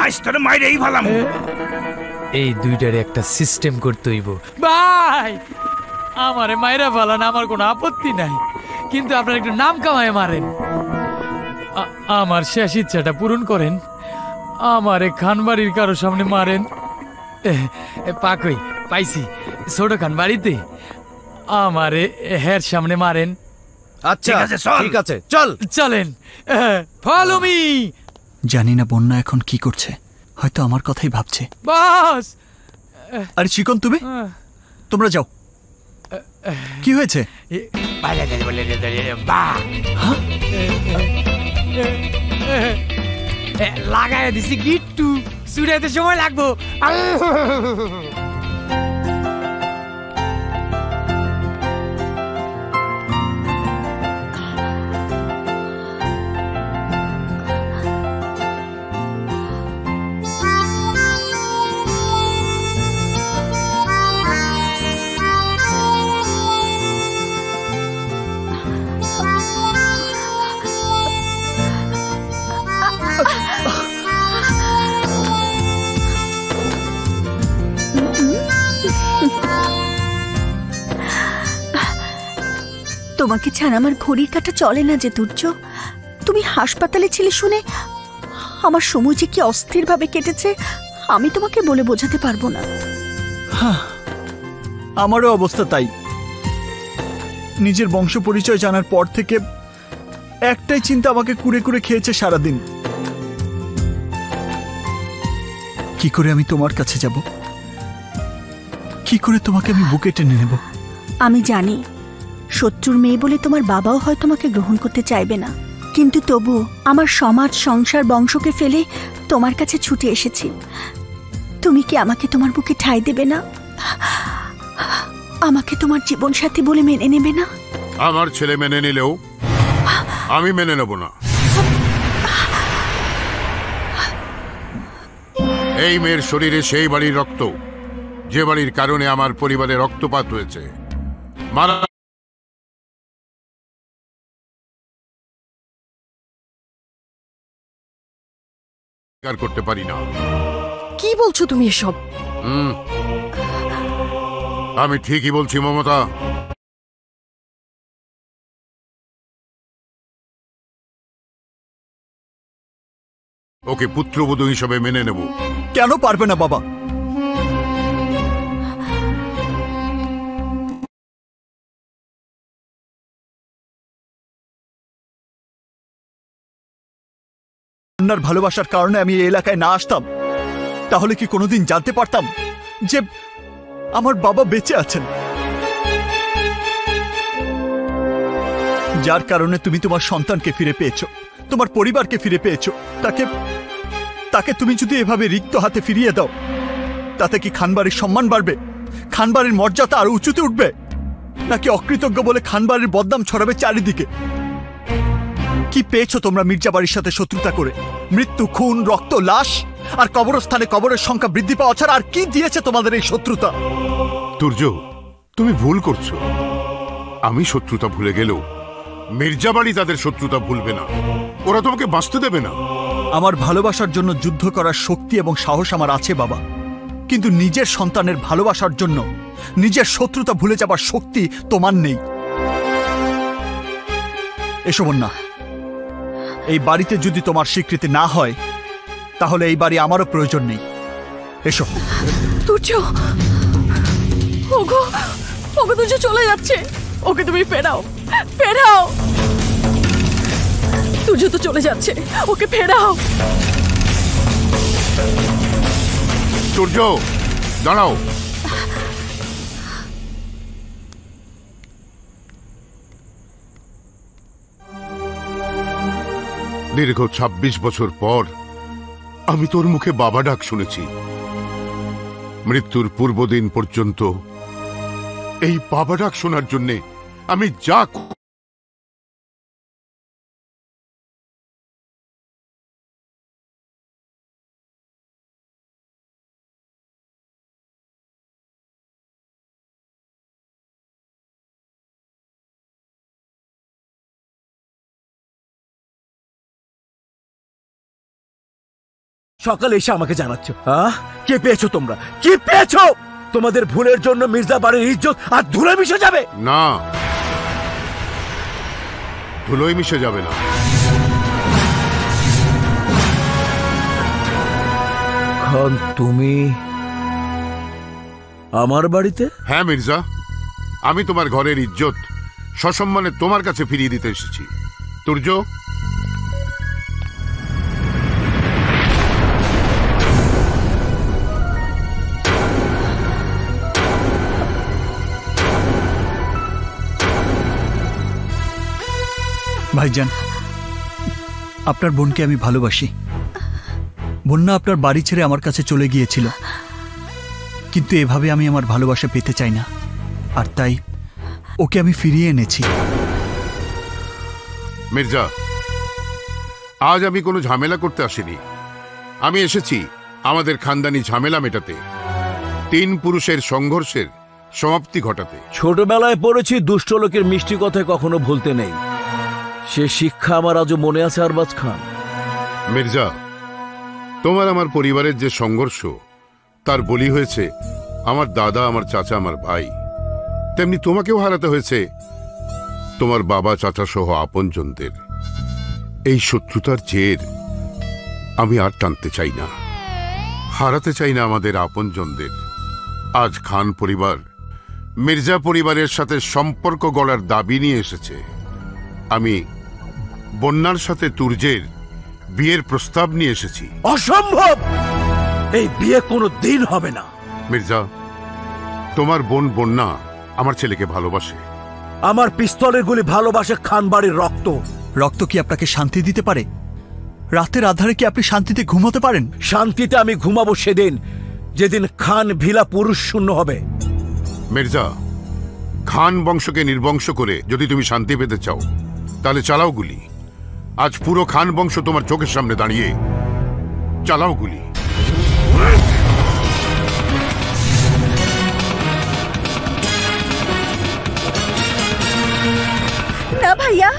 এই দুইটার একটা সিস্টেম করতে হইব। ভাই, আমারে মাইরা ফালান, আমার কোনো আপত্তি নাই, কিন্তু আপনারা একটু নাম কামায় মারেন। আমার শেষ ইচ্ছাটা পূরণ করেন, আমারে খানবাড়ির কারো সামনে মারেন। পাকই পাইছি ছোট খান বাড়িতে, আমারে হের সামনে মারেন। আচ্ছা ঠিক আছে চল চলেন, ফলো মি। জানি না বন্যা এখন কি করছে, হয়তো আমার কথাই ভাবছে। বাস। আরে চিকন, তুমি তোমরা যাও। কি হয়েছে? লাগাই দিছি গিট্টু, সুরাইতে সময় লাগবো। তোমাকে ছাড়া আমার ঘড়ির কাঁটা চলে না যে তুর্য। তুমি হাসপাতালে ছিলে শুনে আমার সময় যে কি অস্থির ভাবে কেটেছে আমি তোমাকে বলে বোঝাতে পারবো না। আমারও অবস্থা তাই। নিজের বংশ পরিচয় জানার পর থেকে একটাই চিন্তা আমাকে কুড়ে কুড়ে খেয়েছে সারাদিন। কি করে আমি তোমার কাছে যাব, কি করে তোমাকে আমি বুকে টেনে নেব। আমি জানি শত্রুর মেয়ে বলে তোমার বাবাও হয় তোমাকে গ্রহণ করতে চাইবে না, কিন্তু তবু আমার সমাজ সংসার বংশকে ফেলে তোমার কাছে ছুটে এসেছি। তুমি কি আমাকে তোমার বুকে ঠাঁই দেবে না? আমাকে তোমার জীবন সাথী বলে মেনে নেবে না? আমার ছেলে মেনে নিলেও আমি মেনে নেব না। এই মেয়ের শরীরে সেই বাড়ির রক্ত, যে বাড়ির কারণে আমার পরিবারে রক্তপাত হয়েছে। মারা করতে পারি না। কি বলছো তুমি এসব? হুম, আমি ঠিকই বলছি মমতা। ওকে পুত্রবধূ হিসেবে মেনে নেব। কেন পারবে না বাবা? বন্যার ভালোবাসার কারণে আমি এই এলাকায় না আসতাম, তাহলে কি কোনোদিন জানতে পারতাম যে আমার বাবা বেঁচে আছেন? যার কারণে তুমি তোমার সন্তানকে ফিরে পেয়েছো, তোমার পরিবারকে ফিরে পেয়েছো, তাকে তাকে তুমি যদি এভাবে রিক্ত হাতে ফিরিয়ে দাও, তাতে কি খানবাড়ির সম্মান বাড়বে? খানবাড়ির মর্যাদা আরো উঁচুতে উঠবে? নাকি অকৃতজ্ঞ বলে খানবাড়ির বদনাম ছড়াবে চারিদিকে? কি পেয়েছো তোমরা মির্জাবাড়ির সাথে শত্রুতা করে? মৃত্যু, খুন, রক্ত, লাশ আর কবরস্থানে কবরের সংখ্যা বৃদ্ধি পাওয়া ছাড়া আর কি দিয়েছে তোমাদের এই শত্রুতা? তুর্য, তুমি ভুল করছো। আমি শত্রুতা ভুলে গেলেও মির্জাবাড়ি তাদের শত্রুতা ভুলবে না। ওরা তোমাকে বাঁচতে দেবে না। আমার ভালোবাসার জন্য যুদ্ধ করার শক্তি এবং সাহস আমার আছে বাবা, কিন্তু নিজের সন্তানের ভালোবাসার জন্য নিজের শত্রুতা ভুলে যাবার শক্তি তোমার নেই। এসো বন্যা, এই বাড়িতে যদি তোমার স্বীকৃতি না হয় তাহলে এই বাড়ি আমারও প্রয়োজন নেই। এসো। তুর্য, ওগো ওগো তুর্য চলে যাচ্ছে, ওকে তুমি ফেরাও, ফেরাও। তুর্য তো চলে যাচ্ছে, ওকে ফেরাও। তুর্য দাঁড়াও। দীর্ঘ ছাব্বিশ বছর পর আমি তোর মুখে বাবা ডাক শুনেছি। মৃত্যুর পূর্বদিন পর্যন্ত এই বাবা ডাক শোনার জন্যে আমি যা সকালে এসে আমাকে জানাচ্ছ, হ্যাঁ কে পেয়েছো তোমরা? কি পেয়েছো? তোমাদের ভুলের জন্য মির্জা বাড়ির ইজ্জত আর ধুলো মিশে যাবে? না, ধুলোই মিশে যাবে না। খান, তুমি আমার বাড়িতে? হ্যাঁ মির্জা, আমি তোমার ঘরের ইজ্জত সসম্মানে তোমার কাছে ফিরিয়ে দিতে এসেছি। তুর্য, ভাইজান, আপনার বোনকে আমি ভালোবাসি। বন্যা আপনার বাড়ি ছেড়ে আমার কাছে চলে গিয়েছিল, কিন্তু এভাবে আমি আমার ভালোবাসা পেতে চাই না, আর তাই ওকে আমি ফিরিয়ে এনেছি। মির্জা, আজ আমি কোনো ঝামেলা করতে আসিনি। আমি এসেছি আমাদের খানদানি ঝামেলা মেটাতে, তিন পুরুষের সংঘর্ষের সমাপ্তি ঘটাতে। ছোটবেলায় পড়েছি দুষ্ট লোকের মিষ্টি কথায় কখনো ভুলতে নেই। সে শিক্ষা আমার আজও মনে আছে আরবাজ খান। মির্জা, তোমার আমার পরিবারের যে সংঘর্ষ তার বলি হয়েছে আমার দাদা, আমার চাচা, আমার ভাই। তেমনি তোমাকেও হারাতে হয়েছে তোমার বাবা, চাচা সহ আপনজনদের। এই শত্রুতার জের আমি আর টানতে চাই না, হারাতে চাই না আমাদের আপনজনদের। আজ খান পরিবার মির্জা পরিবারের সাথে সম্পর্ক গড়ার দাবি নিয়ে এসেছে। আমি বন্যার সাথে তুর্যের বিয়ের প্রস্তাব নিয়ে এসেছি। অসম্ভব! এই বিয়ে কোনো দিন হবে না। মির্জা, তোমার বোন বন্যা আমার ছেলেকে ভালোবাসে। আমার পিস্তলের গুলি ভালোবাসে খানবাড়ির রক্ত। রক্ত কি আপনাকে শান্তি দিতে পারে? রাতের আধারে কি আপনি শান্তিতে ঘুমোতে পারেন? শান্তিতে আমি ঘুমাবো সেদিন যেদিন খান ভিলা পুরুষ শূন্য হবে। মির্জা, খান বংশকে নির্বংশ করে যদি তুমি শান্তি পেতে চাও তাহলে চালাও গুলি। আজ পুরো খান বংশ তোমার চোখের সামনে দাঁড়িয়ে, চালাও গুলি। না ভাইয়া,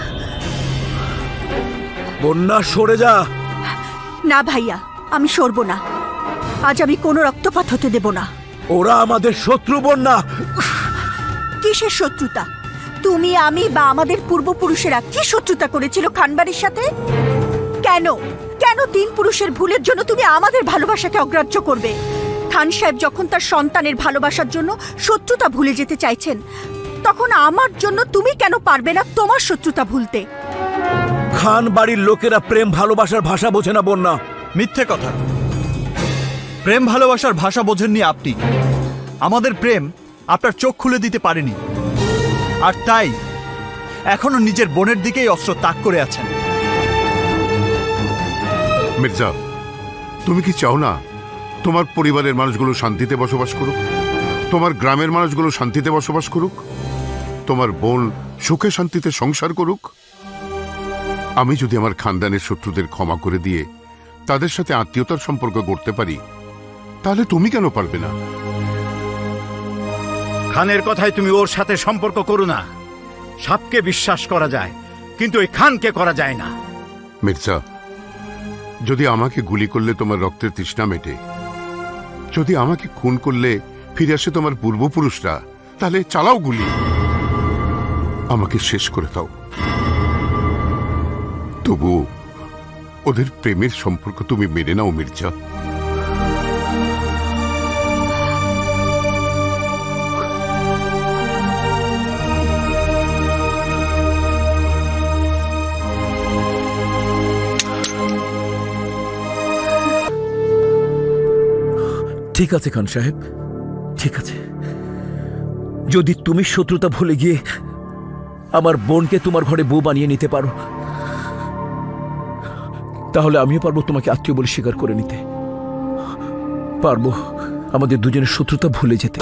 বন্যা সরে যা। না ভাইয়া, আমি সরব না। আজ আমি কোনো রক্তপাত হতে দেব না। ওরা আমাদের শত্রু বন্যা। কিসের শত্রুতা? তুমি, আমি বা আমাদের পূর্বপুরুষেরা কি শত্রুতা করেছিল খানবাড়ির সাথে? কেন কেন তিন পুরুষের ভুলের জন্য তুমি আমাদের ভালোবাসাকে অগ্রাহ্য করবে? খান সাহেব যখন তার সন্তানের ভালোবাসার জন্য শত্রুতা ভুলে যেতে চাইছেন, তখন আমার জন্য তুমি কেন পারবে না তোমার শত্রুতা ভুলতে? খান বাড়ির লোকেরা প্রেম ভালোবাসার ভাষা বোঝে না বন্যা। মিথ্যে কথা। প্রেম ভালোবাসার ভাষা বোঝেননি আপনি। আমাদের প্রেম আপনার চোখ খুলে দিতে পারেনি, আর তাই এখনো নিজের বোনের দিকেই অস্ত্র তাক করে আছেন। মির্জা, তুমি কি চাও না তোমার পরিবারের মানুষগুলো শান্তিতে বসবাস করুক? তোমার গ্রামের মানুষগুলো শান্তিতে বসবাস করুক? তোমার বোন সুখে শান্তিতে সংসার করুক? আমি যদি আমার খানদানের শত্রুদের ক্ষমা করে দিয়ে তাদের সাথে আত্মীয়তার সম্পর্ক গড়তে পারি, তাহলে তুমি কেন পারবে না? খানের কথায় তুমি ওর সাথে সম্পর্ক করো না। সাপকে বিশ্বাস করা যায়, কিন্তু ওই খানকে করা যায় না। মির্জা, যদি আমাকে গুলি করলে তোমার রক্তের তৃষ্ণা মেটে, যদি আমাকে খুন করলে ফিরে আসে তোমার পূর্বপুরুষরা, তাহলে চালাও গুলি, আমাকে শেষ করে দাও। তবু ওদের প্রেমের সম্পর্ক তুমি মেনে নাও মির্জা। ঠিক আছে খান সাহেব, ঠিক আছে। যদি তুমি শত্রুতা ভুলে গিয়ে আমার বোনকে তোমার ঘরে বউ বানিয়ে নিতে পারো, তাহলে আমিও পারবো তোমাকে আত্মীয় বলে স্বীকার করে নিতে। পারবো আমাদের দুজনের শত্রুতা ভুলে যেতে।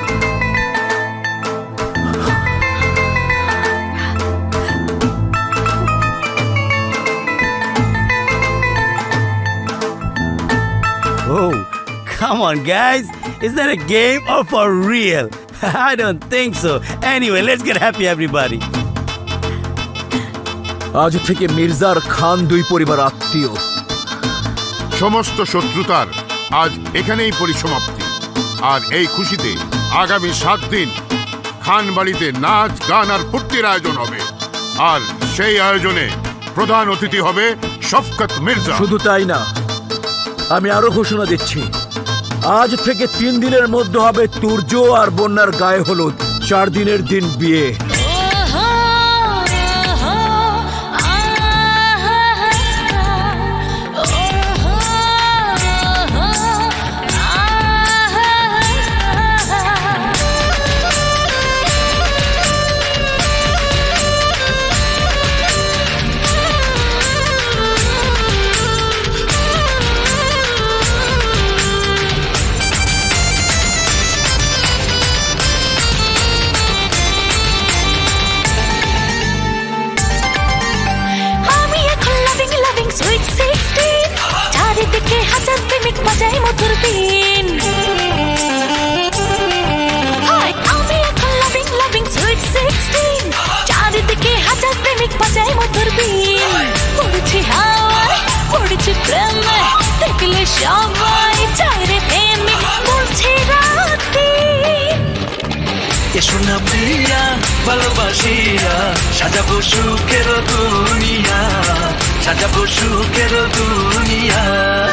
Oh, come on, guys. Is that a game or for real? I don't think so. Anyway, let's get happy, everybody. আজ থেকে মির্জার খান দুই পরিবার আত্মীয়। সমস্ত শত্রুতার আজ এখানেই পরিসমাপ্তি। আর এই খুশিতে আগামী সাত দিন খান বাড়িতে নাচ, গান আর ফুর্তির আয়োজন হবে। আর সেই আয়োজনে প্রধান অতিথি হবে শফকত মির্জা। শুধু তাই না, আমি আরো ঘোষণা দিচ্ছি, আজ থেকে তিন দিনের মধ্যে হবে তুর্য আর বন্যার গায়ে হলুদ। চার দিনের দিন বিয়ে। চারিদিকে হাজার প্রেমিক বাজায় মধুর বিন। আমি এখন লাভিং লাভিং সুইট সিক্সটিন, চারিদিকে হাজার প্রেমিক বাজায় মধুর বিন। পড়েছি হাওয়ায় পড়েছি প্রেমে, দেখলে সবাই চায় রে প্রেমিক বলছে রাতি। এসো না প্রিয়া ভালোবাসিয়া সাজাবো সুখের দুনিয়া, সাজাবো সুখের দুনিয়া।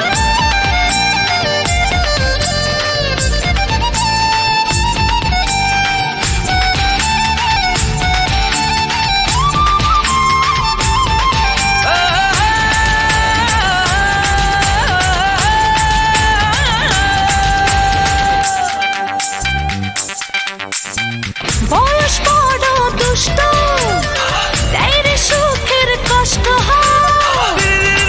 বয়স বড় দুষ্ট, তাই রে সুখের কষ্ট হয়।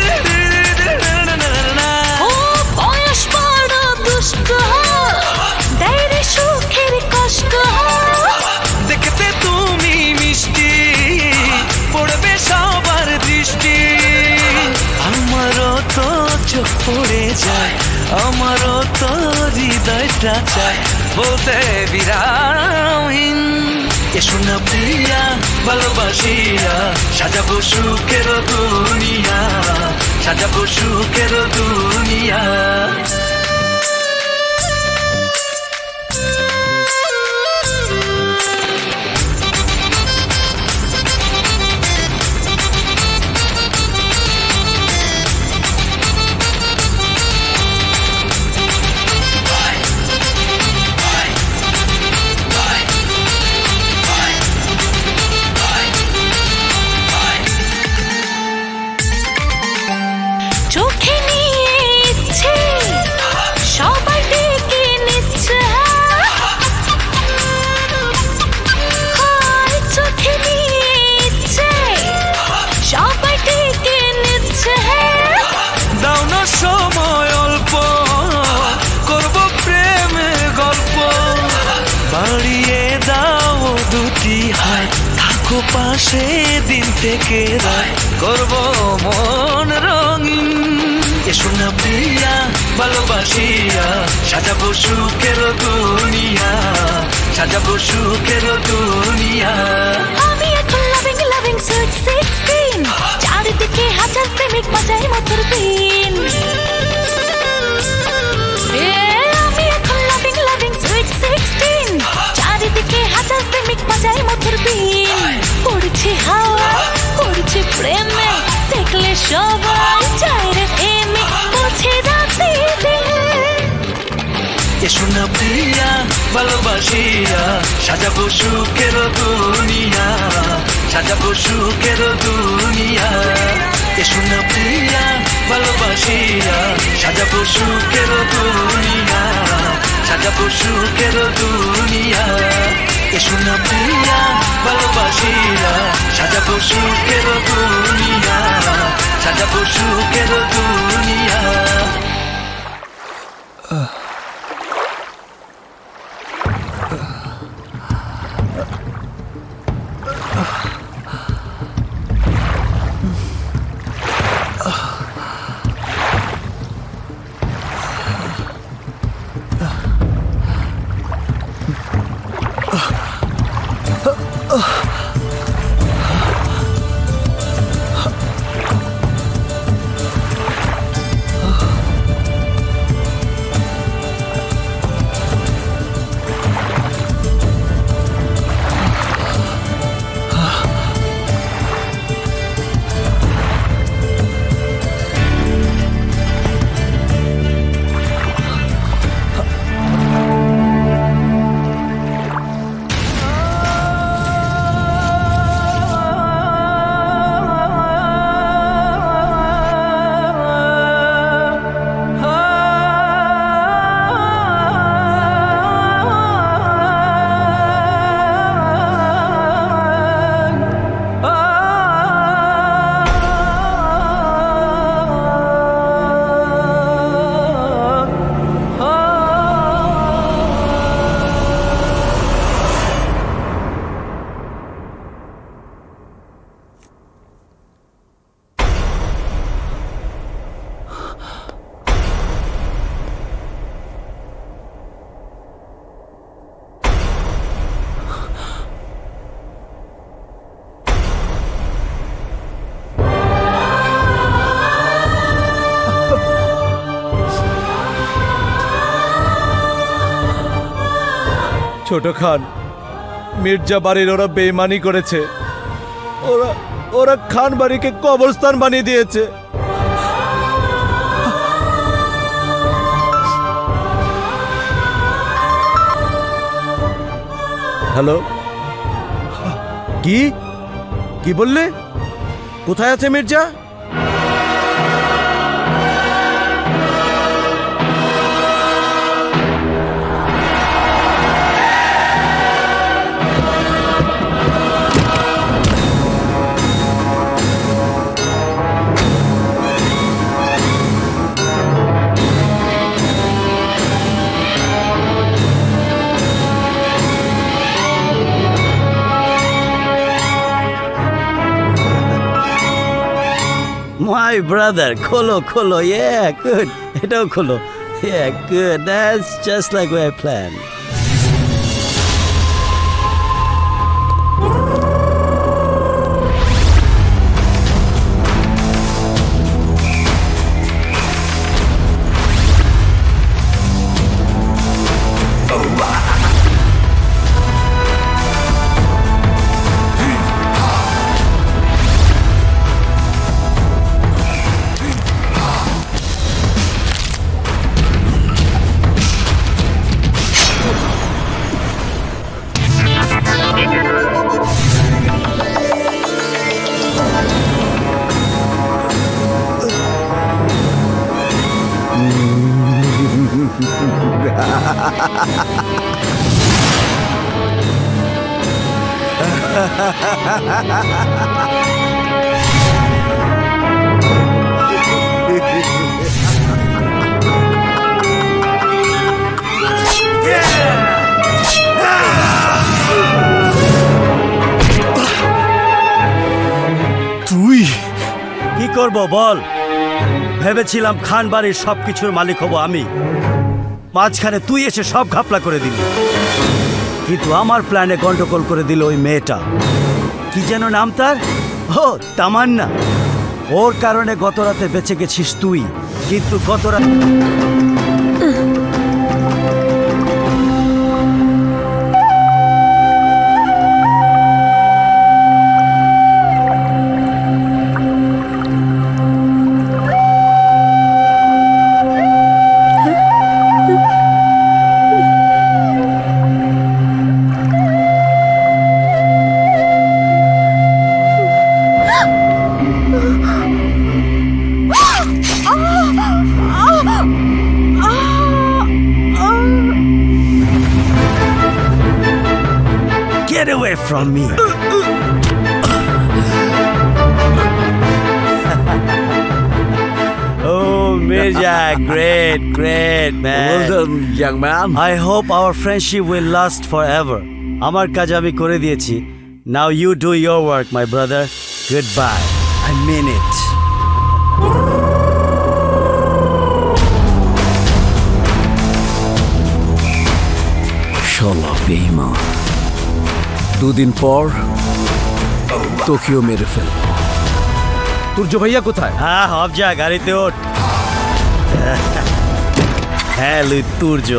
ও বয়স বড় দুষ্ট, তাই রে সুখের কষ্ট হয়। দেখতে তুমি মিষ্টি, পড়বে সবার দৃষ্টি। আমারও তো চোখ পড়ে যায়, আমারও তো হৃদয়টা চায় বলতে বিরামহীন। এসো না প্রিয়া ভালোবাসিয়া সাজাবো সুখের দুনিয়া, সাজাবো সুখের দুনিয়া। চোখে নিয়ে ইচ্ছে সবাই ডেকে নিচ্ছে, হায় চোখে নিয়ে ইচ্ছে সবাই ডেকে নিচ্ছে। দাও না সময় অল্প, করব প্রেমের গল্প। বাড়িয়ে দাও দুটি হাত, থাকো পাশে দিন থেকে রাত, করব মন রঙিন। এসো না প্রিয়া ভালোবাসিয়া সাজাবো সুখের দুনিয়া, সাজাবো সুখের দুনিয়া। আমি এখন লাভিং লাভিং সুইট সিক্সটিন, চারিদিকে হাজার প্রেমিক বাজায় মধুর বিন। আমি এখন লাভিং লাভিং সুইট সিক্সটিন, চারিদিকে হাজার প্রেমিক বাজায় মধুর বিন। পড়েছি হাওয়া পড়েছি প্রেমে, দেখলে সবাই চায় রে প্রেমিক বলছে রাতে দিন। এসো না প্রিয়া ভালোবাসিয়া সাজাবো সুখের দুনিয়া, সাজাবো সুখের দুনিয়া। এসো না প্রিয়া ভালোবাসিয়া সাজাবো সুখের দুনিয়া, সাজাবো সুখের দুনিয়া। এসো না প্রিয়া ভালোবাসিয়া সাজাবো সুখের দুনিয়া, সাজাবো সুখের দুনিয়া। ছোট খান, মির্জা বাড়ির ওরা বেইমানি করেছে। ওরা ওরা খান বাড়িকে কবরস্থান বানিয়ে দিয়েছে। হ্যালো, কি কি বললে? কোথায় আছে Mirza? My brother, kholo, kholo, yeah, good. Eto kholo, yeah, good. That's just like what I planned. তুই কি করব বল? ভেবেছিলাম খান বাড়ির সবকিছুর মালিক হব আমি, মাঝখানে তুই এসে সব ঘাপলা করে দিলি। কিন্তু আমার প্ল্যানে গন্ডগোল করে দিল ওই মেয়েটা, কি যেন নাম তার, ও তামান্না। ওর কারণে গত রাতে বেঁচে গেছিস তুই, কিন্তু গত রাতে Get away from me! Oh, Mirza, great, great, man. Well done, young man. I hope our friendship will last forever. আমার কাজ আমি করে দিয়েছি. Now you do your work, my brother. Goodbye. I mean it. শালা বেঈমান, দুদিন পর তোকেও মেরে ফেলবো। তুর্য ভাইয়া কোথায়? হ্যাঁ, হব যা, গাড়িতে ওঠ। হ্যাঁ লুই তুর্য।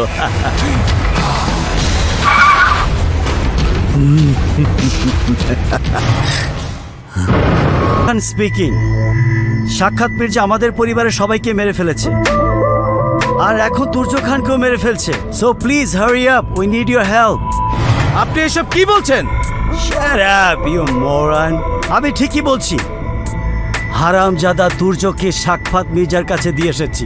স্পিকিং। সাক্ষাৎ মির্জা আমাদের পরিবারের সবাইকে মেরে ফেলেছে, আর এখন তুর্য খানকেও মেরে ফেলছে। So please hurry up, we need your help. আপনি এসব কি বলছেন? Shut up, you moron! আমি ঠিকই বলছি। হারামজাদা তুর্যকে সাক্ষাৎ মির্জার কাছে দিয়ে এসেছি।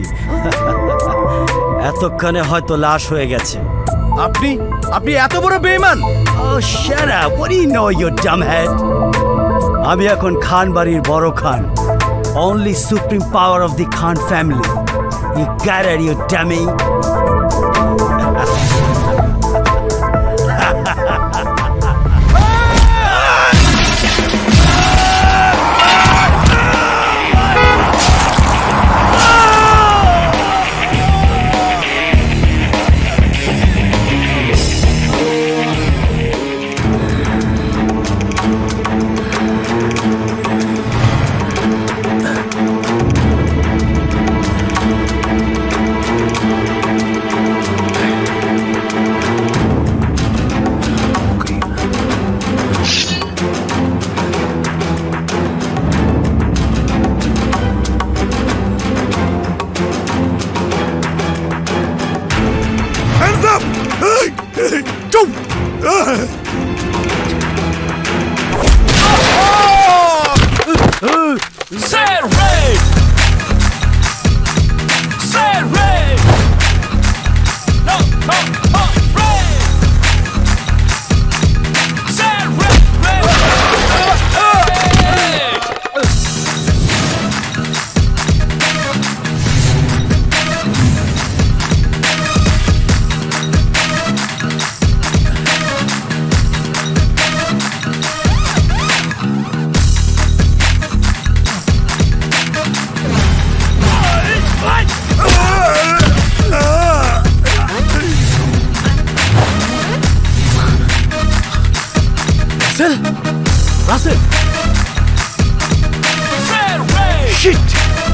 এতক্ষণে হয়তো লাশ হয়ে গেছে। আপনি আপনি এত বড় বেঈমান! Oh, shut up! What do you know, you dumbhead? আমি এখন খান বাড়ির বড় Khan, only supreme power of the Khan family. You got it, you dummy! Say red! Say red! No, no, no, red! Say red, red, red! Russell Russell shit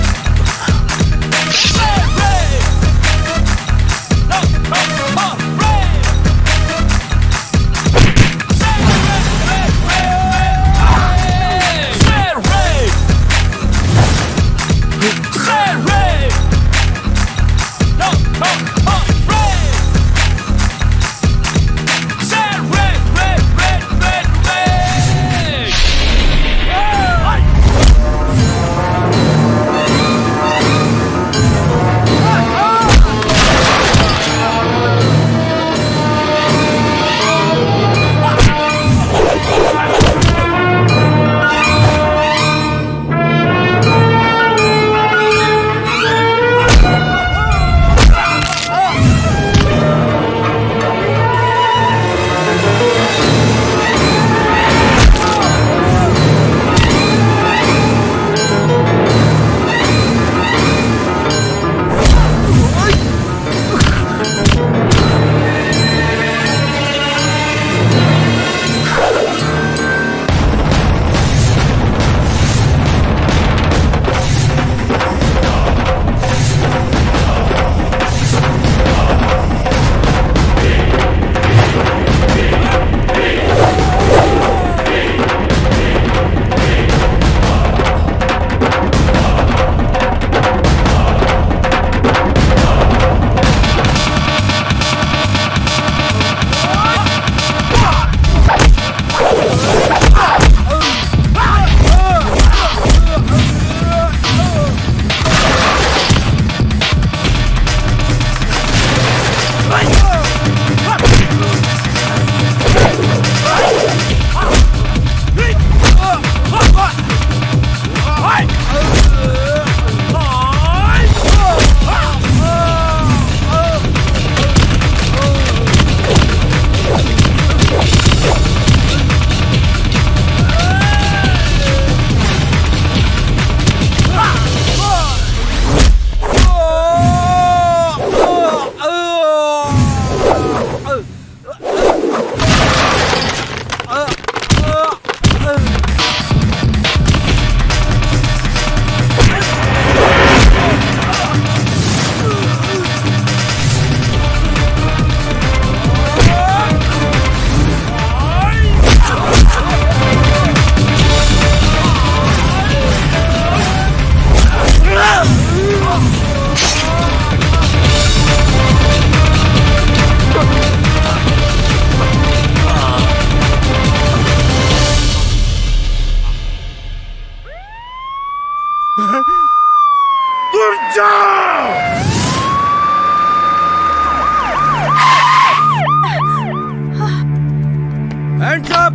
hands up!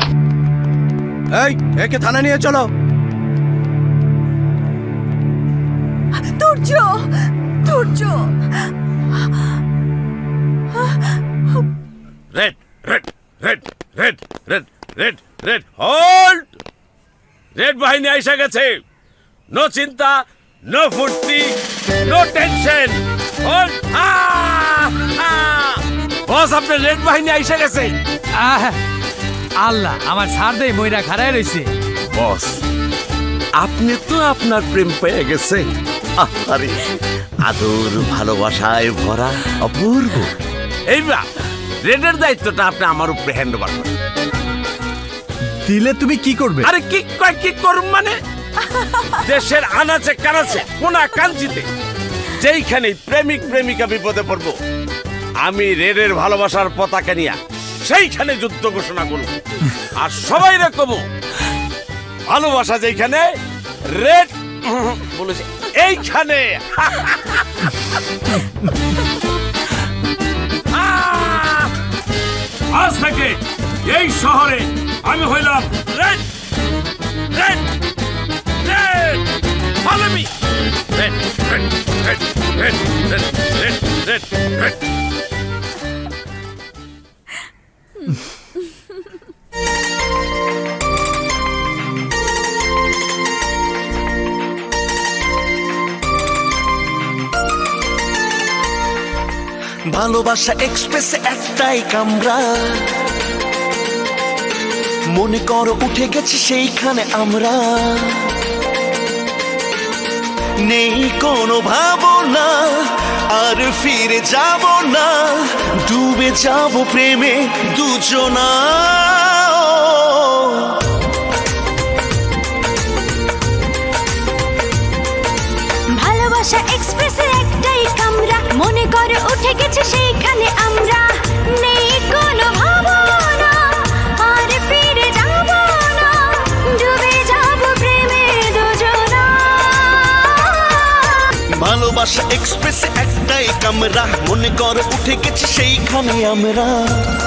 এই একে থানা নিয়ে চলো। Turjo Turjo red red red red red red red hold. Red বাহিনী আইসা গেছে। No চিন্তা, no ফুর্তি, নো টেনশন। হোল্ড। বস, আপনার রেড বাহিনী আইসা গেছে। আল্লাহ আমার ছাড় দেই, ময়রা খাড়ায় রইছে। বস, আপনি তো আপনার প্রেম পেয়ে গেছে। আরে আদর ভালোবাসায় ভরা অপূর্ব। এইবার রেডের দায়িত্বটা আপনি আমার উপরে হ্যান্ড ওভার করেন। দিলে তুমি কি করবে? আরে কি কয় কি করব মানে? দেশের আনাচে কানাচে কোনা কাঞ্চিতে যেইখানে প্রেমিক প্রেমিকা বিপদে পড়বো, আমি রেডের ভালোবাসার পতাকা নিয়ে সেইখানে যুদ্ধ ঘোষণা করব আর সবাই রকম ভালোবাসা যেখানে রেড বলেছে এইখানে। আজ থেকে এই শহরে আমি হইলাম red red red follow me red red red red red red red red. ভালোবাসা এক্সপ্রেসে একটাই কামরা, মনে করো উঠে গেছি সেইখানে আমরা। নেই কোনো ভাবনা আর ফিরে যাব না, ডুবে যাব প্রেমে দুজনা। ভালোবাসা এক্সপ্রেসের একটাই কামরা, মনে করে উঠে গেছে সেইখানে আমরা। নেই কোনো ভাবনা আর ফিরে যাব না, ডুবে যাব প্রেমে দুজনা। ভালোবাসা এক্সপ্রেসে একটাই কামরা, মনে করো উঠে গেছে সেইখানে আমরা।